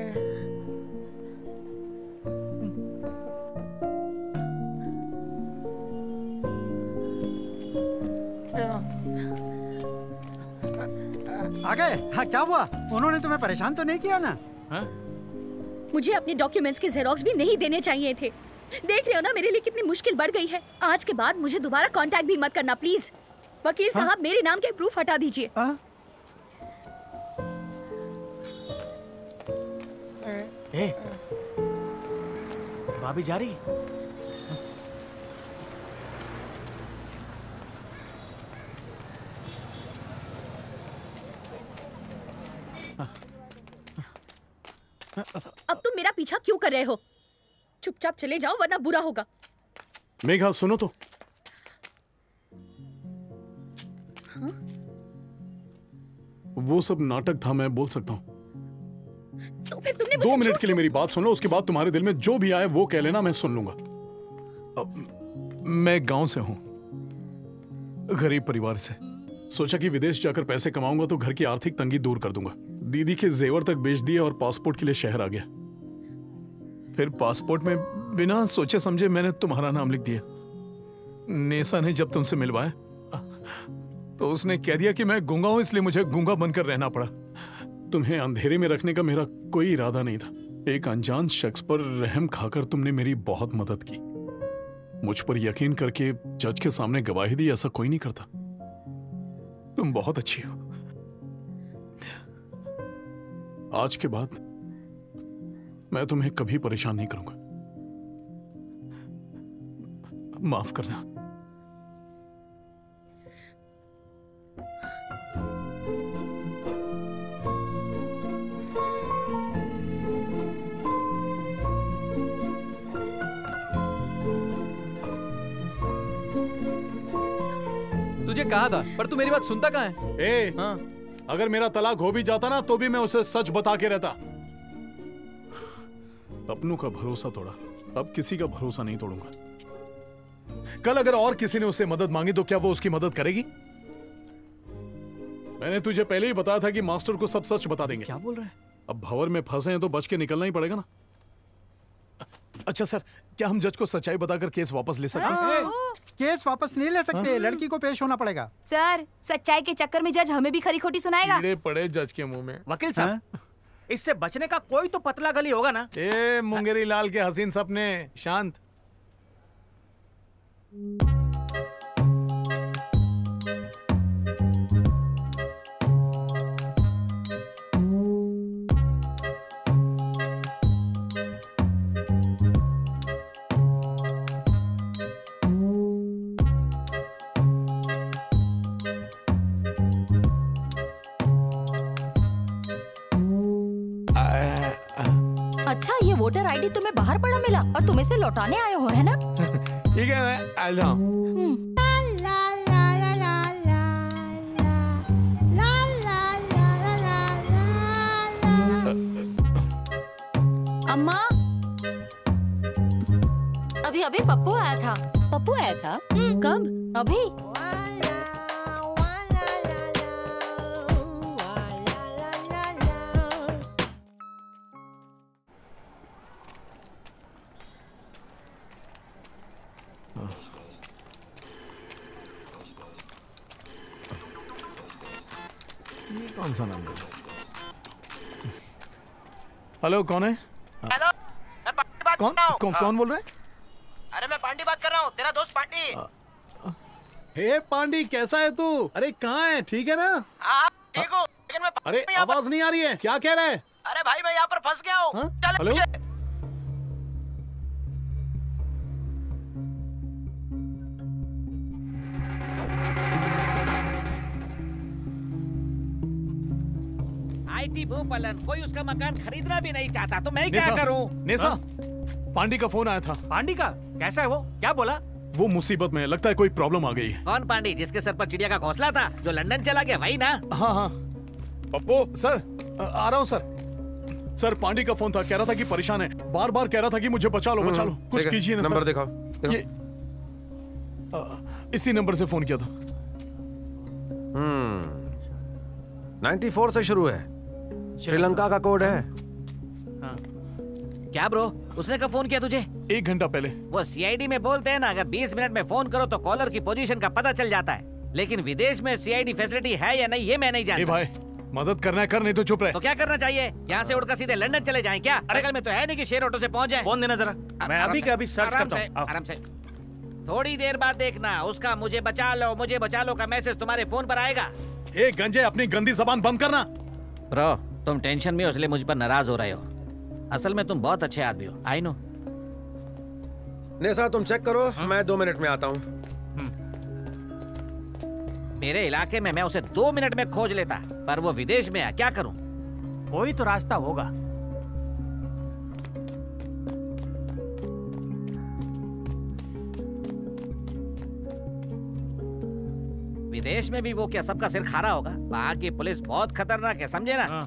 आ गए? हाँ, क्या हुआ? उन्होंने तुम्हें परेशान तो नहीं किया ना? हाँ?
मुझे अपने डॉक्यूमेंट्स के जेरोक्स भी नहीं देने चाहिए थे। देख रहे हो ना मेरे लिए कितनी मुश्किल बढ़ गई है। आज के बाद मुझे दोबारा कांटेक्ट भी मत करना प्लीज। वकील साहब, मेरे नाम के प्रूफ हटा दीजिए।
भाभी जा रही?
अब तुम मेरा पीछा क्यों कर रहे हो? चुपचाप चले जाओ वरना बुरा होगा।
मेघा सुनो तो।
हाँ?
वो सब नाटक था, मैं बोल सकता हूँ।
तो फिर तुमने
2 मिनट के लिए मेरी बात सुन लो, उसके बाद तुम्हारे दिल में जो भी आए वो कह लेना, मैं सुन लूंगा। मैं गांव से हूं, गरीब परिवार से। सोचा कि विदेश जाकर पैसे कमाऊंगा तो घर की आर्थिक तंगी दूर कर दूंगा। दीदी के जेवर तक बेच दिए और पासपोर्ट के लिए शहर आ गया। फिर पासपोर्ट में बिना सोचे समझे मैंने तुम्हारा नाम लिख दिया। नेसा ने जब तुमसे मिलवाया तो उसने कह दिया कि मैं गूंगा हूं, इसलिए मुझे गूंगा बनकर रहना पड़ा। तुम्हें अंधेरे में रखने का मेरा कोई इरादा नहीं था। एक अनजान शख्स पर रहम खाकर तुमने मेरी बहुत मदद की। मुझ पर यकीन करके जज के सामने गवाही दी, ऐसा कोई नहीं करता। तुम बहुत अच्छी हो। आज के बाद मैं तुम्हें कभी परेशान नहीं करूंगा। माफ करना।
तुझे कहा था, पर तू मेरी बात सुनता कहाँ है?
ए, हाँ। अगर मेरा तलाक हो भी जाता ना तो भी मैं उसे सच बता के रहता। अपनों का भरोसा तोड़ा, अब किसी का भरोसा नहीं तोड़ूंगा। कल अगर और किसी ने उससे मदद मांगी तो क्या वो उसकी मदद करेगी? मैंने तुझे पहले ही बताया था कि मास्टर को सब सच बता देंगे।
क्या बोल रहे हैं?
अब भंवर में फंसे हैं तो बच के निकलना ही पड़ेगा ना। अच्छा सर, क्या हम जज को सच्चाई बताकर केस वापस ले सकते हैं?
केस वापस नहीं ले सकते, लड़की को पेश होना पड़ेगा।
सर, सच्चाई के चक्कर में जज हमें भी खरी खोटी सुनाएगा।
कीड़े पड़े जज के मुंह में।
वकील साहब, इससे बचने का कोई तो पतला गली होगा ना?
ए मुंगेरी लाल के हसीन सपने, शांत।
अच्छा, ये वोटर आईडी तुम्हें बाहर पड़ा मिला और तुम इसे लौटाने आए हो, है ना?
ठीक है, मैं आ जाऊं।
अम्मा,
अभी अभी पप्पू आया था।
पप्पू आया था? कब?
अभी।
ये कौन सा नंबर है? हेलो, कौन है?
हेलो, मैं पांडी बात कर रहा हूँ।
कौन बोल रहा है?
अरे मैं पांडी बात कर रहा हूँ, तेरा दोस्त पांडी।
हे पांडी, कैसा है तू? अरे कहाँ है? ठीक है ना?
हाँ ठीक हूँ।
सेकंड में।
अरे आवाज नहीं आ रही है, क्या कह रहा है?
अरे भाई मैं यहाँ पर फंस गया हूँ। चल
हेलो?
IT भूपालन, कोई उसका मकान खरीदना भी नहीं चाहता, तो मैं क्या करूँ?
नेसा, पांडी का फोन आया था।
पांडी का? कैसा है वो? क्या बोला?
वो मुसीबत में, लगता है कोई प्रॉब्लम आ गई है।
कौन पांडी? जिसके सर पर चिड़िया का घोंसला था, जो लंदन चला गया, वही ना?
हाँ हाँ पप्पू सर, आ रहा हूँ सर। सर पांडी का फोन था, कह रहा था कि परेशान है, बार बार कह रहा था कि मुझे बचा लो बचा लो, कुछ कीजिए ना।
नंबर दिखाओ।
ये इसी नंबर से फोन किया था।
94 से शुरू है, श्रीलंका का कोड है।
क्या ब्रो, उसने कब फोन किया तुझे?
1 घंटा पहले।
वो CID में बोलते हैं ना, अगर 20 मिनट में फोन करो तो कॉलर की पोजीशन का पता चल जाता है, लेकिन विदेश में CID फैसिलिटी है या नहीं ये मैं नहीं जानता।
भाई मदद करना है कर, नहीं तो चुप रहे।
तो क्या करना चाहिए? यहाँ से उड़कर सीधे लंदन चले जाएं क्या? बगल में तो है नहीं कि शेयर ऑटो से पहुँच जाएं।
फोन देना जरा, मैं अभी के अभी सर्च करता हूँ।
आराम से। थोड़ी देर बाद देखना उसका मुझे बचा लो का मैसेज तुम्हारे फोन पर आएगा।
ए गंजे, अपनी गंदी जबान बंद करना।
ब्रो तुम टेंशन में हो इसलिए मुझ पर नाराज हो रहे हो, असल में तुम बहुत अच्छे आदमी हो। I know.
नेसा तुम चेक करो, मैं 2 मिनट में आता हूँ।
मेरे इलाके में मैं उसे 2 मिनट में खोज लेता, पर वो विदेश में है, क्या करूं?
कोई तो रास्ता होगा।
विदेश में भी वो क्या सबका सिर खारा होगा? वहाँ की पुलिस बहुत खतरनाक है, समझे ना?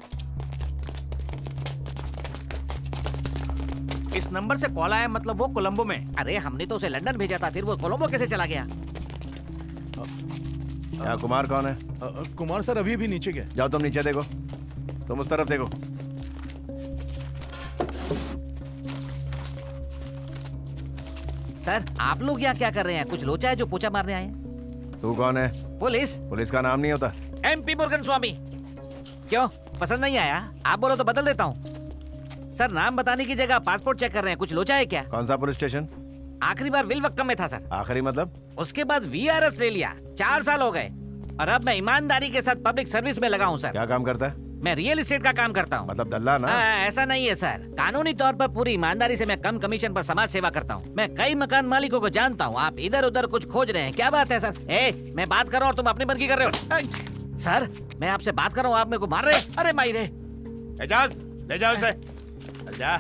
इस नंबर से कॉल आया, मतलब वो कोलंबो में।
अरे हमने तो उसे लंदन भेजा था, फिर वो कोलंबो कैसे चला गया?
क्या कुमार कौन है?
कुमार सर अभी भी नीचे गए।
जाओ तुम नीचे देखो, तुम उस तरफ देखो।
सर आप लोग यहाँ क्या कर रहे हैं? कुछ लोचा है जो पोछा मारने आए हैं?
तू कौन है?
पुलिस।
पुलिस का नाम नहीं होता?
MP मुरुगन स्वामी। क्यों पसंद नहीं आया? आप बोलो तो बदल देता हूँ। सर नाम बताने की जगह पासपोर्ट चेक कर रहे हैं, कुछ लोचा है क्या?
कौन सा पुलिस स्टेशन?
आखिरी बार विलवक्कम में था सर।
आखिरी मतलब?
उसके बाद VRS ले लिया, 4 साल हो गए, और अब मैं ईमानदारी के साथ पब्लिक सर्विस में लगा हूँ सर।
क्या काम करता है?
मैं रियल एस्टेट का काम करता हूँ।
मतलब दल्ला ना?
ऐसा नहीं है सर, कानूनी तौर पर पूरी ईमानदारी से मैं कम कमीशन पर समाज सेवा करता हूँ। मैं कई मकान मालिकों को जानता हूँ। आप इधर उधर कुछ खोज रहे हैं, क्या बात है सर? मैं बात कर रहा हूँ और तुम अपनी बंदगी कर रहे हो। सर मैं आपसे बात कर रहा हूँ, आप मेरे को मार रहे? अरे मायरे।
एजाज ले जाओ इसे। जा।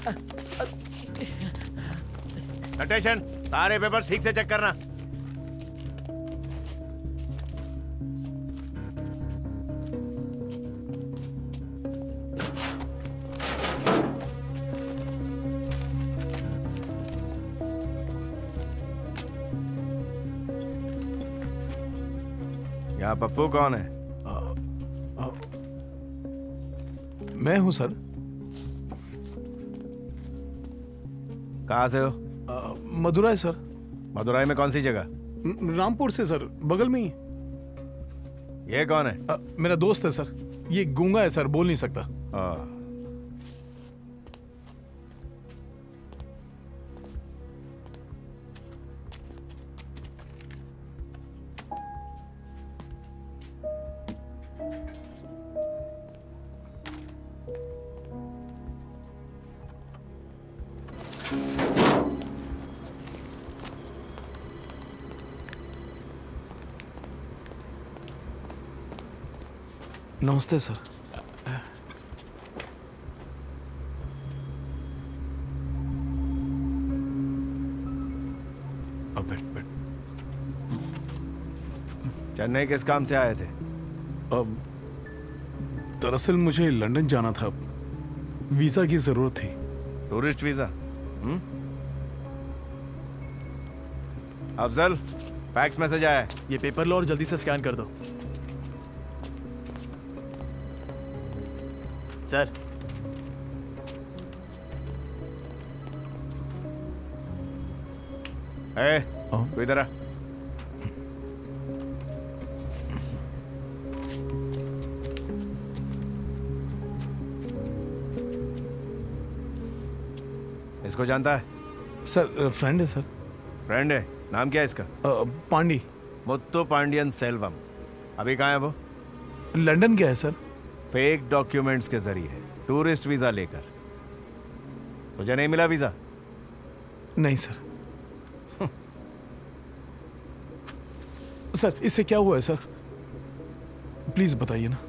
नटेशन, सारे पेपर्स ठीक से चेक करना। यहाँ पप्पू कौन है?
मैं हूँ सर।
कहाँ से हो?
मदुराई सर।
मदुराई में कौन सी जगह?
रामपुर से सर, बगल में ही।
ये कौन है?
मेरा दोस्त है सर, ये गूंगा है सर, बोल नहीं सकता। नमस्ते सर।
चेन्नई किस काम से आए थे?
अब दरअसल मुझे लंदन जाना था, वीजा की जरूरत थी।
Tourist visa? Afzal, fax message आया है।
ये पेपर लो और जल्दी से स्कैन कर दो। सर।
तू इधर आ। इसको जानता है?
सर फ्रेंड है सर।
फ्रेंड है? नाम क्या है इसका?
पांडी।
मुत्तु पांडियन सेल्वम। अभी कहाँ है वो?
लंदन गया है सर।
फेक डॉक्यूमेंट्स के जरिए टूरिस्ट वीजा लेकर। तुझे नहीं मिला वीजा?
नहीं सर। सर इससे क्या हुआ है सर? प्लीज बताइए ना।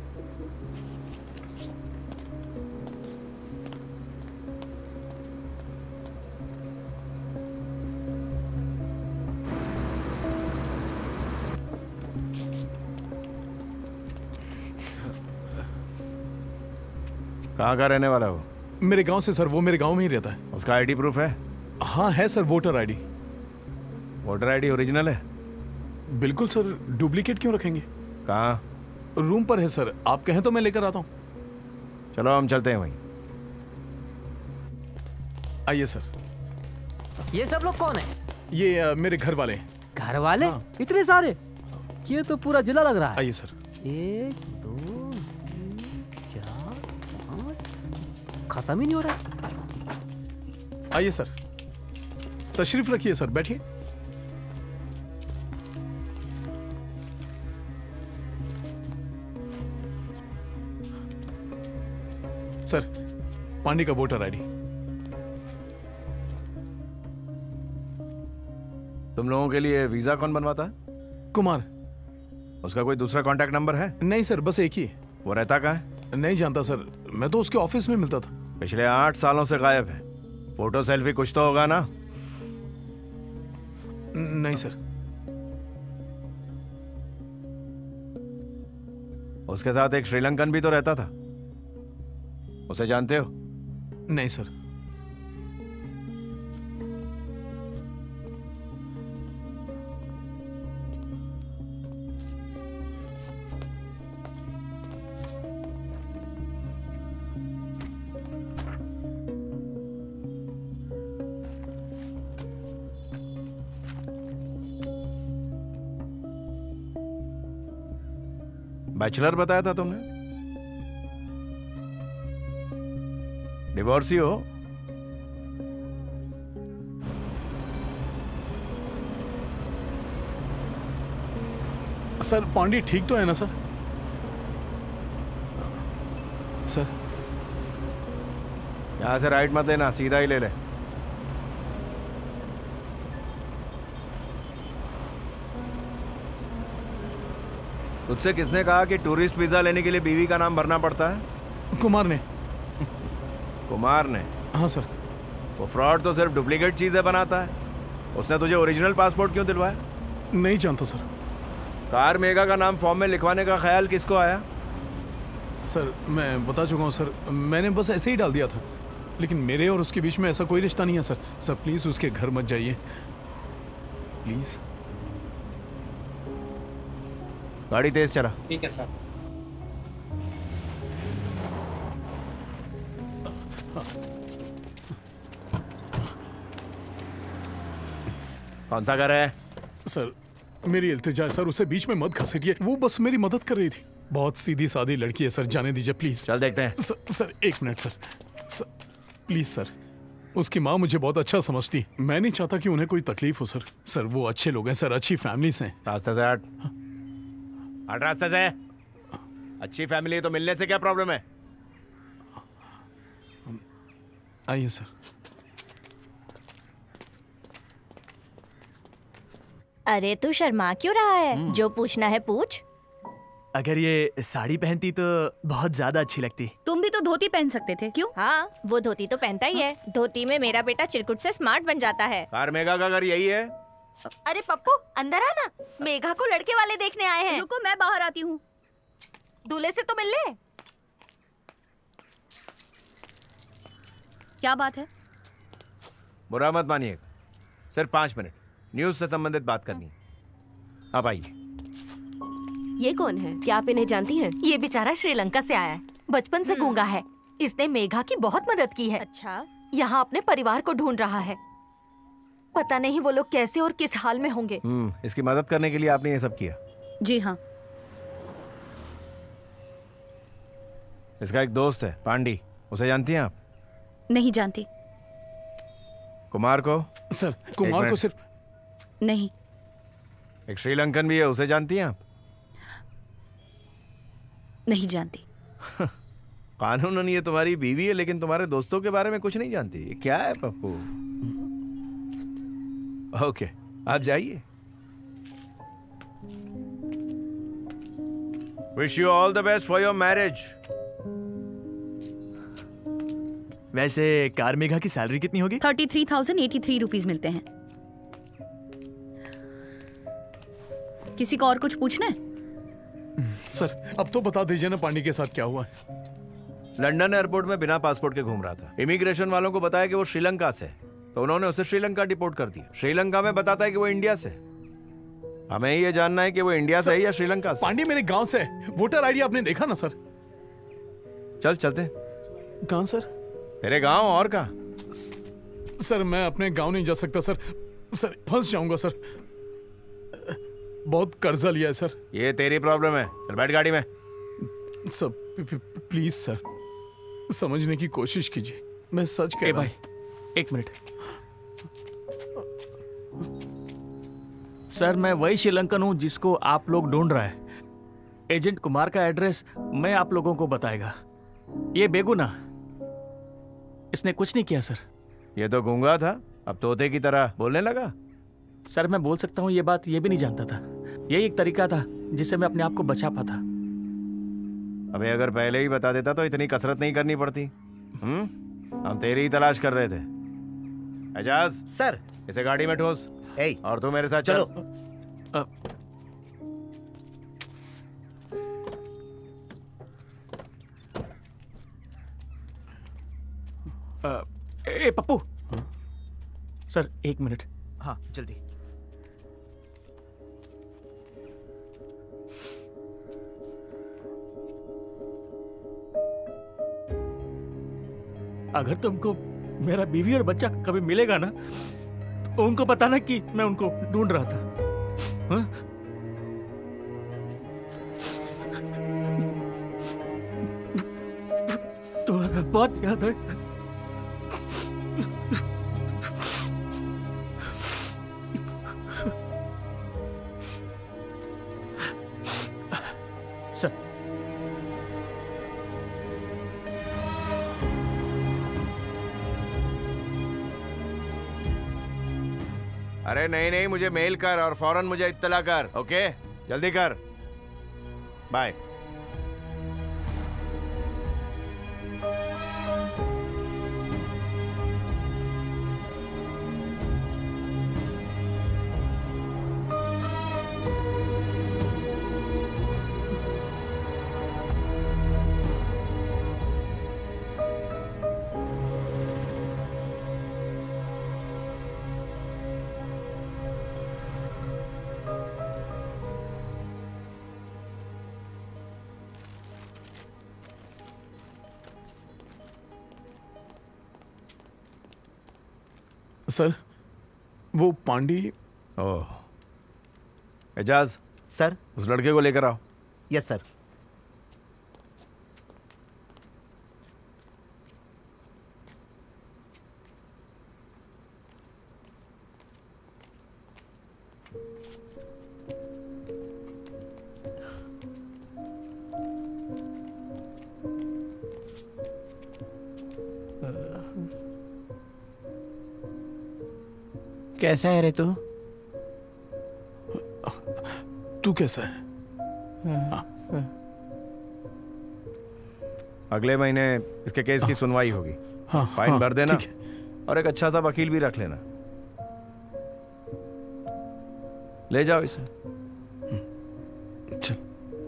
कहाँ का रहने वाला वो?
मेरे गांव से सर। वो मेरे गांव में ही रहता है।
उसका आईडी प्रूफ है?
हाँ है sir, voter ID.
Voter ID original है?
बिल्कुल सर, डुप्लीकेट क्यों रखेंगे?
कहाँ?
रूम पर है सर, आप कहें तो मैं लेकर आता हूँ।
चलो हम चलते हैं वहीं।
आइए सर।
ये सब लोग कौन है?
ये मेरे घर वाले हैं।
घर वाले? हाँ। इतने सारे? ये तो पूरा जिला लग रहा है।
आइए सर।
1 2 3 4 5 खत्म ही नहीं हो रहा।
आइए सर, तशरीफ रखिए सर, बैठिए। सर, पांडे का वोटर आईडी।
तुम लोगों के लिए वीजा कौन बनवाता है?
कुमार।
उसका कोई दूसरा कांटेक्ट नंबर है?
नहीं सर, बस एक ही है।
वो रहता कहाँ है?
नहीं जानता सर, मैं तो उसके ऑफिस में मिलता था।
पिछले 8 सालों से गायब है। फोटो सेल्फी कुछ तो होगा ना?
नहीं सर।
उसके साथ एक श्रीलंकन भी तो रहता था, उसे जानते हो?
नहीं सर।
बैचलर बताया था तुमने? डिवोर्सी हो?
सर पांडे ठीक तो है ना सर? सर
यहां से राइट मत लेना, सीधा ही ले ले। तुझसे किसने कहा कि टूरिस्ट वीजा लेने के लिए बीवी का नाम भरना पड़ता है?
कुमार ने।
कुमार ने?
हाँ सर।
वो फ्रॉड तो सिर्फ डुप्लीकेट चीजें बनाता है। उसने तुझे ओरिजिनल पासपोर्ट क्यों दिलवाया?
नहीं जानता सर।
कार मेगा का नाम फॉर्म में लिखवाने का ख्याल किसको आया?
सर मैं बता चुका हूँ सर, मैंने बस ऐसे ही डाल दिया था, लेकिन मेरे और उसके बीच में ऐसा कोई रिश्ता नहीं है सर। सर प्लीज उसके घर मत जाइए प्लीज।
गाड़ी तेज चला।
ठीक है सर।
कौन सा घर है?
सर मेरी इल्तिजा है सर, उसे बीच में मत घसीटिए, वो बस मेरी मदद कर रही थी। बहुत सीधी सादी लड़की है सर, जाने दीजिए प्लीज।
चल देखते हैं।
Sir 1 minute sir, please sir. उसकी माँ मुझे बहुत अच्छा समझती, मैं नहीं चाहता कि उन्हें कोई तकलीफ हो सर। सर वो अच्छे लोग हैं सर, अच्छी फैमिली हैं।
रास्ते से हट। हट रास्ते से। अच्छी फैमिली है तो मिलने से क्या प्रॉब्लम है?
आइए सर।
अरे तू शर्मा क्यों रहा है? जो पूछना है पूछ।
अगर ये साड़ी पहनती तो बहुत ज्यादा अच्छी लगती।
तुम भी तो धोती पहन सकते थे, क्यों? हाँ, वो धोती तो पहनता ही है। धोती में मेरा बेटा चिरकुट से स्मार्ट बन जाता है।
कार मेगा का घर यही है?
अरे पप्पू अंदर आना, मेघा को लड़के वाले देखने आए हैं।
रुको मैं बाहर आती हूँ।
दूल्हे से तो मिल ले।
क्या बात है?
बुरा मत मानिएगा, सिर्फ 5 मिनट न्यूज से संबंधित बात करनी है। अब आइए।
ये कौन है? क्या आप इन्हें जानती हैं? ये बेचारा श्रीलंका से आया है, बचपन से गूंगा है। इसने मेघा की बहुत मदद की है।
अच्छा।
यहाँ अपने परिवार को ढूंढ रहा है। पता नहीं वो लोग कैसे और किस हाल में होंगे।
इसकी मदद करने के लिए आपने ये सब किया?
जी हाँ।
इसका एक दोस्त है पांडी, उसे जानती हैं आप?
नहीं जानती।
कुमार को?
सर कुमार को सिर्फ
नहीं।
एक श्रीलंकन भी है, उसे जानती हैं आप?
नहीं जानती।
कानूनन ये तुम्हारी बीवी है, लेकिन तुम्हारे दोस्तों के बारे में कुछ नहीं जानती। ये क्या है पप्पू? ओके, आप जाइए। Wish you all the best for your marriage.
वैसे कार्मिका की सैलरी कितनी होगी?
33,083 रुपीज मिलते हैं। किसी को और कुछ पूछना है?
सर अब तो बता दीजिए ना पांडे के साथ क्या हुआ है।
लंदन एयरपोर्ट में बिना पासपोर्ट के घूम रहा था। इमिग्रेशन वालों को बताया कि वो श्रीलंका से, तो उन्होंने उसे श्रीलंका डिपोर्ट कर दिया। श्रीलंका में बताता है कि वो इंडिया से। हमें ये जानना है कि वो इंडिया से है या श्रीलंका से।
पांडे मेरे गांव से। वोटर आईडी आपने देखा ना सर?
चल चलते।
कहां सर?
तेरे गांव और कहां?
सर मैं अपने गांव नहीं जा सकता सर। सर फंस जाऊंगा सर। बहुत कर्जा लिया है सर।
ये तेरी प्रॉब्लम है। चल बैठ गाड़ी में।
सर प्लीज सर समझने की कोशिश कीजिए। मैं सच कह रहा हूं।
भाई एक मिनट। सर मैं वही श्रीलंकन हूं जिसको आप लोग ढूंढ रहे हैं। एजेंट कुमार का एड्रेस मैं आप लोगों को बताएगा। ये बेगुना, इसने कुछ नहीं किया सर।
ये तो गूंगा था, अब तोते की तरह बोलने लगा।
सर मैं बोल सकता हूँ ये बात, ये भी नहीं जानता था। यही एक तरीका था जिससे मैं अपने आप को बचा पाता।
अबे अगर पहले ही बता देता तो इतनी कसरत नहीं करनी पड़ती। हम तेरी ही तलाश कर रहे थे। एजाज
सर,
इसे गाड़ी में ठोस। और तू मेरे साथ चलो।
ए पप्पू। सर एक मिनट।
हाँ जल्दी।
अगर तुमको मेरा बीवी और बच्चा कभी मिलेगा ना, तो उनको बताना कि मैं उनको ढूंढ रहा था। हाँ? तुम्हारा बहुत याद है। सर
अरे नहीं नहीं, मुझे मेल कर और फौरन मुझे इत्तला कर। ओके जल्दी कर। बाय।
सर वो पांडे।
ओह एजाज।
सर
उस लड़के को लेकर आओ।
Yes sir.
कैसा है रे तू?
तू कैसा है?
अगले महीने इसके केस की सुनवाई होगी। फाइन भर देना और एक अच्छा सा वकील भी रख लेना। ले जाओ इसे।
चल।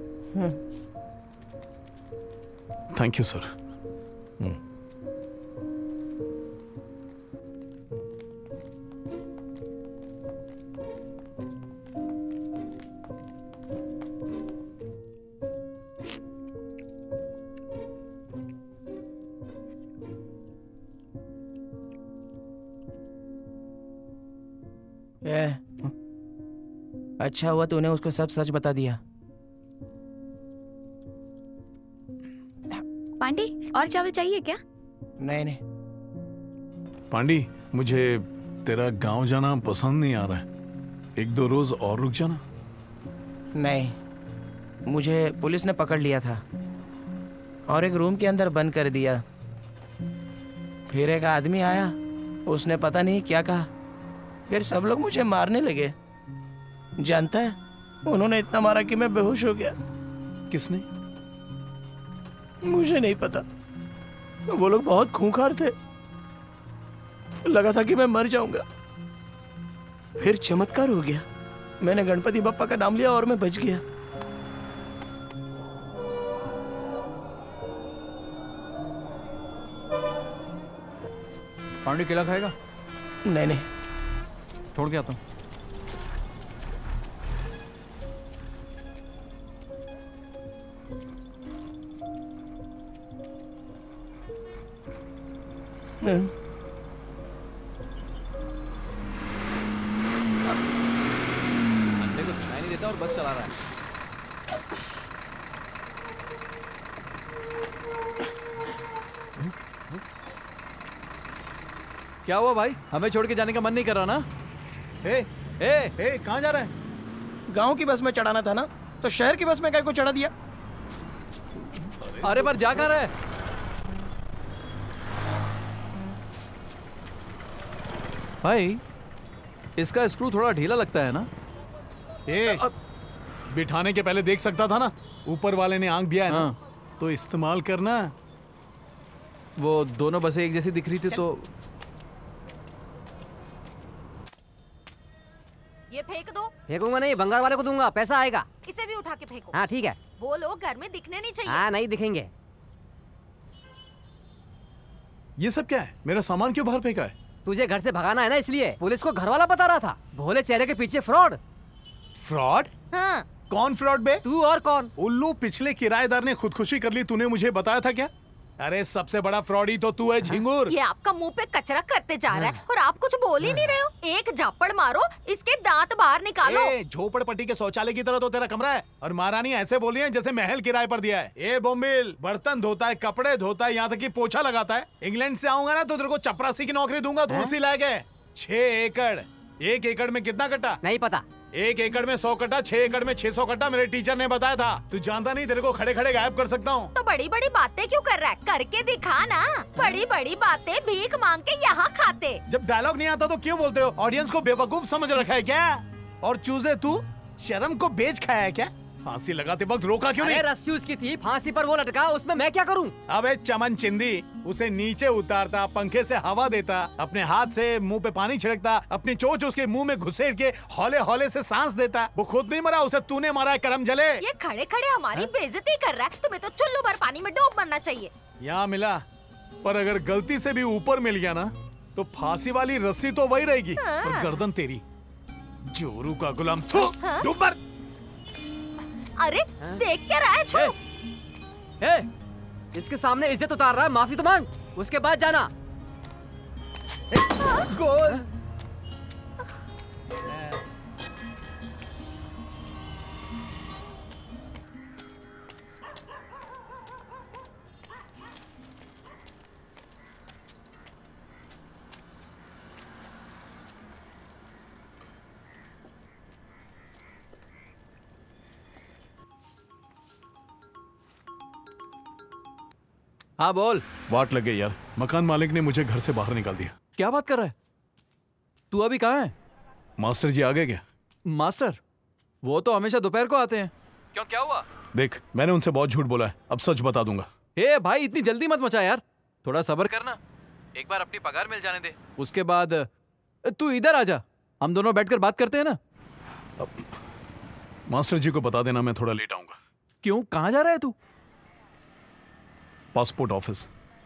Thank you sir.
अच्छा हुआ तूने उसको सब सच बता दिया।
पांडे और चावल चाहिए क्या?
नहीं नहीं
पांडे, मुझे तेरा गांव जाना पसंद नहीं आ रहा है। एक दो रोज और रुक जाना।
नहीं, मुझे पुलिस ने पकड़ लिया था। और एक रूम के अंदर बंद कर दिया। फिर एक आदमी आया, उसने पता नहीं क्या कहा, फिर सब लोग मुझे मारने लगे। जानता है, उन्होंने इतना मारा कि मैं बेहोश हो गया।
किसने?
मुझे नहीं पता। वो लोग बहुत खूंखार थे, लगा था कि मैं मर जाऊंगा। फिर चमत्कार हो गया, मैंने गणपति बप्पा का नाम लिया और मैं बच गया।
पांडे केला खाएगा?
नहीं नहीं,
छोड़ के आता हूँ। अंडे को दिखाई नहीं देता और बस चला रहा है। क्या हुआ भाई? हमें छोड़ के जाने का मन नहीं कर रहा ना?
कहाँ जा रहा है?
गांव की बस में चढ़ाना था ना, तो शहर की बस में क्या को चढ़ा दिया।
अरे पर जा कहाँ रहा है? भाई इसका स्क्रू थोड़ा ढीला लगता है ना?
बिठाने के पहले देख सकता था ना, ऊपर वाले ने आंख दिया है ना, तो इस्तेमाल करना।
वो दोनों बसें एक जैसी दिख रही थी तो
ये फेंक दो।
फेंकूंगा नहीं, बंगाल वाले को दूंगा, पैसा आएगा।
इसे भी उठा के फेंको।
हाँ ठीक है।
वो लोग घर में दिखने नहीं चाहिए।
हाँ नहीं दिखेंगे।
ये सब क्या है? मेरा सामान क्यों बाहर फेंका है?
तुझे घर से भगाना है ना, इसलिए पुलिस को घर वाला बता रहा था। भोले चेहरे के पीछे फ्रॉड।
फ्रॉड?
हाँ।
कौन फ्रॉड बे?
तू और कौन?
उल्लू, पिछले किराएदार ने खुदकुशी कर ली, तूने मुझे बताया था क्या? अरे सबसे बड़ा फ्रॉडी तो तू है झिंगुर।
ये आपका मुंह पे कचरा करते जा रहा है और आप कुछ बोल ही नहीं रहे हो। एक झापड़ मारो, इसके दांत बाहर निकालो।
झोपड़पट्टी के शौचालय की तरह तो तेरा कमरा है, और महारानी ऐसे बोली है जैसे महल किराए पर दिया है। ए बोम्बिल, बर्तन धोता है, कपड़े धोता है, यहाँ तक कि पोछा लगाता है। इंग्लैंड से आऊंगा ना तो तेरे को चपरासी की नौकरी दूंगा, दूर सी लाके। 6 एकड़। 1 एकड़ में कितना कट्टा?
नहीं पता।
1 एकड़ में 100 कट्टा, 6 एकड़ में 600 कट्टा, मेरे टीचर ने बताया था। तू जानता नहीं, तेरे को खड़े खड़े गायब कर सकता हूँ।
तो बड़ी बड़ी बातें क्यों कर रहा है? करके दिखा ना। बड़ी बड़ी बातें भीख मांग के यहाँ खाते।
जब डायलॉग नहीं आता तो क्यों बोलते हो? ऑडियंस को बेवकूफ समझ रखा है क्या? और चूजे तू शर्म को बेच खाया है क्या? फांसी लगाते वक्त रोका क्यों नहीं?
अरे रस्सी उसकी थी, फांसी पर वो लटका, उसमें मैं क्या करूं?
अबे चमन चिंदी, उसे नीचे उतारता, पंखे से हवा देता, अपने हाथ से मुंह पे पानी छिड़कता, अपनी चोंच उसके मुंह में घुसेड़ के हौले हौले से सांस देता। वो खुद नहीं मरा, उसे तूने मारा है, करम जले।
ये खड़े खड़े हमारी बेइज्जती कर रहा है। तुम्हें तो चुल्लू भर पानी में डूब मरना चाहिए।
यहाँ मिला, पर अगर गलती से भी ऊपर मिल गया ना, तो फांसी वाली रस्सी तो वही रहेगी, पर गर्दन तेरी। जोरू का गुलाम। डूब मर।
अरे देख क्या रहा है?
छू। इसके सामने इज्जत उतार रहा है, माफी तो मांग, उसके बाद जाना।
गोल।
हाँ बोल।
वाट लग गई यार, मकान मालिक ने मुझे घर से बाहर निकाल दिया।
क्या बात कर रहा है? तू अभी कहाँ है?
मास्टर जी आ गए क्या?
मास्टर? वो तो हमेशा दोपहर को आते हैं। क्यों, क्या हुआ?
देख, मैंने उनसे बहुत झूठ बोला है, अब सच बता दूंगा।
हे भाई, इतनी जल्दी मत मचा यार, थोड़ा सब्र करना। एक बार अपनी पगार मिल जाने दे, उसके बाद तू इधर आ जा, हम दोनों बैठकर बात करते हैं ना।
मास्टर जी को बता देना मैं थोड़ा लेट आऊंगा।
क्यों, कहाँ जा रहा है तू?
Passport office.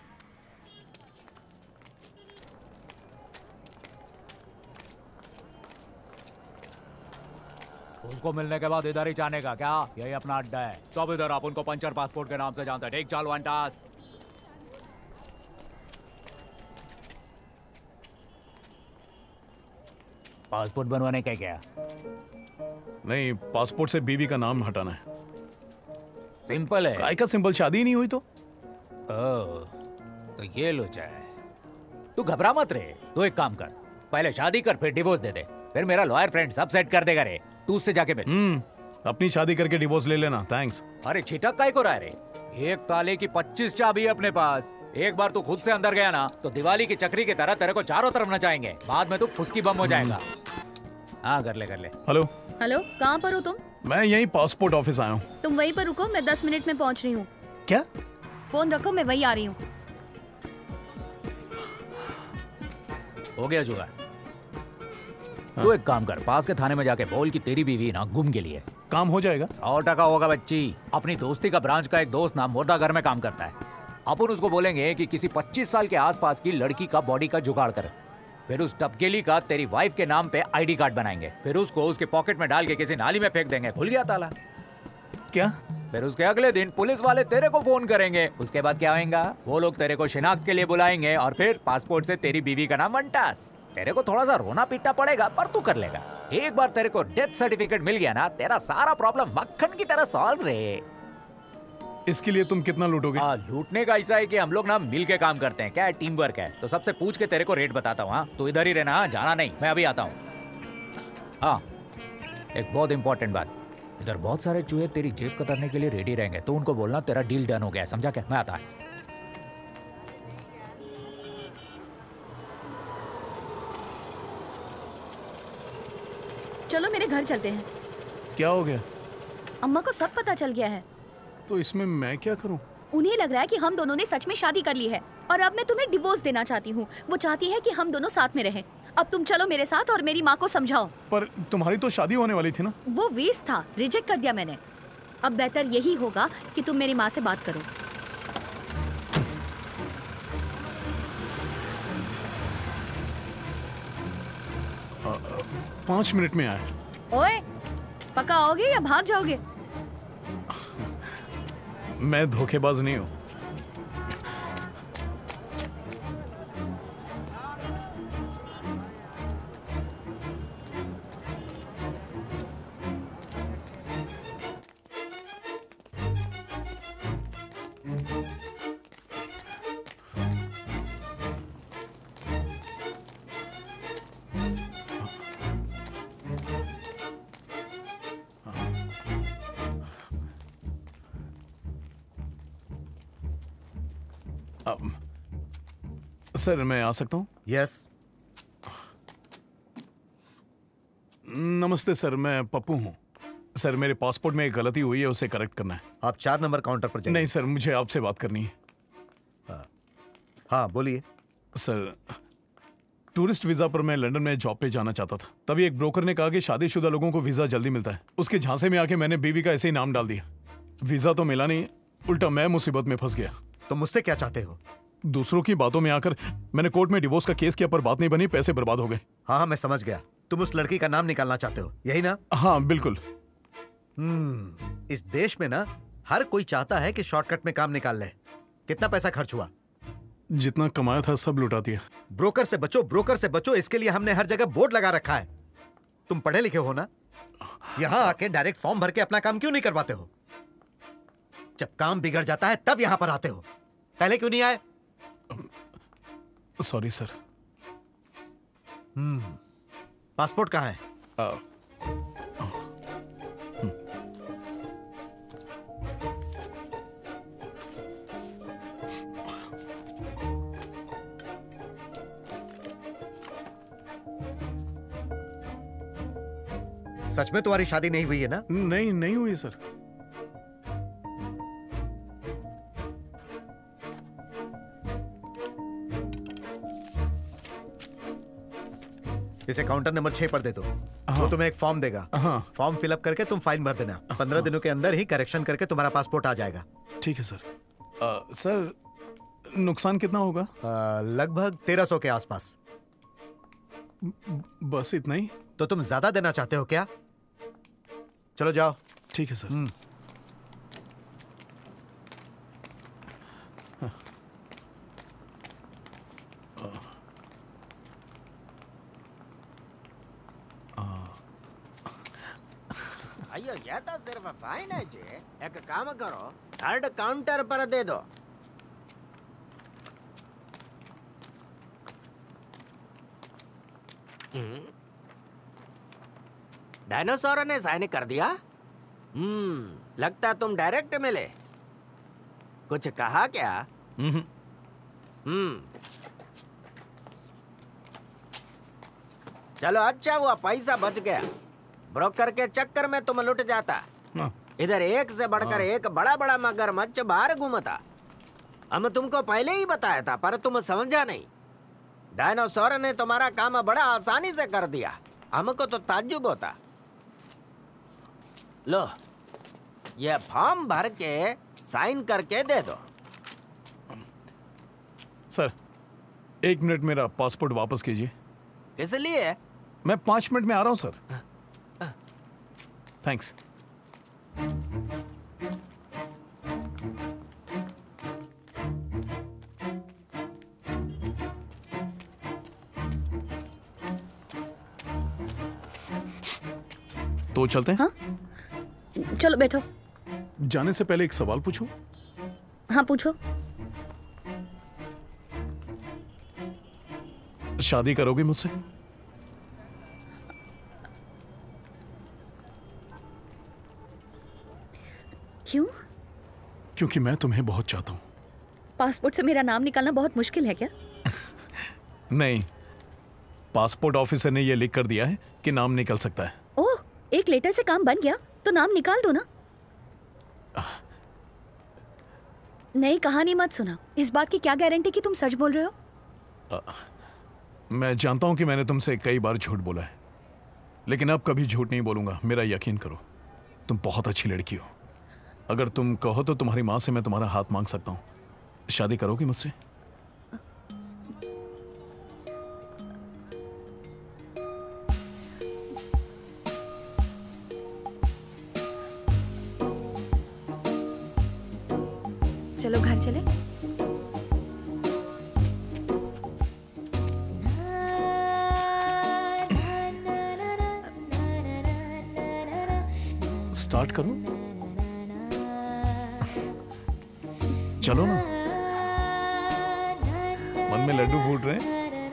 उसको मिलने के बाद इधर ही जाने का क्या? यही अपना अड्डा है। सब इधर, आप उनको पंचर पासपोर्ट के नाम से जानते हैं। ठीक, चल वन टास्क। पासपोर्ट बनवाने का क्या?
नहीं, पासपोर्ट से बीवी का नाम हटाना है।
सिंपल है।
काय का सिंपल? शादी ही नहीं हुई तो?
तो ये लो चाहे। तू घबरा मत रे, तू एक काम कर, पहले शादी कर, फिर डिवोर्स दे दे, फिर मेरा लॉयर फ्रेंड सब सेट कर देगा रे। तू उससे जाके मिल।
अपनी शादी करके डिवोर्स ले लेना। थैंक्स।
अरे छिटक काय को रहा है रे? एक ताले की 25 चाबी है अपने पास। एक बार तू खुद से अंदर गया ना तो दिवाली की चक्री की तरह तेरे को चारों तरफ नचाएंगे। बाद में तू फुसकी बम हो जाएगा। हाँ कर ले।
हेलो
हेलो, कहाँ पर हो तुम?
मैं यही पासपोर्ट ऑफिस आया हूँ।
तुम वहीं पर रुको, मैं 10 मिनट में पहुँच रही हूँ।
क्या?
फोन रखो, मैं वहीं आ रही हूँ।
हो गया जुगाड़। तू एक काम कर, पास के थाने में जाके बोल कि तेरी बीवी ना गुम के लिए।
काम हो जाएगा?
100% होगा बच्ची। अपनी दोस्ती का ब्रांच का एक दोस्त ना मुर्दाघर में काम करता है। अपन उसको बोलेंगे कि किसी 25 साल के आसपास की लड़की का बॉडी का जुगाड़ कर। फिर उस टपकेली का तेरी वाइफ के नाम पे आईडी कार्ड बनाएंगे। फिर उसको उसके पॉकेट में डाल के किसी नाली में फेंक देंगे। खुल गया ताला।
क्या?
फिर उसके अगले दिन पुलिस वाले तेरे को फोन करेंगे। उसके बाद क्या होगा? वो लोग तेरे को शिनाख्त के लिए बुलाएंगे और फिर पासपोर्ट से तेरी बीवी का नाम मंटास। तेरे को थोड़ा सा रोना पीटना पड़ेगा पर तू कर लेगा। एक बार तेरे को डेथ सर्टिफिकेट मिल गया ना, तेरा सारा प्रॉब्लम मक्खन की तरह सॉल्व रहे।
इसके लिए तुम कितना लूटोगे?
लूटने का ऐसा है कि हम लोग ना मिल के काम करते हैं। क्या है, टीम वर्क है। तो सबसे पूछ के तेरे को रेट बताता हूँ। हाँ तो इधर ही रहना, जाना नहीं, मैं अभी आता हूँ। हाँ एक बहुत इंपॉर्टेंट बात, इधर बहुत सारे चूहे तेरी जेब कतरने के लिए रेडी रहेंगे। तो उनको बोलना तेरा डील डन हो गया, समझा क्या? मैं आता है।
चलो मेरे घर चलते हैं।
क्या हो गया?
अम्मा को सब पता चल गया है।
तो इसमें मैं क्या करूं?
उन्हें लग रहा है कि हम दोनों ने सच में शादी कर ली है और अब मैं तुम्हें डिवोर्स देना चाहती हूँ। वो चाहती है कि हम दोनों साथ में रहें। अब तुम चलो मेरे साथ और मेरी माँ को समझाओ।
पर तुम्हारी तो शादी होने वाली थी ना?
वो वेस्ट था, रिजेक्ट कर दिया मैंने। अब बेहतर यही होगा कि तुम मेरी माँ से बात करो।
आ, 5 मिनट में आए।
ओए, पक्का आओगे या भाग जाओगे?
मैं धोखेबाज नहीं हूँ। सर मैं आ सकता हूँ?
यस।
नमस्ते सर, मैं पप्पू हूँ। सर मेरे पासपोर्ट में एक गलती हुई है, उसे करेक्ट करना है।
आप 4 नंबर काउंटर पर जाइए।
नहीं सर, मुझे आपसे बात करनी है।
हाँ बोलिए।
सर टूरिस्ट वीजा पर मैं लंदन में जॉब पे जाना चाहता था। तभी एक ब्रोकर ने कहा कि शादीशुदा लोगों को वीजा जल्दी मिलता है। उसके झांसे में आके मैंने बीवी का ऐसे ही नाम डाल दिया। वीजा तो मिला नहीं, उल्टा मैं मुसीबत में फंस गया।
तो मुझसे क्या चाहते हो?
दूसरों की बातों में आकर मैंने कोर्ट में डिवोर्स का केस किया पर बात नहीं बनी, पैसे बर्बाद हो गए।
हाँ हाँ मैं समझ गया। तुम उस लड़की का नाम निकालना चाहते हो, यही ना?
हाँ बिल्कुल।
इस देश में ना हर कोई चाहता है कि शॉर्टकट में काम निकाल ले। कितना पैसा खर्च हुआ?
जितना कमाया था सब लुटा दिया।
ब्रोकर से बचो, ब्रोकर से बचो, इसके लिए हमने हर जगह बोर्ड लगा रखा है। तुम पढ़े लिखे हो ना? यहां आके डायरेक्ट फॉर्म भर के अपना काम क्यों नहीं करवाते हो? जब काम बिगड़ जाता है तब यहां पर आते हो, पहले क्यों नहीं आए?
Sorry sir.
पासपोर्ट कहाँ है? सच में तुम्हारी शादी नहीं हुई है ना?
नहीं, नहीं हुई सर।
इसे काउंटर नंबर 6 पर दे दो। वो तुम्हें एक फॉर्म देगा। फॉर्म फिलअप करके तुम फाइन भर देना। 15 दिनों के अंदर ही करेक्शन करके तुम्हारा पासपोर्ट आ जाएगा।
ठीक है सर। सर नुकसान कितना होगा?
लगभग 1300 के आसपास।
बस इतना ही?
तो तुम ज्यादा देना चाहते हो क्या? चलो जाओ।
ठीक है सर।
अयो ये तो सिर्फ फाइन है जी। एक काम करो, थर्ड काउंटर पर दे दो। डायनासोर ने साइन कर दिया। लगता तुम डायरेक्ट मिले। कुछ कहा क्या? चलो अच्छा हुआ पैसा बच गया। ब्रोकर के चक्कर में तुम लुट जाता। इधर एक से बढ़कर एक बड़ा बड़ा मगरमच्छ बाहर घूमता। हम तुमको पहले ही बताया था पर तुम समझा नहीं। डायनासोर ने तुम्हारा काम बड़ा आसानी से कर दिया। हमको तो ताज्जुब होता। लो ये फॉर्म भर के साइन करके दे दो।
सर 1 मिनट मेरा पासपोर्ट वापस कीजिए।
किस लिए?
मैं 5 मिनट में आ रहा हूं सर। थैंक्स। तो चलते हैं?
हाँ? चलो बैठो।
जाने से पहले एक सवाल पूछूं?
हाँ पूछो।
शादी करोगी मुझसे?
क्यों?
क्योंकि मैं तुम्हें बहुत चाहता हूं।
पासपोर्ट से मेरा नाम निकालना बहुत मुश्किल है क्या?
नहीं, पासपोर्ट ऑफिसर ने यह लिख कर दिया है कि नाम निकल सकता है।
ओह, एक लेटर से काम बन गया तो नाम निकाल दो ना। नई कहानी मत सुना। इस बात की क्या गारंटी कि तुम सच बोल रहे हो?
मैं जानता हूं कि मैंने तुमसे कई बार झूठ बोला है, लेकिन अब कभी झूठ नहीं बोलूंगा। मेरा यकीन करो, तुम बहुत अच्छी लड़की हो। अगर तुम कहो तो तुम्हारी माँ से मैं तुम्हारा हाथ मांग सकता हूँ। शादी करोगी मुझसे?
चलो घर चले।
स्टार्ट करो। चलो ना। मन में लड्डू फूट रहे हैं।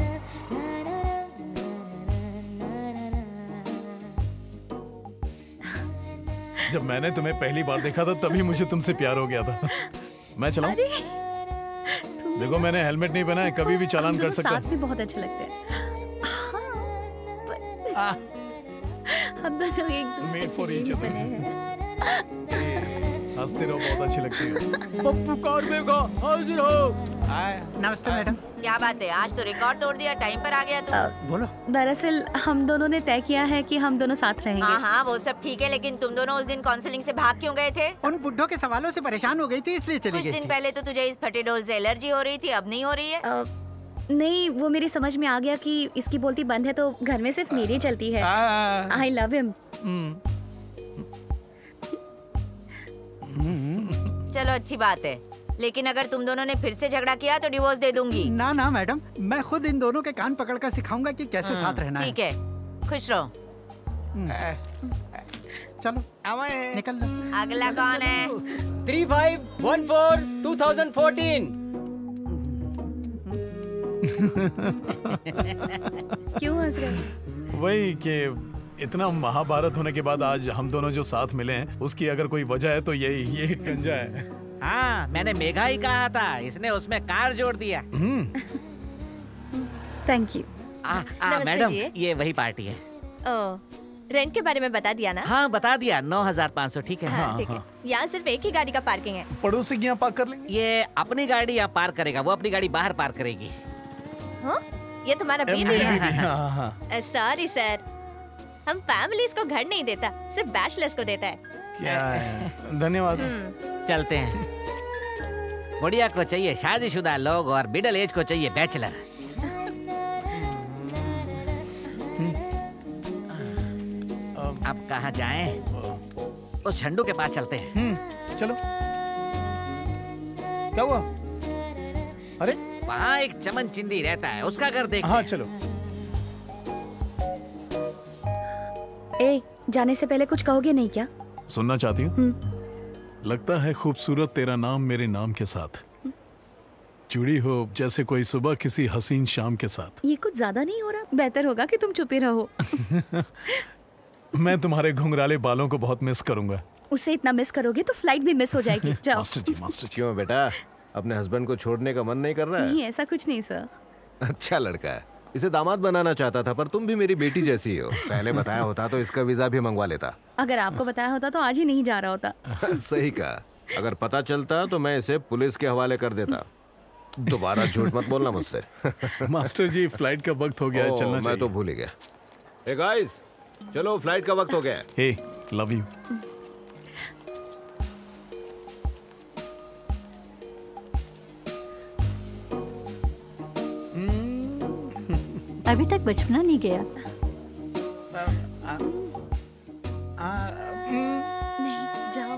जब मैंने तुम्हें पहली बार देखा था तभी मुझे तुमसे प्यार हो गया था। मैं चलाऊं? देखो मैंने हेलमेट नहीं पहना है, कभी भी चालान कर सकता
साथ भी बहुत अच्छे लगते हैं। हम दोनों एक दूसरे के लिए बने हैं।
हंसते रहो, बहुत अच्छी लगती है।
पप्पू कार देगा, हाजिर हो।
नमस्ते मैडम।
क्या बात है, आज तो रिकॉर्ड तोड़ दिया, टाइम पर आ गया तू।
बोलो।
दरअसल हम दोनों ने तय किया है कि हम दोनों साथ रहेंगे।
हाँ हाँ वो सब ठीक है, लेकिन तुम दोनों उस दिन काउंसलिंग से भाग क्यों गए थे?
उन बुड्ढों के सवालों से परेशान हो गई थी इसलिए चली गई
कुछ दिन पहले तो तुझे इस फटे डोल से एलर्जी हो रही थी, अब नहीं हो रही है?
नहीं, वो मेरी समझ में आ गया कि इसकी बोलती बंद है तो घर में सिर्फ मेरी चलती है। I love him.
चलो अच्छी बात है, लेकिन अगर तुम दोनों ने फिर से झगड़ा किया तो डिवोर्स दे दूंगी।
ना ना मैडम, मैं खुद इन दोनों के कान पकड़ कर सिखाऊंगा कि कैसे साथ रहना है।
ठीक है, खुश रहो।
चलो निकल लो।
अगला कौन है?
3514-2014।
क्यों हंस रहे?
वही कि इतना महाभारत होने के बाद आज हम दोनों जो साथ मिले हैं उसकी अगर कोई वजह है तो यही टंजा है।
हाँ, मैंने मेघा ही कहा था, इसने उसमें कार जोड़ दिया।
Thank you.
मैडम ये वही पार्टी है।
रेंट के बारे में बता दिया ना?
हाँ बता दिया, 9,500 ठीक है।
हाँ, ठीक है। यहाँ सिर्फ एक ही गाड़ी का पार्किंग है।
पड़ोसी की यहाँ पार्क कर लेंगे।
ये अपनी गाड़ी यहाँ पार्क करेगा, वो अपनी गाड़ी बाहर पार्क करेगी।
हाँ? ये तुम्हारा बीवी है? सॉरी सर, हम फैमिलीज को घर नहीं देता, सिर्फ बैचलर्स को देता है।
क्या है? धन्यवाद।
चलते हैं। बुढ़िया को चाहिए शादीशुदा लोग और मिडिल एज को चाहिए बैचलर। अब कहाँ जाएं? उस झंडू के पास चलते हैं।
चलो। क्या हुआ? अरे
वहाँ एक चमन चिंदी रहता है, उसका घर देख।
हाँ चलो।
ए, जाने से पहले कुछ कहोगे नहीं क्या?
सुनना चाहती हूँ? लगता है खूबसूरत तेरा नाम मेरे नाम के साथ जुड़ी हो जैसे कोई सुबह किसी हसीन शाम के साथ।
ये कुछ ज्यादा नहीं हो रहा? बेहतर होगा कि तुम चुप ही रहो।
मैं तुम्हारे घुंघराले बालों को बहुत मिस करूंगा।
उसे इतना मिस करोगे तो फ्लाइट भी मिस हो जाएगी। जाओ।
मास्टर जी क्यों बेटा, अपने हस्बैंड को छोड़ने का मन नहीं कर रहा है?
नहीं, ऐसा कुछ नहीं सर।
अच्छा लड़का है, इसे दामाद बनाना चाहता था, पर तुम भी मेरी बेटी जैसी हो। पहले बताया होता तो इसका वीजा भी मंगवा लेता।
अगर आपको बताया होता तो आज ही नहीं जा रहा होता।
सही कहा, अगर पता चलता तो मैं इसे पुलिस के हवाले कर देता। दोबारा झूठ मत बोलना मुझसे।
मास्टर जी फ्लाइट का वक्त हो गया है, चलना चाहिए।
मैं तो भूल ही गया। हे गाइस, चलो फ्लाइट का वक्त हो गया है।
Hey, love you.
अभी तक बचपना नहीं गया।
नहीं, जाओ।